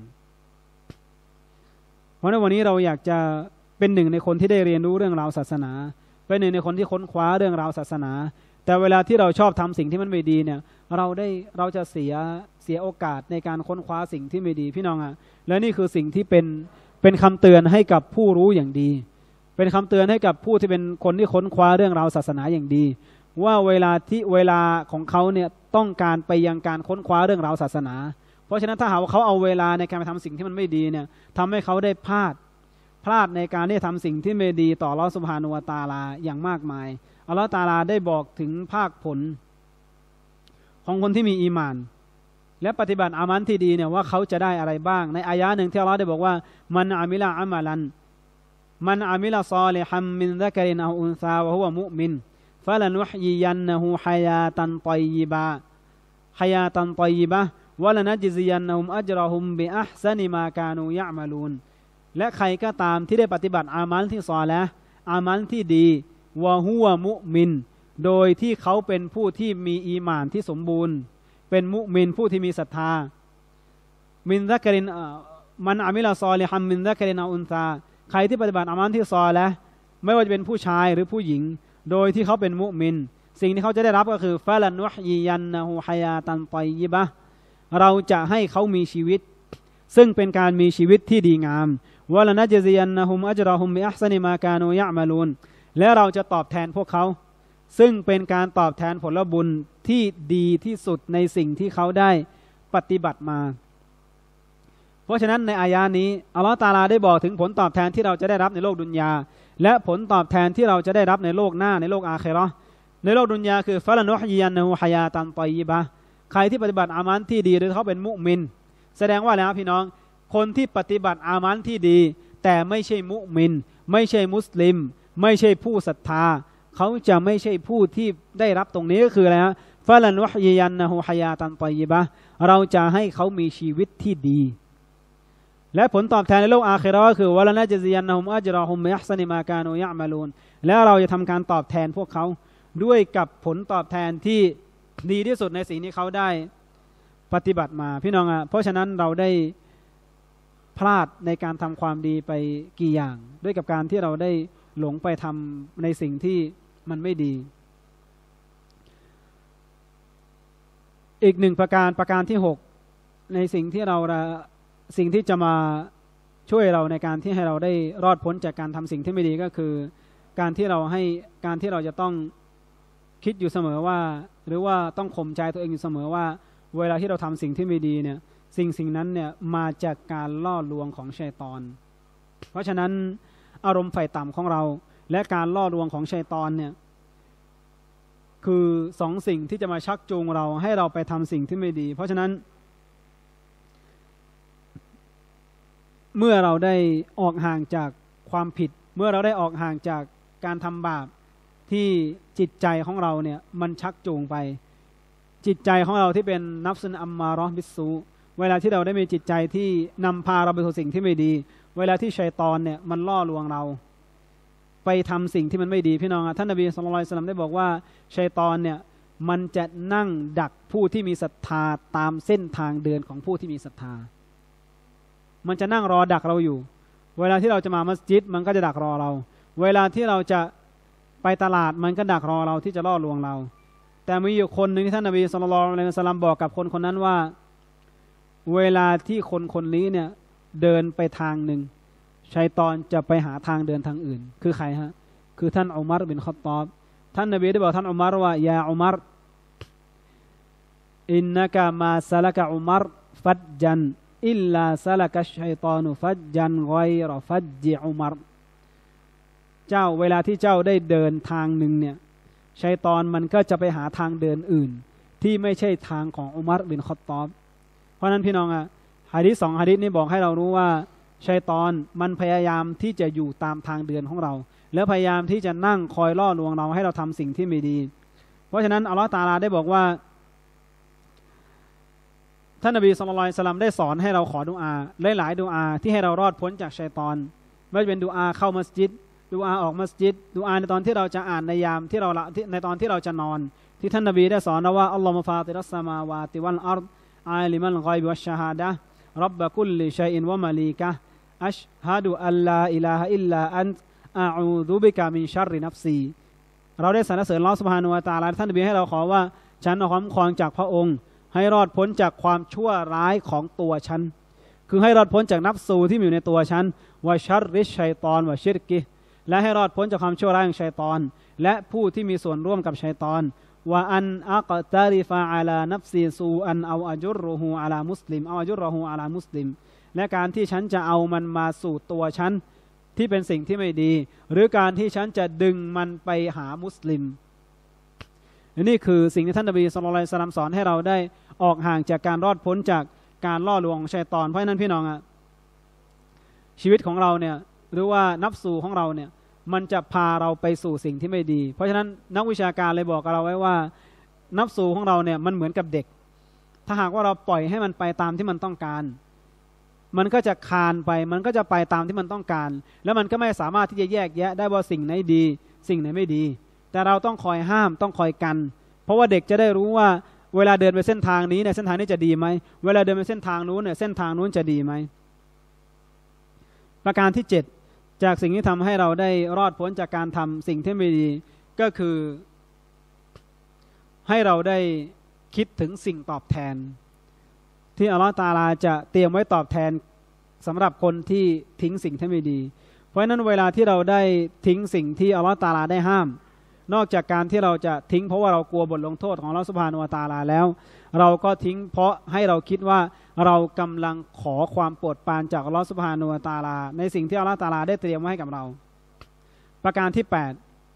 Speaker 1: เพราะในวันนี้เราอยากจะเป็นหนึ่งในคนที่ได้เรียนรู้เรื่องราวศาสนาเป็นหนึ่งในคนที่ค้นคว้าเรื่องราวศาสนาแต่เวลาที่เราชอบทำสิ่งที่มันไม่ดีเนี่ยเราได้เราจะเสียเสียโอกาสในการค้นคว้าสิ่งที่ไม่ดีพี่น้องอ่ะและนี่คือสิ่งที่เป็นเป็นคำเตือนให้กับผู้รู้อย่างดีเป็นคำเตือนให้กับผู้ที่เป็นคนที่ค้นคว้าเรื่องราวศาสนาอย่างดีว่าเวลาที่เวลาของเขาเนี่ยต้องการไปยังการค้นคว้าเรื่องราวศาสนาเพราะฉะนั้นถ้าหากว่าเขาเอาเวลาในการไปทำสิ่งที่มันไม่ดีเนี่ยทำให้เขาได้พลาดพลาดในการที่ทำสิ่งที่ไม่ดีต่ออัลเลาะห์ซุบฮานะฮูวะตะอาลาอย่างมากมายอัลเลาะห์ตะอาลาได้บอกถึงภาคผลของคนที่มีอีหม่านและปฏิบัติอามันที่ดีเนี่ยว่าเขาจะได้อะไรบ้างในอายะห์หนึ่งที่อัลเลาะห์ได้บอกว่ามันอามิลาอามัลันมันอามิลาซอลิฮัมมินซักรินเอาอุนซาวะฮุวะมุอ์มินฟะละนุฮยียันนะฮูฮายาตันฏอยยิบะฮายาตันฏอยยิบะวะละนัจซิยันนะฮุมอัจรอฮุมบิอัห์ซะนิมากานูยะอ์มะลูนและใครก็ตามที่ได้ปฏิบัติอามัลที่ซอลิฮ์อามัลที่ดีวะฮุวะมุอ์มินโดยที่เขาเป็นผู้ที่มีอีหม่านที่สมบูรณ์เป็นมุมินผู้ที่มีศรัทธามินซักรินมันอามิลาซอลิฮัมมินซักรินเอาอุนซาใครที่ปฏิบัติอามัลที่ซอลิฮ์ไม่ว่าจะเป็นผู้ชายหรือผู้หญิงโดยที่เขาเป็นมุมินสิ่งที่เขาจะได้รับก็คือฟะลันนุฮยียันนะฮูฮายาตันฏอยยิบะเราจะให้เขามีชีวิตซึ่งเป็นการมีชีวิตที่ดีงามวะละนัจซิยันนะฮุมอัจรอฮุมบิอัห์ซะนิมากานูยะอ์มะลูนและเราจะตอบแทนพวกเขาซึ่งเป็นการตอบแทนผลบุญที่ดีที่สุดในสิ่งที่เขาได้ปฏิบัติมาเพราะฉะนั้นในอายะนี้อัลเลาะห์ตะอาลาได้บอกถึงผลตอบแทนที่เราจะได้รับในโลกดุนยาและผลตอบแทนที่เราจะได้รับในโลกหน้าในโลกอาคิเราะห์ในโลกดุนยาคือฟะละนุฮยียันนะฮูฮายาตันฏอยยิบะใครที่ปฏิบัติอามันที่ดีหรือเขาเป็นมุมินแสดงว่าแล้วพี่น้องคนที่ปฏิบัติอามันที่ดีแต่ไม่ใช่มุมินไม่ใช่มุสลิมไม่ใช่ผู้ศรัทธาเขาจะไม่ใช่ผู้ที่ได้รับตรงนี้ก็คืออะไรฮะฟะลันนุฮยียันนะฮูฮายาตันฏอยยิบะเราจะให้เขามีชีวิตที่ดีและผลตอบแทนในโลกอาคิเราะห์ก็คือวะละนัจซิยันนะฮุมอัจรอฮุมบิอัห์ซะนิมากานูยะอ์มะลูนและเราจะทำการตอบแทนพวกเขาด้วยกับผลตอบแทนที่ดีที่สุดในสิ่งที่เขาได้ปฏิบัติมาพี่น้องอ่ะเพราะฉะนั้นเราได้พลาดในการทำความดีไปกี่อย่างด้วยกับการที่เราได้หลงไปทำในสิ่งที่มันไม่ดีอีกหนึ่งประการประการที่หกในสิ่งที่เราสิ่งที่จะมาช่วยเราในการที่ให้เราได้รอดพ้นจากการทำสิ่งที่ไม่ดีก็คือการที่เราให้การที่เราจะต้องคิดอยู่เสมอว่าหรือว่าต้องข่มใจตัวเองอยู่เสมอว่าเวลาที่เราทำสิ่งที่ไม่ดีเนี่ยสิ่งสิ่งนั้นเนี่ยมาจากการล่อลวงของชัยฏอนเพราะฉะนั้นอารมณ์ไฟต่ำของเราและการล่อลวงของชัยฏอนเนี่ยคือสองสิ่งที่จะมาชักจูงเราให้เราไปทำสิ่งที่ไม่ดีเพราะฉะนั้นเมื่อเราได้ออกห่างจากความผิดเมื่อเราได้ออกห่างจากการทำบาปที่จิตใจของเราเนี่ยมันชักจูงไปจิตใจของเราที่เป็นนัฟซุนอัมมาเราะห์บิสซูเวลาที่เราได้มีจิตใจที่นำพาเราไปสู่สิ่งที่ไม่ดีเวลาที่ชัยฏอนเนี่ยมันล่อลวงเราไปทำสิ่งที่มันไม่ดีพี่น้องท่านนบีศ็อลลัลลอฮุอะลัยฮิวะซัลลัมได้บอกว่าชัยฏอนเนี่ยมันจะนั่งดักผู้ที่มีศรัทธาตามเส้นทางเดินของผู้ที่มีศรัทธามันจะนั่งรอดักเราอยู่เวลาที่เราจะมามัสยิดมันก็จะดักรอเราเวลาที่เราจะไปตลาดมันก็ดักรอเราที่จะล่อลวงเราแต่มีอยู่คนหนึ่งที่ท่านนบีศ็อลลัลลอฮุอะลัยฮิวะซัลลัมบอกกับคนคนนั้นว่าเวลาที่คนคนนี้เนี่ยเดินไปทางหนึ่งชัยฏอนจะไปหาทางเดินทางอื่นคือใครฮะคือท่านอุมัรบินค็อฏฏอบท่านนบีได้บอกท่านอุมัรว่ายาอุมัรอินนะกะมาซะละกะอุมัรฟัดจันอิลลาซะละกะชัยฏอนุฟัดจันฆอยรอฟัดจิอุมัรเจ้าเวลาที่เจ้าได้เดินทางหนึ่งเนี่ยชัยฏอนมันก็จะไปหาทางเดินอื่นที่ไม่ใช่ทางของอุมัรบินค็อฏฏอบเพราะนั้นพี่น้องอะหะดีษสองหะดีษนี้บอกให้เรารู้ว่าชัยฏอนมันพยายามที่จะอยู่ตามทางเดินของเราแล้วพยายามที่จะนั่งคอยล่อลวงเราให้เราทำสิ่งที่ไม่ดีเพราะฉะนั้นอัลลอฮฺตะอาลาได้บอกว่าท่านนบีศ็อลลัลลอฮุอะลัยฮิวะซัลลัมได้สอนให้เราขอดุอาหลายๆดุอาที่ให้เรารอดพ้นจากชัยฏอนไม่ว่าจะเป็นดุอาเข้ามัสยิดดุอาออกมัสยิดดุอาในตอนที่เราจะอ่านในยามที่เราในตอนที่เราจะนอนที่ท่านนบีได้สอนเราว่าอัลลอฮุมะฟาติรัสสมาวาติวัลอัรฎอาลิมัลฆอยบิวัชชะฮาดะฮ์ร็อบบะกุลลิชัยอินวะมะลีกะฮ์อัชฮะดุอัลลาอิลาฮะอิลลาอันตอะอูซุบิกะมินชัรรินัฟซีเราได้สรรเสริญอัลเลาะห์ซุบฮานะฮูวะตะอาลาท่านนบีให้เราขอว่าฉันขอคุ้มครองจากพระองค์ให้รอดพ้นจากความชั่วร้ายของตัวฉันคือให้รอดพ้นจากนัฟซูที่มีอยู่ในตัวฉันวะชัรริชชัยฏอนวะชิรกิและให้รอดพ้นจากความชั่วร้ายของชัยฏอนและผู้ที่มีส่วนร่วมกับชัยฏอนวะอันอักตาริฟะอะลานัฟซีซูอันเอาอัจุรฮูอะลามุสลิมเอาอัจุรฮูอะลามุสลิมและการที่ฉันจะเอามันมาสู่ตัวฉันที่เป็นสิ่งที่ไม่ดีหรือการที่ฉันจะดึงมันไปหามุสลิมนี่คือสิ่งที่ท่านนบีศ็อลลัลลอฮุอะลัยฮิวะซัลลัมสอนให้เราได้ออกห่างจากการรอดพ้นจากการล่อลวงของชัยฏอนเพราะฉะนั้นพี่น้องอะชีวิตของเราเนี่ยหรือว่านัฟซูของเราเนี่ยมันจะพาเราไปสู่สิ่งที่ไม่ดีเพราะฉะนั้นนักวิชาการเลยบอกกับเราไว้ว่านัฟซูของเราเนี่ยมันเหมือนกับเด็กถ้าหากว่าเราปล่อยให้มันไปตามที่มันต้องการมันก็จะคานไปมันก็จะไปตามที่มันต้องการแล้วมันก็ไม่สามารถที่จะแยกแยะได้ว่าสิ่งไหนดีสิ่งไหนไม่ดีแต่เราต้องคอยห้ามต้องคอยกันเพราะว่าเด็กจะได้รู้ว่าเวลาเดินไปเส้นทางนี้เนี่ยเส้นทางนี้จะดีไหมเวลาเดินไปเส้นทางนู้นเนี่ยเส้นทางนู้นจะดีไหมประการที่เจ็ดจากสิ่งที่ทำให้เราได้รอดพ้นจากการทำสิ่งที่ไม่ดีก็คือให้เราได้คิดถึงสิ่งตอบแทนที่อัลลอฮฺตะอาลาจะเตรียมไว้ตอบแทนสำหรับคนที่ทิ้งสิ่งที่ไม่ดีเพราะฉะนั้นเวลาที่เราได้ทิ้งสิ่งที่อัลลอฮฺตะอาลาได้ห้ามนอกจากการที่เราจะทิ้งเพราะว่าเรากลัวบทลงโทษของอัลลอฮฺซุบฮานะฮูวะตะอาลาแล้วเราก็ทิ้งเพราะให้เราคิดว่าเรากำลังขอความโปรดปรานจากอัลลอฮฺซุบฮานะฮูวะตะอาลาในสิ่งที่อัลลอฮฺตะอาลาได้เตรียมไว้ให้กับเราประการที่แปด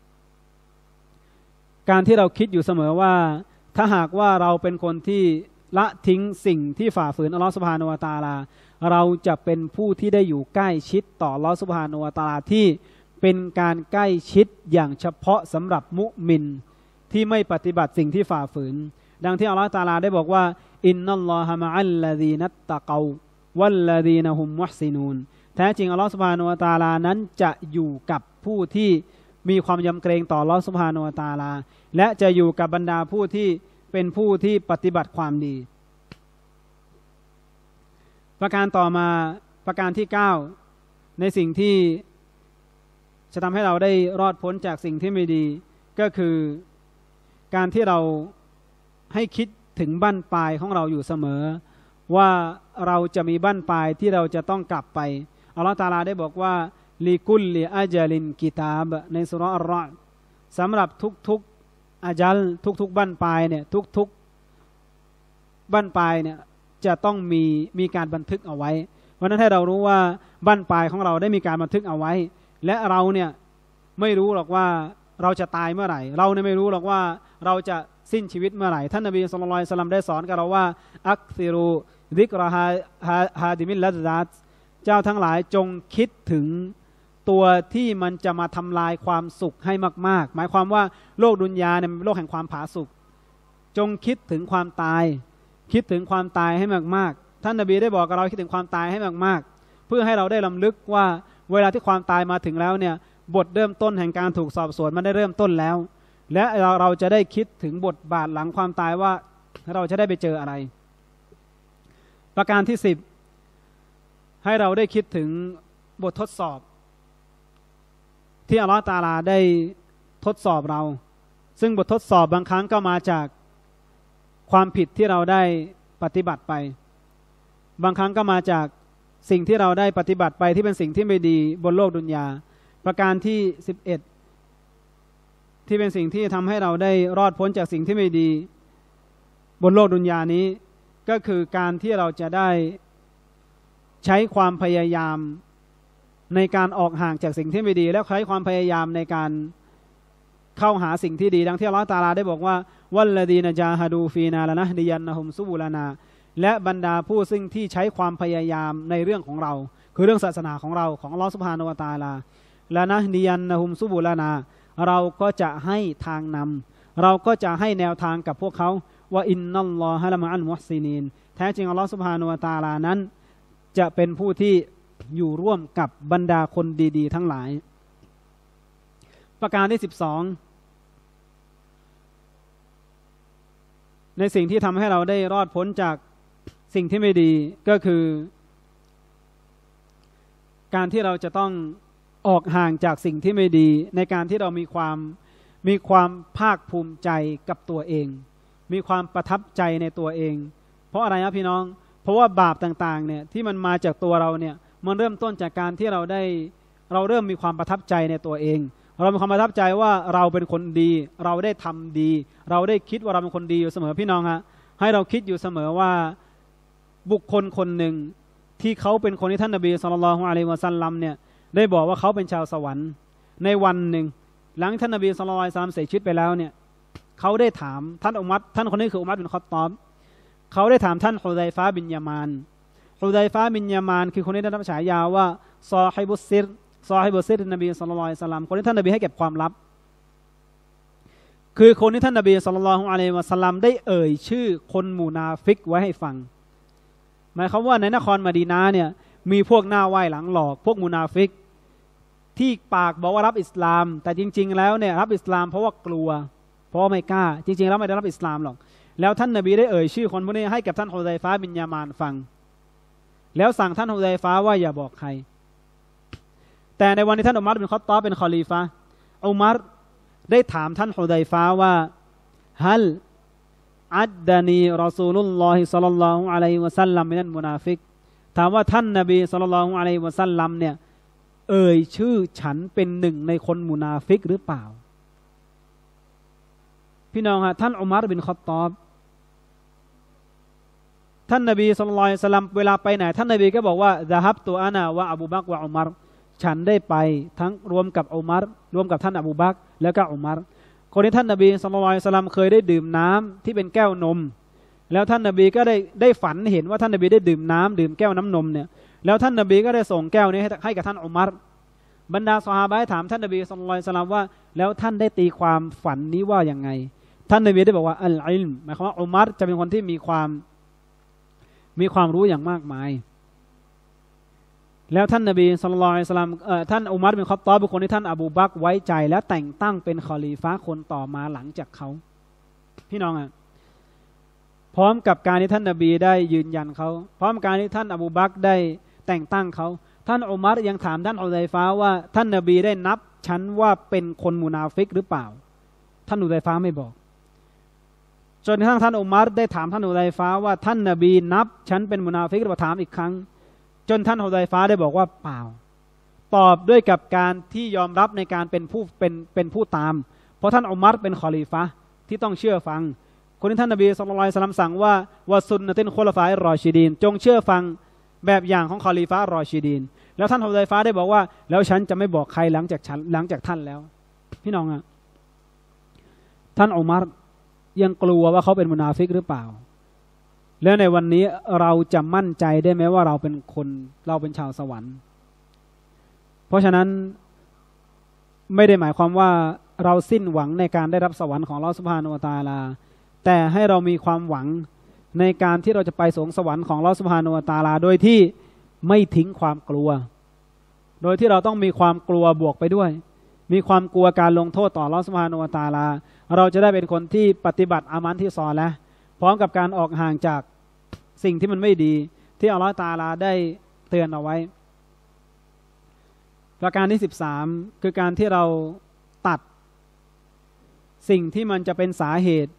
Speaker 1: การที่เราคิดอยู่เสมอว่าถ้าหากว่าเราเป็นคนที่ละทิ้งสิ่งที่ฝ่าฝืนอัลลอฮฺซุบฮานะฮูวะตะอาลาเราจะเป็นผู้ที่ได้อยู่ใกล้ชิดต่ออัลลอฮฺซุบฮานะฮูวะตะอาลาที่เป็นการใกล้ชิดอย่างเฉพาะสำหรับมุมินที่ไม่ปฏิบัติสิ่งที่ฝ่าฝืนดังที่อัลลอฮฺตะอาลาได้บอกว่าอินนัลลอฮะมะอัลลซีนัตตะกอวัลลซีนะฮุมมุฮซินูนแท้จริงอัลลอฮฺซุบฮานะฮูวะตะอาลานั้นจะอยู่กับผู้ที่มีความยำเกรงต่ออัลลอฮฺซุบฮานะฮูวะตะอาลาและจะอยู่กับบรรดาผู้ที่เป็นผู้ที่ปฏิบัติความดีประการต่อมาประการที่เก้าในสิ่งที่จะทำให้เราได้รอดพ้นจากสิ่งที่ไม่ดีก็คือการที่เราให้คิดถึงบั้นปลายของเราอยู่เสมอว่าเราจะมีบั้นปลายที่เราจะต้องกลับไปอัลลอฮฺตะอาลาได้บอกว่าลิกุลลิอาจลินกิตาบในสุเราะห์อัรเราะห์สำหรับทุกๆอาจัลทุกๆบั้นปลายเนี่ยทุกๆบั้นปลายเนี่ยจะต้องมีมีการบันทึกเอาไว้เพราะนั้นให้เรารู้ว่าบั้นปลายของเราได้มีการบันทึกเอาไว้และเราเนี่ยไม่รู้หรอกว่าเราจะตายเมื่อไหร่เราเนี่ยไม่รู้หรอกว่าเราจะสิ้นชีวิตเมื่อไหร่ท่านนบีศ็อลลัลลอฮุอะลัยฮิวะซัลลัมได้สอนกับเราว่าอักซิรูซิกรฮาฮาดิมิลลัซซาตเจ้าทั้งหลายจงคิดถึงตัวที่มันจะมาทำลายความสุขให้มากๆหมายความว่าโลกดุนยาเนี่ยเป็นโลกแห่งความผาสุกจงคิดถึงความตายคิดถึงความตายให้มากๆท่านนบีได้บอกกับเราคิดถึงความตายให้มากๆเพื่อให้เราได้ลำลึกว่าเวลาที่ความตายมาถึงแล้วเนี่ยบทเริ่มต้นแห่งการถูกสอบสวนมันได้เริ่มต้นแล้วและเราเราจะได้คิดถึงบทบาทหลังความตายว่าเราจะได้ไปเจออะไรประการที่สิบให้เราได้คิดถึงบททดสอบที่อัลลอฮฺตะอาลาได้ทดสอบเราซึ่งบททดสอบบางครั้งก็มาจากความผิดที่เราได้ปฏิบัติไปบางครั้งก็มาจากสิ่งที่เราได้ปฏิบัติไปที่เป็นสิ่งที่ไม่ดีบนโลกดุนยาประการที่สิบเอ็ดที่เป็นสิ่งที่ทำให้เราได้รอดพ้นจากสิ่งที่ไม่ดีบนโลกดุนยานี้ก็คือการที่เราจะได้ใช้ความพยายามในการออกห่างจากสิ่งที่ไม่ดีและใช้ความพยายามในการเข้าหาสิ่งที่ดีดังที่อัลเลาะห์ตะอาลาได้บอกว่าวัลลดีนจาฮาดูฟีนาละนะดิยันนะฮุมซุบุลานาและบรรดาผู้ซึ่งที่ใช้ความพยายามในเรื่องของเราคือเรื่องศาสนาของเราของอัลเลาะห์ซุบฮานะฮูวะตะอาลาละนะดิยันนะฮุมซุบุลานาเราก็จะให้ทางนำเราก็จะให้แนวทางกับพวกเขาว่าอินนัลลอฮะละมะอัลมุฮซินีนแท้จริงอัลเลาะห์ซุบฮานะฮูวะตะอาลานั้นจะเป็นผู้ที่อยู่ร่วมกับบรรดาคนดีๆทั้งหลายประการที่สิบสองในสิ่งที่ทำให้เราได้รอดพ้นจากสิ่งที่ไม่ดีก็คือการที่เราจะต้องออกห่างจากสิ่งที่ไม่ดีในการที่เรามีความมีความภาคภูมิใจกับตัวเองมีความประทับใจในตัวเองเพราะอะไรครับพี่น้องเพราะว่าบาปต่างๆเนี่ยที่มันมาจากตัวเราเนี่ยมันเริ่มต้นจากการที่เราได้เราเริ่มมีความประทับใจในตัวเองเรามีความประทับใจว่าเราเป็นคนดีเราได้ทำดีเราได้คิดว่าเราเป็นคนดีอยู่เสมอพี่น้องฮะให้เราคิดอยู่เสมอว่าบุคคลคนหนึ่งที่เขาเป็นคนที่ท่านนบีศ็อลลัลลอฮุอะลัยฮิวะซัลลัมเนี่ยได้บอกว่าเขาเป็นชาวสวรรค์ในวันหนึ่งหลังท่านนบีศ็อลลัลลอฮุอะลัยฮิวะซัลลัมเสียชีวิตไปแล้วเนี่ยเขาได้ถามท่านอุมัรท่านคนนี้คืออุมัรบินค็อฏฏอบเขาได้ถามท่านฮุซัยฟะห์บินยามานฮุซัยฟะห์บินยามานคือคนที่ได้รับฉายาว่าซอฮิบุสซิรซอฮิบุสซิรนบีศ็อลลัลลอฮุอะลัยฮิวะซัลลัมคนที่ท่านนบีให้เก็บความลับคือคนที่ท่านนบีศ็อลลัลลอฮุอะลัยฮิวะซัลลัมได้เอ่ยชื่อคนมุนาฟิกไว้ให้ฟังหมายความว่าในนครมะดีนะห์เนี่ยมีพวกหน้าไหว้หลังหลอกพวกมุนาฟิกที่ปากบอกว่ารับอิสลามแต่จริงๆแล้วเนี่ยรับอิสลามเพราะว่ากลัวเพราะไม่กล้าจริงๆแล้วไม่ได้รับอิสลามหรอกแล้วท่านนบีได้เอ่ยชื่อคนพวกนี้ให้กับท่านฮุซัยฟะห์บินยามานฟังแล้วสั่งท่านฮุซัยฟะห์ว่าอย่าบอกใครแต่ในวันที่ท่านอุมัรบินค็อฏฏอบเป็นคอลีฟะห์อุมัรได้ถามท่านฮุซัยฟะห์ว่าฮัลอัดดานีรอซูลุลลอฮิศ็อลลัลลอฮุอะลัยฮิวะซัลลัมมินัลมุนาฟิกถามว่าท่านนบีศ็อลลัลลอฮุอะลัยฮิวะซัลลัมเนี่ยเอ่ยชื่อฉันเป็นหนึ่งในคนมุนาฟิกหรือเปล่าพี่น้องฮะท่านอุมัรบินค็อฏฏอบท่านนบีศ็อลลัลลอฮุอะลัยฮิวะซัลลัมเวลาไปไหนท่านนบีก็บอกว่าซะฮับตุอานะวะอบูบักรวะอุมัรฉันได้ไปทั้งรวมกับอุมัรรวมกับท่านอบูบักรแล้วก็อุมัรคนที่ท่านนบีศ็อลลัลลอฮุอะลัยฮิวะซัลลัมเคยได้ดื่มน้ำที่เป็นแก้วนมแล้วท่านนบีก็ได้ได้ฝันเห็นว่าท่านนบีได้ดื่มน้ำดื่มแก้วน้ำนมเนี่ยแล้วท่านนบีก็ได้ส่งแก้วนี้ให้ให้กับท่านอุมัรบรรดาซอฮาบะห์ถามท่านนบีศ็อลลัลลอฮุอะลัยฮิวะซัลลัมว่าแล้วท่านได้ตีความฝันนี้ว่าอย่างไงท่านนบีได้บอกว่าอัลอิลมหมายความว่าอุมัรจะเป็นคนที่มีความมีความรู้อย่างมากมายแล้วท่านนบีศ็อลลัลลอฮุอะลัยฮิวะซัลลัมเอ่อท่านอุมัรบินค็อฏฏอบเป็นคนที่ท่านอบูบักรไว้ใจและแต่งตั้งเป็นคอลีฟะห์คนต่อมาหลังจากเขาพี่น้องอ่ะพร้อมกับการที่ท่านนบีได้ยืนยันเขาพร้อมกับการที่ท่านอบูบักรได้แต่งตั้งเขาท่านอุมัรยังถามท่านอุซัยฟะห์ว่าท่านนบีได้นับฉันว่าเป็นคนมุนาฟิกหรือเปล่าท่านอุซัยฟะห์ไม่บอกจนกระทั่งท่านอุมัรได้ถามท่านอุซัยฟะห์ว่าท่านนบีนับฉันเป็นมุนาฟิกหรือเปล่าถามอีกครั้งจนท่านอุซัยฟะห์ได้บอกว่าเปล่าตอบด้วยกับการที่ยอมรับในการเป็นผู้เป็นเป็นผู้ตามเพราะท่านอุมัรเป็นคอลีฟะห์ที่ต้องเชื่อฟังคนที่ท่านนบีศ็อลลัลลอฮุอะลัยฮิวะซัลลัมสั่งว่าวะซุนนะตินคุลฟาอิรรอชิดีนจงเชื่อฟังแบบอย่างของคอลีฟะห์รอชิดีนแล้วท่านอุซัยฟะห์ได้บอกว่าแล้วฉันจะไม่บอกใครหลังจากฉันหลังจากท่านแล้วพี่น้องอ่ะท่านอุมัรยังกลัวว่าเขาเป็นมุนาฟิกหรือเปล่าแล้วในวันนี้เราจะมั่นใจได้ไหมว่าเราเป็นคนเราเป็นชาวสวรรค์เพราะฉะนั้นไม่ได้หมายความว่าเราสิ้นหวังในการได้รับสวรรค์ของอัลเลาะห์ซุบฮานะฮูวะตะอาลาแต่ให้เรามีความหวังในการที่เราจะไปสวงสวรรค์ของอัลเลาะห์ซุบฮานะฮูวะตะอาลาโดยที่ไม่ทิ้งความกลัวโดยที่เราต้องมีความกลัวบวกไปด้วยมีความกลัวการลงโทษต่ออัลเลาะห์ซุบฮานะฮูวะตะอาลาเราจะได้เป็นคนที่ปฏิบัติอามันที่ซอลิห์พร้อมกับการออกห่างจากสิ่งที่มันไม่ดีที่อัลเลาะห์ตะอาลาได้เตือนเอาไว้ประการที่สิบสามคือการที่เราตัดสิ่งที่มันจะเป็นสาเหตุ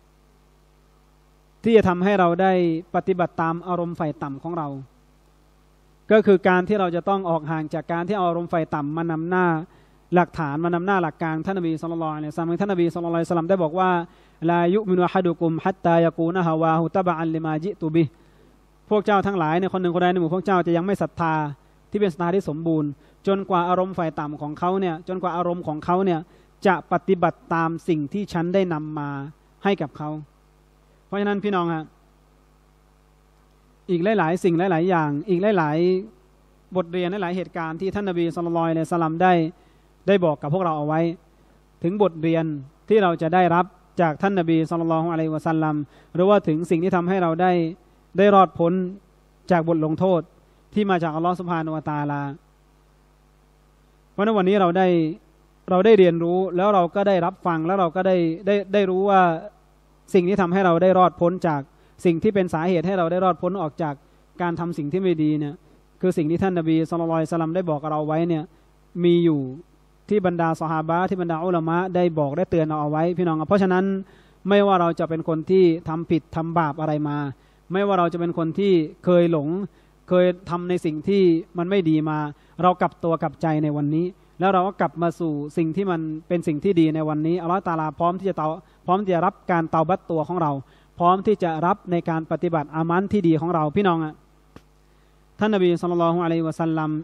Speaker 1: ที่จะทำให้เราได้ปฏิบัติตามอารมณ์ไฟต่ำของเราก็คือการที่เราจะต้องออกห่างจากการที่เอาอารมณ์ไฟต่ำมานำหน้าหลักฐานมานำหน้าหลักการท่านนบีศ็อลลัลลอฮุอะลัยฮิวะซัลลัมท่านนบีศ็อลลัลลอฮุอะลัยฮิวะซัลลัมได้บอกว่าลายุมินุอะฮัดุกุมฮัตตายะกูนะฮาวาฮุตะบะอันลิมาญิตุบิพวกเจ้าทั้งหลายในคนหนึ่งคนใดในหมู่พวกเจ้าจะยังไม่ศรัทธาที่เป็นศรัทธาที่สมบูรณ์จนกว่าอารมณ์ไฟต่ำของเขาเนี่ยจนกว่าอารมณ์ของเขาเนี่ยจะปฏิบัติตามสิ่งที่ฉันได้นำมาให้กับเขาเพราะฉะนั้นพี่น้องฮะอีกหลายๆสิ่งหลายๆอย่างอีกหลายๆบทเรียนหลายๆเหตุการณ์ที่ท่านนบีศ็อลลัลลอฮุอะลัยฮิวะซัลลัมได้ได้บอกกับพวกเราเอาไว้ถึงบทเรียนที่เราจะได้รับจากท่านนบีศ็อลลัลลอฮุอะลัยฮิวะซัลลัมหรือว่าถึงสิ่งที่ทำให้เราได้ได้รอดพ้นจากบทลงโทษที่มาจากอัลลอฮฺซุบฮานะฮูวะตะอาลาเพราะในวันนี้เราได้เราได้เรียนรู้แล้วเราก็ได้รับฟังแล้วเราก็ได้ได้ได้รู้ว่าสิ่งที่ทำให้เราได้รอดพ้นจากสิ่งที่เป็นสาเหตุให้เราได้รอดพ้นออกจากการทำสิ่งที่ไม่ดีเนี่ยคือสิ่งที่ท่านนบีศ็อลลัลลอฮุอะลัยฮิวะซัลลัมได้บอกกับเราไว้เนี่ยมีอยู่ที่บรรดาซอฮาบะห์ที่บรรดาอุลามะได้บอกได้เตือนเราเอาไว้พี่น้องเพราะฉะนั้นไม่ว่าเราจะเป็นคนที่ทำผิดทำบาปอะไรมาไม่ว่าเราจะเป็นคนที่เคยหลงเคยทำในสิ่งที่มันไม่ดีมาเรากลับตัวกลับใจในวันนี้แล้วเราก็กลับมาสู่สิ่งที่มันเป็นสิ่งที่ดีในวันนี้อัลเลาะห์ตะอาลาพร้อมที่จะเตาพร้อมที่จะรับการเตาบัตตัวของเราพร้อมที่จะรับในการปฏิบัติอามันที่ดีของเราพี่น้องอ่ะท่านนบีศ็อลลัลลอฮุอะลัยฮิวะซัลลัม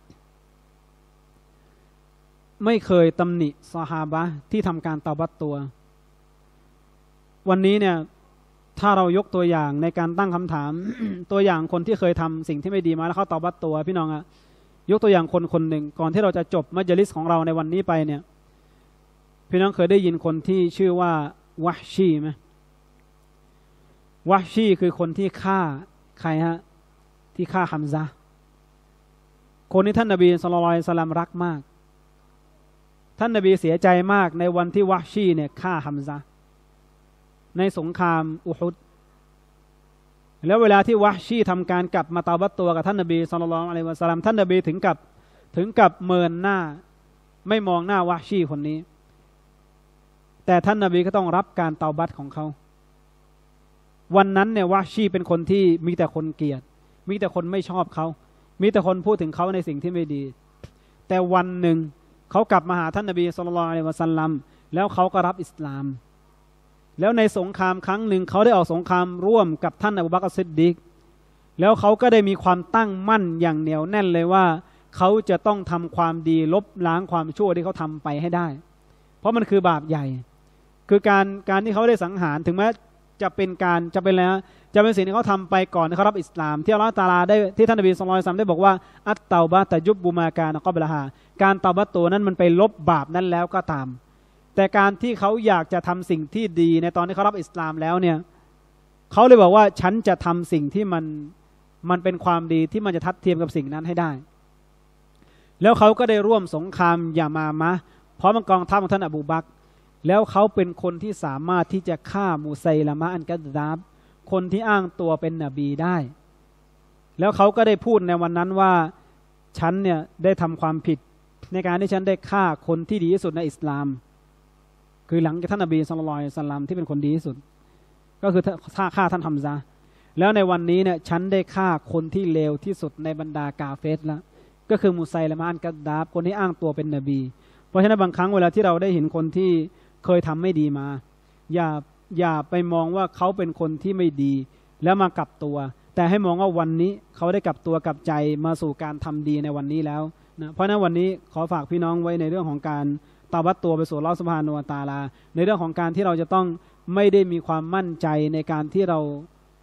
Speaker 1: ไม่เคยตำหนิซอฮาบะห์ที่ทำการเตาบัตตัววันนี้เนี่ยถ้าเรายกตัวอย่างในการตั้งคำถาม ตัวอย่างคนที่เคยทำสิ่งที่ไม่ดีมาแล้วเขาเตาบัตตัวพี่น้องอะยกตัวอย่างคนคนหนึ่งก่อนที่เราจะจบมัจลิสของเราในวันนี้ไปเนี่ยพี่น้องเคยได้ยินคนที่ชื่อว่าวะฮชีไหมวะฮชีคือคนที่ฆ่าใครฮะที่ฆ่าฮัมซะห์คนนี้ท่านนบีศ็อลลัลลอฮุอะลัยฮิวะซัลลัมรักมากท่านนบีเสียใจมากในวันที่วะฮชีเนี่ยฆ่าฮัมซะห์ในสงครามอุฮุดแล้วเวลาที่วะฮชีทำการกลับมาเตาบัตตัวกับท่านนบีศ็อลลัลลอฮุอะลัยฮิวะซัลลัมท่านนบีถึงกับถึงกับเมินหน้าไม่มองหน้าวะฮชีคนนี้แต่ท่านนบีก็ต้องรับการเตาบัตของเขาวันนั้นเนี่ยวะฮชีเป็นคนที่มีแต่คนเกลียดมีแต่คนไม่ชอบเขามีแต่คนพูดถึงเขาในสิ่งที่ไม่ดีแต่วันหนึ่งเขากลับมาหาท่านนบีศ็อลลัลลอฮุอะลัยฮิวะซัลลัมแล้วเขาก็รับอิสลามแล้วในสงครามครั้งหนึ่งเขาได้ออกสงครามร่วมกับท่านอบูบักร ซิดดีกแล้วเขาก็ได้มีความตั้งมั่นอย่างเหนียวแน่นเลยว่าเขาจะต้องทำความดีลบล้างความชั่วที่เขาทำไปให้ได้เพราะมันคือบาปใหญ่คือการการที่เขาได้สังหารถึงแม้จะเป็นการจะเป็นแล้วจะเป็นสิ่งที่เขาทำไปก่อนที่เขารับอิสลามที่อัลเลาะห์ตะอาลาได้ที่ท่านนบีศ็อลลัลลอฮุอะลัยฮิวะซัลลัมได้บอกว่าอัตเตาบะตะยุบบุมากานะกอบละฮาการเตาบัตตัวนั้นมันไปลบบาปนั้นแล้วก็ตามแต่การที่เขาอยากจะทำสิ่งที่ดีในตอนที่เขารับอิสลามแล้วเนี่ยเขาเลยบอกว่าฉันจะทำสิ่งที่มันมันเป็นความดีที่มันจะทัดเทียมกับสิ่งนั้นให้ได้แล้วเขาก็ได้ร่วมสงครามยามามะพร้อมกับกองทัพของท่านอบูบักรแล้วเขาเป็นคนที่สามารถที่จะฆ่ามูไซละมะอันกัซซาบคนที่อ้างตัวเป็นนบีได้แล้วเขาก็ได้พูดในวันนั้นว่าฉันเนี่ยได้ทำความผิดในการที่ฉันได้ฆ่าคนที่ดีที่สุดในอิสลามคือหลังจากท่านนบีศ็อลลัลลอฮุอะลัยฮิวะซัลลัมที่เป็นคนดีที่สุดก็คือฆ่าฆ่าท่านฮัมซะห์แล้วในวันนี้เนี่ยฉันได้ฆ่าคนที่เลวที่สุดในบรรดากาเฟรแล้วก็คือมูไซละมะอันกัซซาบคนที่อ้างตัวเป็นนบีเพราะฉะนั้นบางครั้งเวลาที่เราได้เห็นคนที่เคยทำไม่ดีมาอย่าอย่าไปมองว่าเขาเป็นคนที่ไม่ดีแล้วมากลับตัวแต่ให้มองว่าวันนี้เขาได้กลับตัวกลับใจมาสู่การทำดีในวันนี้แล้วนะเพราะฉะนั้นวันนี้ขอฝากพี่น้องไว้ในเรื่องของการเตาบัตตัวไปสู่อัลเลาะห์ซุบฮานะฮูวะตะอาลาในเรื่องของการที่เราจะต้องไม่ได้มีความมั่นใจในการที่เรา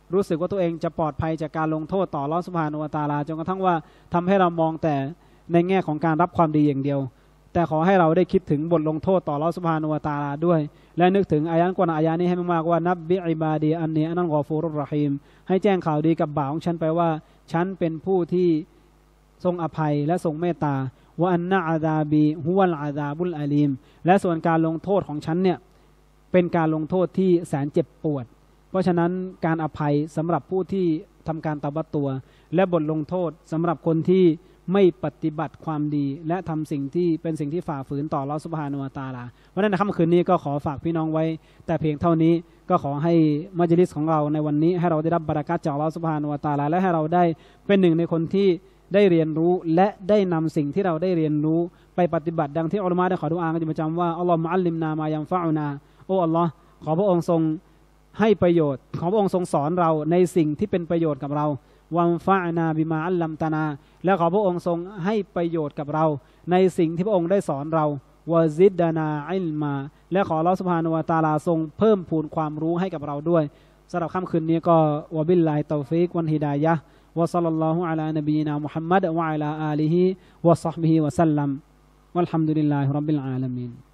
Speaker 1: รู้สึกว่าตัวเองจะปลอดภัยจากการลงโทษต่ออัลเลาะห์ซุบฮานะฮูวะตะอาลาจนกระทั่งว่าทำให้เรามองแต่ในแง่ของการรับความดีอย่างเดียวแต่ขอให้เราได้คิดถึงบทลงโทษต่ออัลเลาะห์ซุบฮานะฮูวะตะอาลาด้วยและนึกถึงอายะห์กุรอานอายะห์นี้ให้มากๆว่านับบิอิบาดีอันนีอันนัลกอฟูรุรเราะฮีมให้แจ้งข่าวดีกับบ่าวของฉันไปว่าฉันเป็นผู้ที่ทรงอภัยและทรงเมตตาว่าอันนะอาซาบีฮุวัลอาซาบุลอาลีมและส่วนการลงโทษของฉันเนี่ยเป็นการลงโทษที่แสนเจ็บปวดเพราะฉะนั้นการอภัยสำหรับผู้ที่ทำการตะบัตตัวและบทลงโทษสำหรับคนที่ไม่ปฏิบัติความดีและทำสิ่งที่เป็นสิ่งที่ฝ่าฝืนต่ออัลเลาะห์ซุบฮานะฮูวะตะอาลาเพราะฉะนั้นในค่ำคืนนี้ก็ขอฝากพี่น้องไว้แต่เพียงเท่านี้ก็ขอให้มัจลิสของเราในวันนี้ให้เราได้รับบารอกาตจากอัลเลาะห์ซุบฮานะฮูวะตะอาลาและให้เราได้เป็นหนึ่งในคนที่ได้เรียนรู้และได้นำสิ่งที่เราได้เรียนรู้ไปปฏิบัติดังที่อัลลอฮฺได้ขอดุอากันอยู่ประจำว่าอัลลอฮฺมุอัลลิมนามายัมฟะอุนาโอ้อัลลอฮ์ขอพระองค์ทรงให้ประโยชน์ขอพระองค์ทรงสอนเราในสิ่งที่เป็นประโยชน์กับเราวัมฟะนาบิมาอัลลัมตานาและขอพระองค์ทรงให้ประโยชน์กับเราในสิ่งที่พระองค์ได้สอนเราวะซิดดานาอิลมาและขออัลเลาะห์ซุบฮานะฮูวะตะอาลาทรงเพิ่มพูนความรู้ให้กับเราด้วยสำหรับค่ำคืนนี้ก็วะบิลลาฮิตอฟิกวันฮิดายะห์วะศ็อลลัลลอฮุอะลานบีนามุฮัมมัดวะอะลาอาลิฮิวะศอฮบิฮิวะซัลลัมวัลฮัมดุลิลลาฮิร็อบบิลอาลามีน